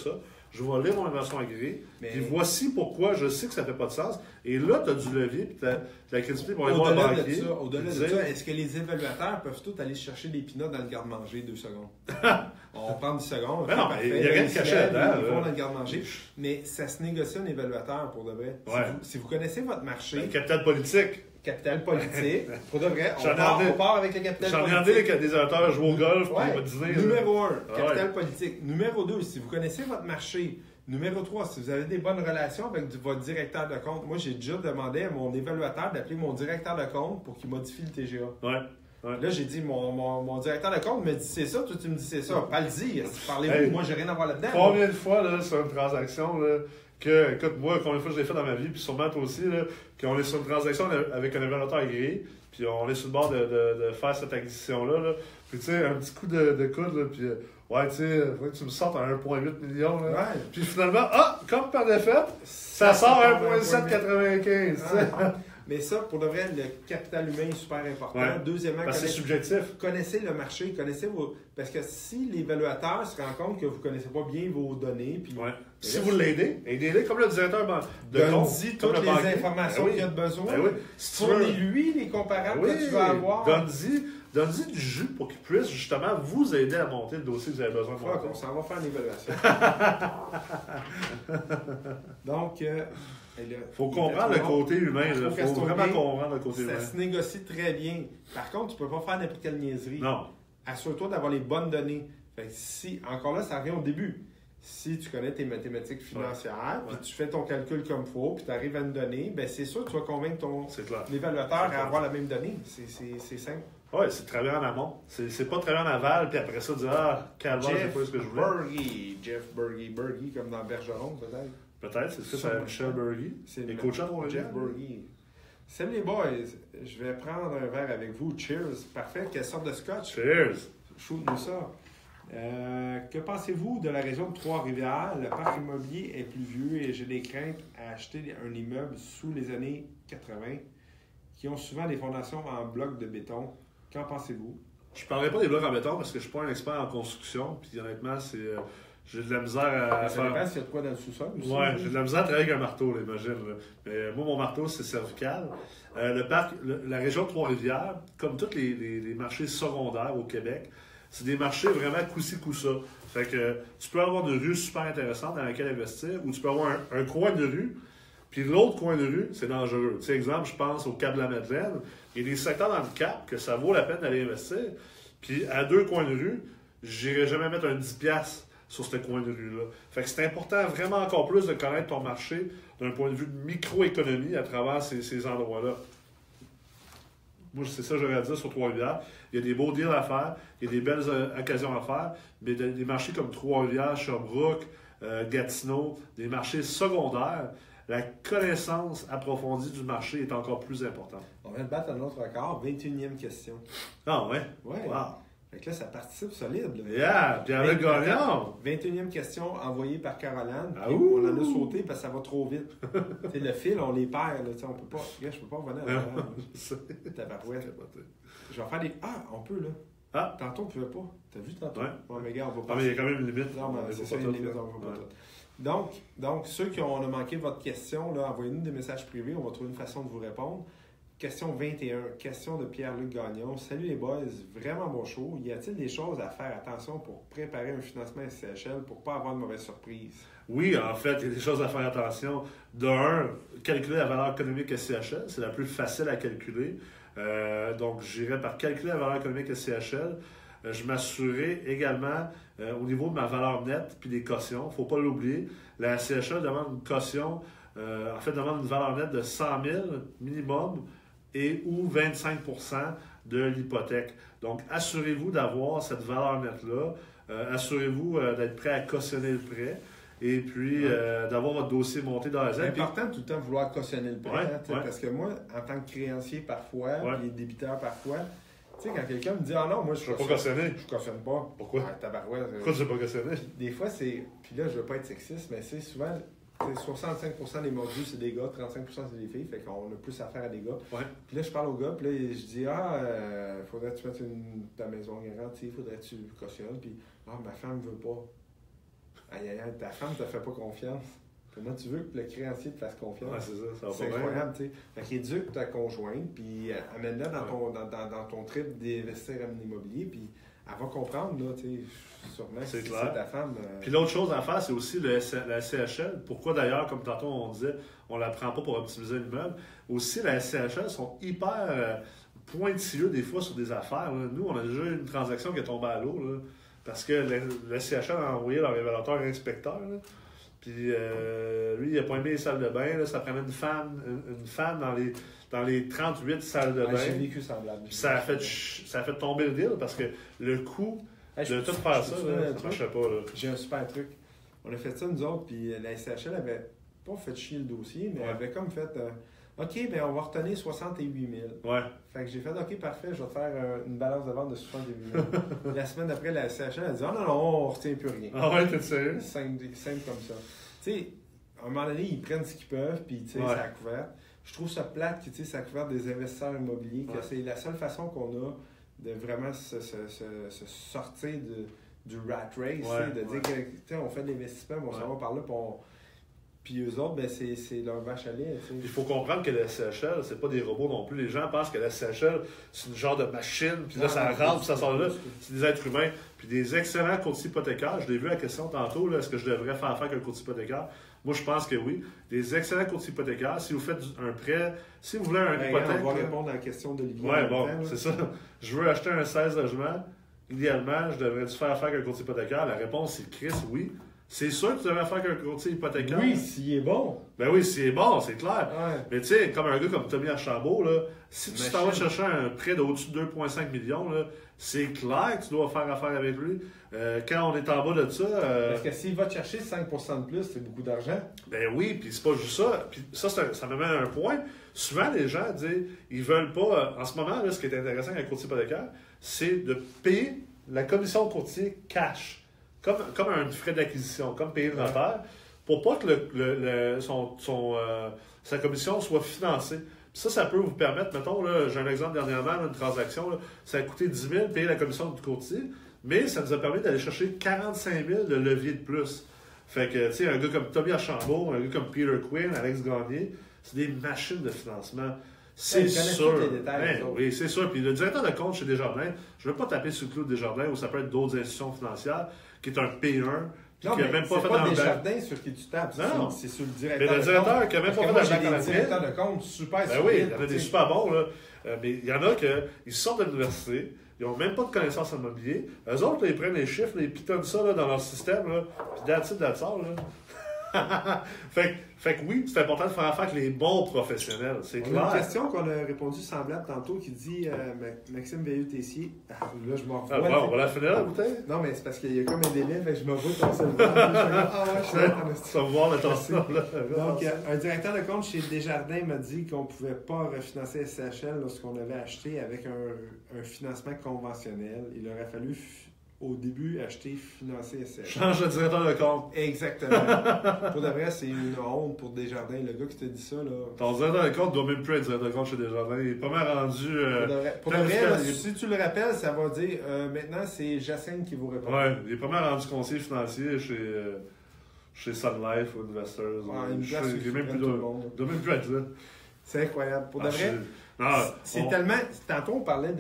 Je vais lire mon évaluation agréée. Puis voici pourquoi je sais que ça ne fait pas de sens. Et là, tu as du levier, puis tu as la crédibilité pour aller voir le banquier. Au-delà de ça, est-ce que les évaluateurs peuvent tous aller chercher des pinottes dans le garde-manger 2 secondes? On prend 10 secondes. Ben non, il n'y a rien de caché là-dedans. Ils vont dans le garde-manger. Mais ça se négocie un évaluateur, pour de vrai. Ouais. Si vous connaissez votre marché... Le capital politique. Capital politique. Pour de vrai, on part avec le capital politique. J'en ai regardé des auteurs jouer au golf, puis va dîner. Numéro 1, capital politique. Numéro 2, si vous connaissez votre marché. Numéro 3, si vous avez des bonnes relations avec votre directeur de compte. Moi, j'ai déjà demandé à mon évaluateur d'appeler mon directeur de compte pour qu'il modifie le TGA. Là, j'ai dit, mon directeur de compte me dit c'est ça, toi tu me dis c'est ça. Pas le dire. Parlez-vous, moi j'ai rien à voir là-dedans. Combien de fois là, sur une transaction là, écoute, moi, combien de fois je l'ai fait dans ma vie, puis sûrement toi aussi, là, qu'on est sur une transaction avec un évaluateur agréé, puis on est sur le bord de faire cette acquisition-là. Là. Puis tu sais, un petit coup de coude, là, puis ouais, tu sais, il faudrait que tu me sortes à 1,8 million. Là. Ouais. Puis finalement, comme par défaite, ça sort à 1,795. Mais ça, pour de vrai, le capital humain est super important. Ouais. Deuxièmement, c'est subjectif. Connaissez le marché, connaissez vos... Parce que si l'évaluateur se rend compte que vous ne connaissez pas bien vos données... Puis... Ouais. Si vous l'aidez, aidez-le comme le directeur de compte. Donne-y toutes les informations qu'il a besoin. Fournez-lui les comparables que tu vas avoir. Donne-y du jus pour qu'il puisse justement vous aider à monter le dossier que vous avez besoin de monter. On s'en va faire une évaluation. Donc... il faut comprendre le côté humain. Il faut vraiment comprendre le côté humain. Ça se négocie très bien. Par contre, tu ne peux pas faire n'importe quelle niaiserie. Non. Assure-toi d'avoir les bonnes données. Fait que si, encore là, ça revient au début. Si tu connais tes mathématiques financières, puis tu fais ton calcul comme il faut, puis tu arrives à une donnée, ben c'est sûr que tu vas convaincre l'évaluateur à avoir la même donnée. C'est simple. Oui, c'est travailler en amont. C'est pas travailler en aval, puis après ça, dire calvaire, c'est pas ce que je voulais. Jeff Burgy, comme dans Bergeron, peut-être. Peut-être, c'est ça, Michel Burgy. C'est les coachs à Jeff Burgy. Salut les boys, je vais prendre un verre avec vous. Cheers. Parfait. Quelle sorte de scotch? Cheers. Shoot-nous ça. Que pensez-vous de la région de Trois-Rivières? Le parc immobilier est plus vieux et j'ai des craintes à acheter un immeuble sous les années 80 qui ont souvent des fondations en blocs de béton. Qu'en pensez-vous? Je ne parlerai pas des blocs en béton parce que je ne suis pas un expert en construction. Puis honnêtement, j'ai de la misère à faire. Ça dépend s'il y a de quoi dans le sous-sol aussi. Ouais, j'ai de la misère à travailler avec un marteau, là, imagine. Là. Mais moi, mon marteau, c'est cervical. La région de Trois-Rivières, comme tous les marchés secondaires au Québec, c'est des marchés vraiment coup-ci, coup-ça. Fait que tu peux avoir une rue super intéressante dans laquelle investir, ou tu peux avoir un coin de rue, puis l'autre coin de rue, c'est dangereux. Tu sais, exemple, je pense au Cap de la Madeleine. Il y a des secteurs dans le Cap que ça vaut la peine d'aller investir. Puis à 2 coins de rue, j'irai jamais mettre un 10$ sur ce coin de rue-là. Fait que c'est important vraiment encore plus de connaître ton marché d'un point de vue de microéconomie à travers ces endroits-là. Moi, c'est ça que j'aurais à dire sur Trois-Rivières. Il y a des beaux deals à faire, il y a des belles occasions à faire, mais des marchés comme Trois-Rivières, Sherbrooke, Gatineau, des marchés secondaires, la connaissance approfondie du marché est encore plus importante. On vient de battre un autre record, 21e question. Ah ouais? Ouais. Wow. Fait que là, ça participe solide. Là. Yeah! Pierre-Luc Gagnon! 21e question envoyée par Caroline. Ah, on en a sauté parce que ça va trop vite. Le fil, on les perd. Là, on peut pas... Regarde, je peux pas revenir à la tabarouette. Je vais faire des... Ah, on peut, là. Ah! Tantôt, on pouvait pas. T'as vu tantôt? Ouais. Ouais, mais regarde, on va pas... Ah, mais il y a quand même une limite. Non, mais c'est ça, une limite, on va pas tout. Donc, ceux qui ont manqué votre question, là, envoyez-nous des messages privés. On va trouver une façon de vous répondre. Question 21, question de Pierre-Luc Gagnon. Salut les boys, vraiment bon show. Y a-t-il des choses à faire attention pour préparer un financement SCHL pour ne pas avoir de mauvaises surprises? Oui, en fait, il y a des choses à faire attention. De calculer la valeur économique SCHL, c'est la plus facile à calculer. Donc, j'irai par calculer la valeur économique SCHL. Je m'assurerai également au niveau de ma valeur nette puis des cautions. Il ne faut pas l'oublier. La SCHL demande une caution, demande une valeur nette de 100 000 minimum et ou 25 % de l'hypothèque. Donc, assurez-vous d'avoir cette valeur nette-là. Assurez-vous d'être prêt à cautionner le prêt. Et puis, d'avoir votre dossier monté dans la Z. C'est important tout le temps de vouloir cautionner le prêt. Parce que moi, en tant que créancier parfois, puis débiteur parfois, tu sais, quand quelqu'un me dit « Ah non, moi, je ne cautionne pas. » Pourquoi? Tabarouette. Pourquoi tu n'as pas cautionné? Des fois, c'est... Puis là, je ne veux pas être sexiste, mais c'est souvent... 65 % des mordus, c'est des gars, 35 % c'est des filles, fait qu'on a plus affaire à des gars. Ouais. Puis là, je parle aux gars, puis là, je dis faudrait que tu mettes ta maison garantie, faudrait que tu cautionnes, puis ma femme veut pas. Ta femme ne te fait pas confiance. Comment tu veux que le créancier te fasse confiance? Ouais, c'est ça. Ça va c'est incroyable, tu sais. Fait qu'éduque ta conjointe, puis amène-la dans ton trip d'investir en immobilier, puis elle va comprendre, là, tu sais, sûrement c'est si clair. c'est ta femme. Puis l'autre chose à faire, c'est aussi la CHL. Pourquoi d'ailleurs, comme tantôt on disait, on ne la prend pas pour optimiser l'immeuble. Aussi, la CHL sont hyper pointilleux des fois sur des affaires. Là. Nous, on a déjà eu une transaction qui est tombée à l'eau, là, parce que le CHL a envoyé leur révélateur inspecteur. Là. Puis lui, il a pas aimé les salles de bain. Là, ça prenait une fan dans les 38 salles de bain. J'ai vécu semblable. Puis ça a fait tomber le deal parce que le coût de tout faire ça, là, ça marchait pas. Là. J'ai un super truc. On a fait ça nous autres, puis la SCHL avait pas fait chier le dossier, mais elle avait comme fait OK, ben on va retenir 68 000. Ouais. Fait que j'ai fait OK, parfait, je vais te faire une balance de vente de 68 000. La semaine d'après, la SCHL a dit non, on retient plus rien. Ah ouais, t'es sérieux? Simple comme ça. Tu sais, à un moment donné, ils prennent ce qu'ils peuvent, puis tu sais, ça a couvert. Je trouve ça plate que ça a couvert des investisseurs immobiliers, que c'est la seule façon qu'on a de vraiment se sortir du rat race, de dire que on fait de l'investissement, on s'en va par là, puis eux autres, ben c'est leur vache à lait. Il faut comprendre que la CHL, c'est pas des robots non plus. Les gens pensent que la CHL, c'est une genre de machine, puis là, ça rentre, puis ça sort là. C'est des êtres humains. Puis des excellents courtiers hypothécaires. Je l'ai vu à la question tantôt, là, est-ce que je devrais faire affaire avec un courtier hypothécaire? Moi, je pense que oui. Des excellents courtiers hypothécaires. Si vous faites un prêt, si vous voulez un hypothèque... On va répondre à la question d'Olivier. Oui, bon, c'est ça. Je veux acheter un 16 logements. Idéalement, je devrais-tu faire affaire avec un courtier hypothécaire? La réponse, c'est Chris, oui. C'est sûr que tu devrais faire avec un courtier hypothécaire. Oui, s'il est bon. Ben oui, s'il est bon, c'est clair. Ouais. Mais tu sais, comme un gars comme Tommy Archambault, là, si tu t'en vas chercher un prêt d'au-dessus de 2,5 millions, là, c'est clair que tu dois faire affaire avec lui. Quand on est en bas de ça... Parce que s'il va te chercher 5% de plus, c'est beaucoup d'argent. Ben oui, puis c'est pas juste ça. Puis ça, ça me met à un point. Souvent, les gens disent, ils veulent pas... en ce moment, là, ce qui est intéressant avec un courtier hypothécaire, c'est de payer la commission de courtier cash. Comme un frais d'acquisition, comme payer le notaire, pour pas que sa commission soit financée. Puis ça peut vous permettre, mettons, là, j'ai un exemple dernièrement, une transaction, là, ça a coûté 10 000 payer la commission du courtier, mais ça nous a permis d'aller chercher 45 000 de levier de plus. Fait que, tu sais, un gars comme Tommy Archambault, un gars comme Peter Quinn, Alex Gagné, c'est des machines de financement. C'est sûr. Oui, c'est sûr. Puis le directeur de compte chez Desjardins, je ne veux pas taper sur le clou de Desjardins, ou ça peut être d'autres institutions financières, qui est un P1, non, qui n'a même pas fait dans Desjardins sur qui tu tapes, c'est sur le directeur. Mais le directeur qui n'a même pas fait dans le des directeurs de compte super ben oui, il y en a des super bons, là. Mais il y en a qui sortent de l'université, ils n'ont même pas de connaissances en immobilier. Eux autres, là, ils prennent les chiffres, là, ils pitonnent ça là, dans leur système, là, puis that's it, that's all, là. fait que oui, c'est important de faire affaire avec les bons professionnels. C'est clair. On a une question qu'on a répondu semblable tantôt qui dit Maxime Veilleux-Tessier. Là, je m'en revois. On va la finir la bouteille? Non, mais c'est parce qu'il y a comme un délai, fait que je me vois dans cette tu vas voir le temps là. Donc, un directeur de compte chez Desjardins m'a dit qu'on ne pouvait pas refinancer SCHL lorsqu'on avait acheté avec un financement conventionnel. Il aurait fallu au début, acheter, financer SCHL. Change de directeur de compte. Exactement. Pour de vrai, c'est une honte pour Desjardins. Le gars qui t'a dit ça, là... Ton directeur de compte doit même plus être directeur de compte chez Desjardins. Il est pas mal rendu... Pour de vrai, là, si tu le rappelles, ça va dire... maintenant, c'est Jacinthe qui vous répond. Ouais, il est pas mal rendu conseiller financier chez Sun Life ou Investors. Une place où il doit même plus être là. C'est incroyable. Pour de vrai... C'est tellement... Tantôt, on parlait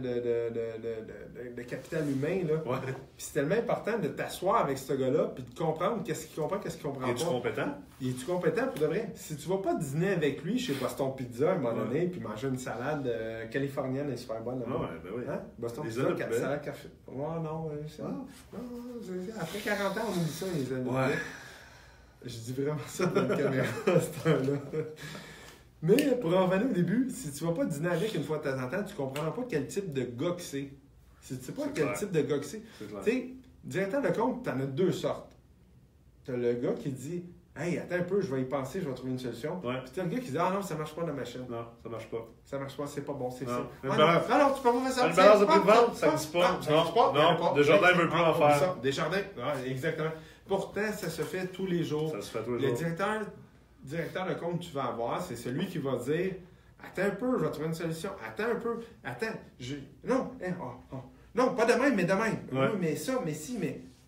de capital humain, là. Ouais. Puis c'est tellement important de t'asseoir avec ce gars-là puis de comprendre qu'est-ce qu'il comprend, qu'est-ce qu'il comprend pas. Es-tu compétent? Es-tu compétent pour de vrai? Si tu vas pas dîner avec lui chez Boston Pizza à un moment donné puis manger une salade californienne est super bonne. Ah ouais, ben oui. Hein? Boston Pizza, salade café. Non, après 40 ans, on oublie ça, les amis. Ouais. Je dis vraiment ça dans la caméra à ce temps-là. Mais pour en revenir au début, si tu vas pas dîner avec une fois de temps en temps, tu comprendras pas quel type de gars que c'est. Si tu sais pas quel type de gars que c'est. Tu sais, directeur de compte, tu en as deux sortes. Tu as le gars qui dit Hey, attends un peu, je vais y penser, je vais trouver une solution. Ouais. Puis tu as le gars qui dit Ah non, ça marche pas la machine. Non, ça marche pas. Ça marche pas, c'est pas bon, c'est ça. Alors, tu peux pas faire ça. Une balance de prix de vente, ça existe pas. Non, Desjardins veut plus en faire. Desjardins, exactement. Pourtant, ça se fait tous les jours. Ça se fait tous les jours. Le directeur de compte que tu vas avoir, c'est celui qui va dire Attends un peu, je vais trouver une solution. Attends un peu. Non, non, pas de même, mais de même. Ouais. Oui, mais ça, mais si, mais.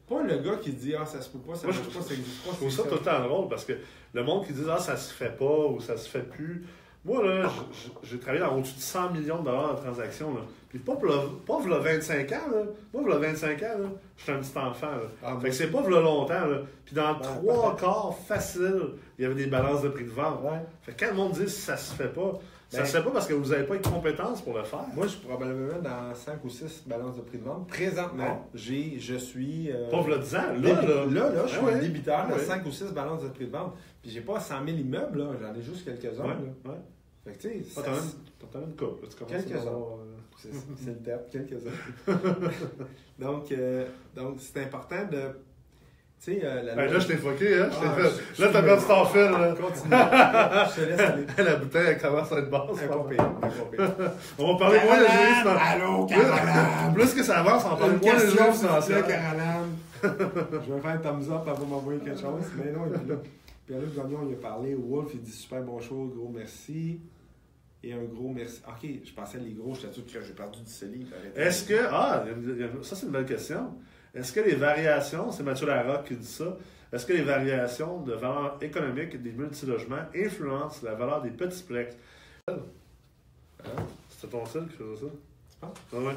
Pas le gars qui dit « Ah, ça se peut pas, ça marche pas, ça existe pas. » Je trouve ça tout le temps drôle parce que le monde qui dit « Ah, ça se fait pas ou ça se fait plus », moi, là, j'ai travaillé dans au-dessus de 100 millions de dollars de transactions. Là. Puis pas v'là 25 ans. Là. Moi, v'là 25 ans, là, j'étais un petit enfant. Là. Fait que c'est pas v'là longtemps. Là. Puis dans 3/4 facile, il y avait des balances de prix de vente. Ouais. Fait que quand le monde dit « Ça se fait pas », ça se fait pas parce que vous n'avez pas les compétences pour le faire. Moi, je suis probablement dans 5 ou 6 balances de prix de vente. Présentement, je suis... Pas v'là 10 ans. Là, je suis débiteur de 5 ou 6 balances de prix de vente. Puis j'ai pas 100 000 immeubles, là. J'en ai juste quelques-uns. Ouais. Fait que tu sais... T'as une couple. Quelques-uns. C'est le terme, quelques-uns. Donc, c'est important de... Tu sais, là, je t'ai foqué, hein? Là, t'as perdu ton fil, là. Continue. Je te laisse aller. La bouteille, elle commence à être basse. On va parler moins de jurisme. Allô, Caroline! Plus que ça avance, on va parler moins de jurisme. Caroline. Je vais faire un thumbs up, elle va m'envoyer quelque chose. Mais non, il est là. Pierre-Luc Gagnon, il a parlé. Wolf, il dit super bon show, gros merci. Et un gros merci. Ok, je pensais les gros, j'étais sûr que j'ai perdu du CELI. Est-ce que. Ça, c'est une belle question. Est-ce que les variations, c'est Mathieu Larocque qui dit ça, est-ce que les variations de valeur économique des multilogements influencent la valeur des petits plex? C'était ton seul qui faisait ça? Tu penses? Ouais.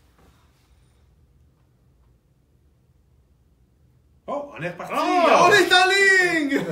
Oh, on est reparti! Oh! On est en ligne!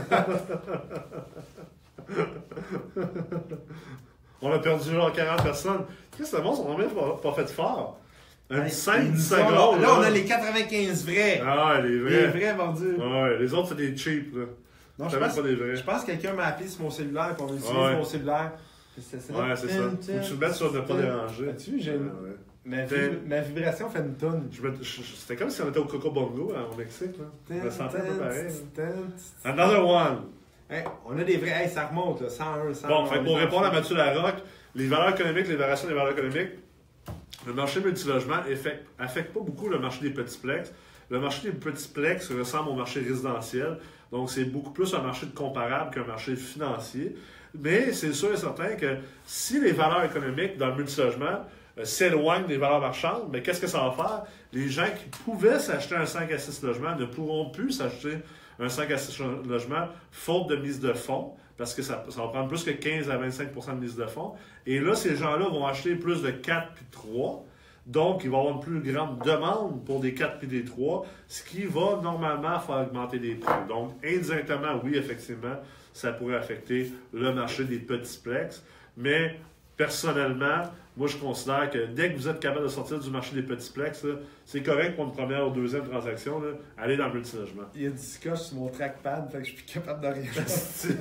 On a perdu genre 40 personnes. Qu'est-ce que c'est bon, on n'a même pas fait fort. Un 5-10 secondes. Là, on a les 95 vrais. Ah, les vrais. Les vrais vendus. Ouais, les autres, c'est des cheap, là. Non, je pense que quelqu'un m'a appelé sur mon cellulaire pour utiliser mon cellulaire. C'est ça. Ouais, c'est ça. Faut que tu le mettes sur ne pas déranger. As-tu vu, ma vibration fait une tonne. C'était comme si on était au Coco Bongo au Mexique, là. Je me sentais un peu pareil. Another one. Hey, on a des vrais. Hey, ça remonte, là. 101, 101. Bon, fait pour répondre à Mathieu Larocque, les valeurs économiques, les variations des valeurs économiques, le marché multilogement affecte pas beaucoup le marché des petits plex. Le marché des petits plex ressemble au marché résidentiel. Donc, c'est beaucoup plus un marché de comparable qu'un marché financier. Mais c'est sûr et certain que si les valeurs économiques dans le multilogement s'éloignent des valeurs marchandes, mais qu'est-ce que ça va faire? Les gens qui pouvaient s'acheter un 5 à 6 logements ne pourront plus s'acheter un 5 à 6 logements faute de mise de fonds, parce que ça va prendre plus que 15 à 25 de mise de fonds. Et là, ces gens-là vont acheter plus de 4 puis 3. Donc, il va y avoir une plus grande demande pour des 4 puis des 3, ce qui va normalement faire augmenter les prix. Donc, indirectement, oui, effectivement, ça pourrait affecter le marché des petits plex. Mais, personnellement, moi, je considère que dès que vous êtes capable de sortir du marché des petits plex, c'est correct pour une première ou deuxième transaction, là, aller dans le multilogement. Il y a du scotch sur mon trackpad, fait que je suis plus capable de rien faire.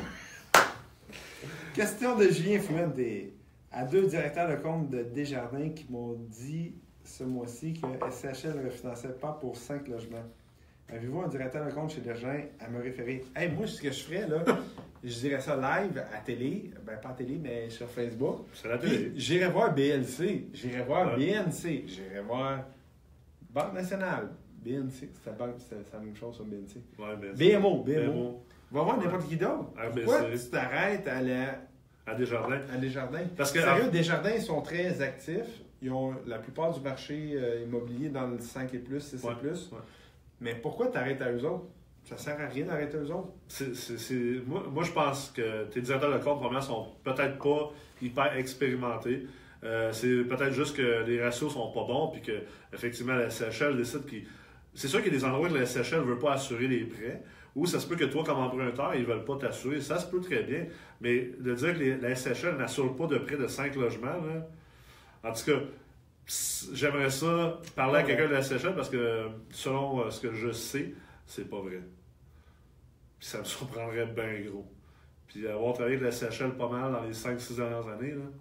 Question de Julien Fuente. À 2 directeurs de compte de Desjardins qui m'ont dit ce mois-ci que SCHL ne refinançait pas pour 5 logements. Avez-vous un directeur de compte chez Desjardins à me référer? Hey, moi, ce que je ferais, là, je dirais ça live à télé, ben pas à télé, mais sur Facebook. C'est la télé. J'irais voir BLC, j'irais voir BNC, j'irais voir Banque Nationale, BNC, c'est la même chose sur BNC. Ouais, BMO. Va voir n'importe qui d'autre. Pourquoi tu t'arrêtes à Desjardins? À Desjardins. Parce que, sérieux, Desjardins, ils sont très actifs. Ils ont la plupart du marché immobilier dans le 5 et plus, 6 et plus. Ouais. Mais pourquoi t'arrêtes à eux autres? Ça sert à rien d'arrêter à eux autres. Moi, je pense que tes directeurs de compte, probablement, sont peut-être pas hyper expérimentés. C'est peut-être juste que les ratios sont pas bons, puis que effectivement la SCHL décide qu'ils... C'est sûr qu'il y a des endroits où la SCHL ne veut pas assurer les prêts, ou ça se peut que toi, comme emprunteur, ils ne veulent pas t'assurer. Ça se peut très bien. Mais de dire que la SCHL n'assure pas de prêt de 5 logements, là, en tout cas, j'aimerais ça parler à quelqu'un de la SCHL parce que, selon ce que je sais, c'est pas vrai. Puis ça me surprendrait bien gros. Puis avoir travaillé avec la SCHL pas mal dans les 5-6 dernières années, là.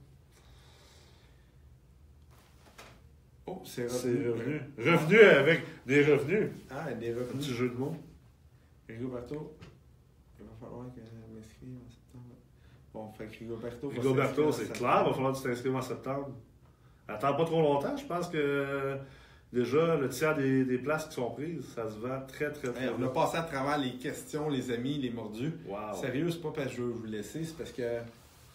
Oh, c'est revenu. Revenu avec des revenus. Ah, des revenus. Un petit jeu de mots. Rigoberto, il va falloir que je m'inscrive en septembre. Bon, fait que Rigoberto... Rigoberto, c'est clair, il va falloir que tu t'inscrives en septembre. Attends pas trop longtemps, je pense que déjà le tiers des places qui sont prises, ça se vend très, très, très On a passé à travers les questions, les amis, les mordus. Wow. Sérieux, c'est pas parce que je veux vous laisser, c'est parce que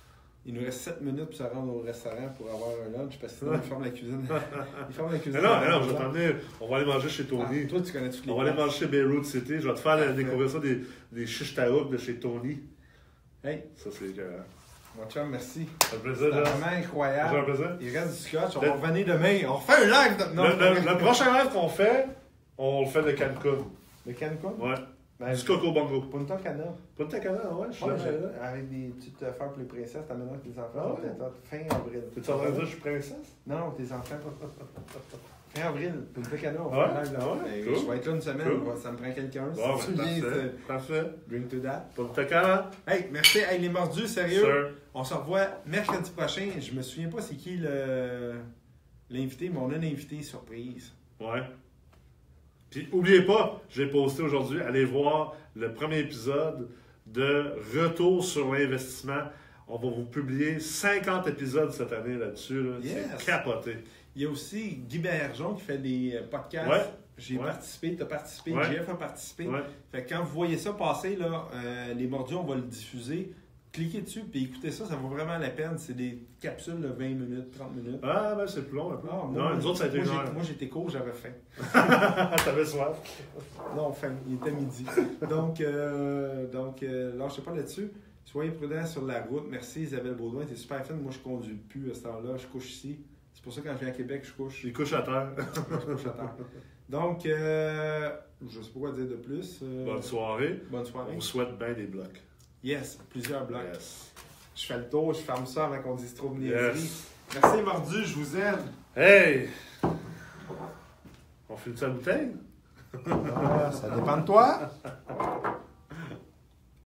Il nous reste 7 minutes pour se rendre au restaurant pour avoir un lunch parce que sinon, il ferme la cuisine. Il ferme la cuisine. Non, je vais t'emmener. On va aller manger chez Tony. Toi, tu connais toutes les On va aller manger chez Beirut City. Je vais te faire découvrir ça des shish taouk de chez Tony. Hey. Ça, c'est mon chum, merci. Ça fait plaisir, c'est vraiment incroyable. Ça fait plaisir. Il reste du scotch. On va revenir demain. On refait un live. Le prochain live qu'on fait, on le fait de Cancun. De Cancun? Ouais. Ben, du Coco Bongo. Punta Cana. Punta Cana, ouais, je suis là. Avec des petites affaires pour les princesses, t'amènes avec tes enfants. Ah ouais. Fin avril. Tu en train de dire que je suis princesse? Non, tes enfants. Fin avril, Punta Cana, on ouais, fait live là. Cool. Je vais être là une semaine, cool. Ça me prend quelqu'un. Bon, Si tu viens, parfait. Bring to that. Punta Cana. Hey, merci. Hey, les mordus, sérieux. Sir. On se revoit mercredi prochain. Je me souviens pas c'est qui l'invité, mais on a un invité surprise. Ouais. Puis, oubliez pas, j'ai posté aujourd'hui, allez voir le premier épisode de Retour sur l'investissement. On va vous publier 50 épisodes cette année là-dessus. Là. Yes. C'est capoté. Il y a aussi Guy Bergeron qui fait des podcasts. Ouais. J'ai participé, tu as participé, ouais. Jeff a participé. Ouais. Fait que quand vous voyez ça passer, là, les mordus, on va le diffuser. Cliquez dessus et écoutez ça, ça vaut vraiment la peine. C'est des capsules de 20 minutes, 30 minutes. Ah, ben c'est plus long un peu. Ah, non, nous autres, ça a été une heure. Moi, j'étais court, j'avais faim. T'avais soif. Non, faim, il était midi. Donc lâchez pas là-dessus. Soyez prudents sur la route. Merci Isabelle Baudouin, t'es super fine. Moi, je conduis plus à ce temps-là, je couche ici. C'est pour ça que quand je viens à Québec, je couche. Il couche à terre. Je couche à terre. Donc, je sais pas quoi dire de plus. Bonne soirée. Bonne soirée. On vous souhaite bien des blocs. Yes, plusieurs blocs. Yes. Je fais le tour, je ferme ça avant qu'on dise trop de niaiseries. Yes. Merci Mordu, je vous aime. Hey! On finit sa bouteille? Ça dépend de toi.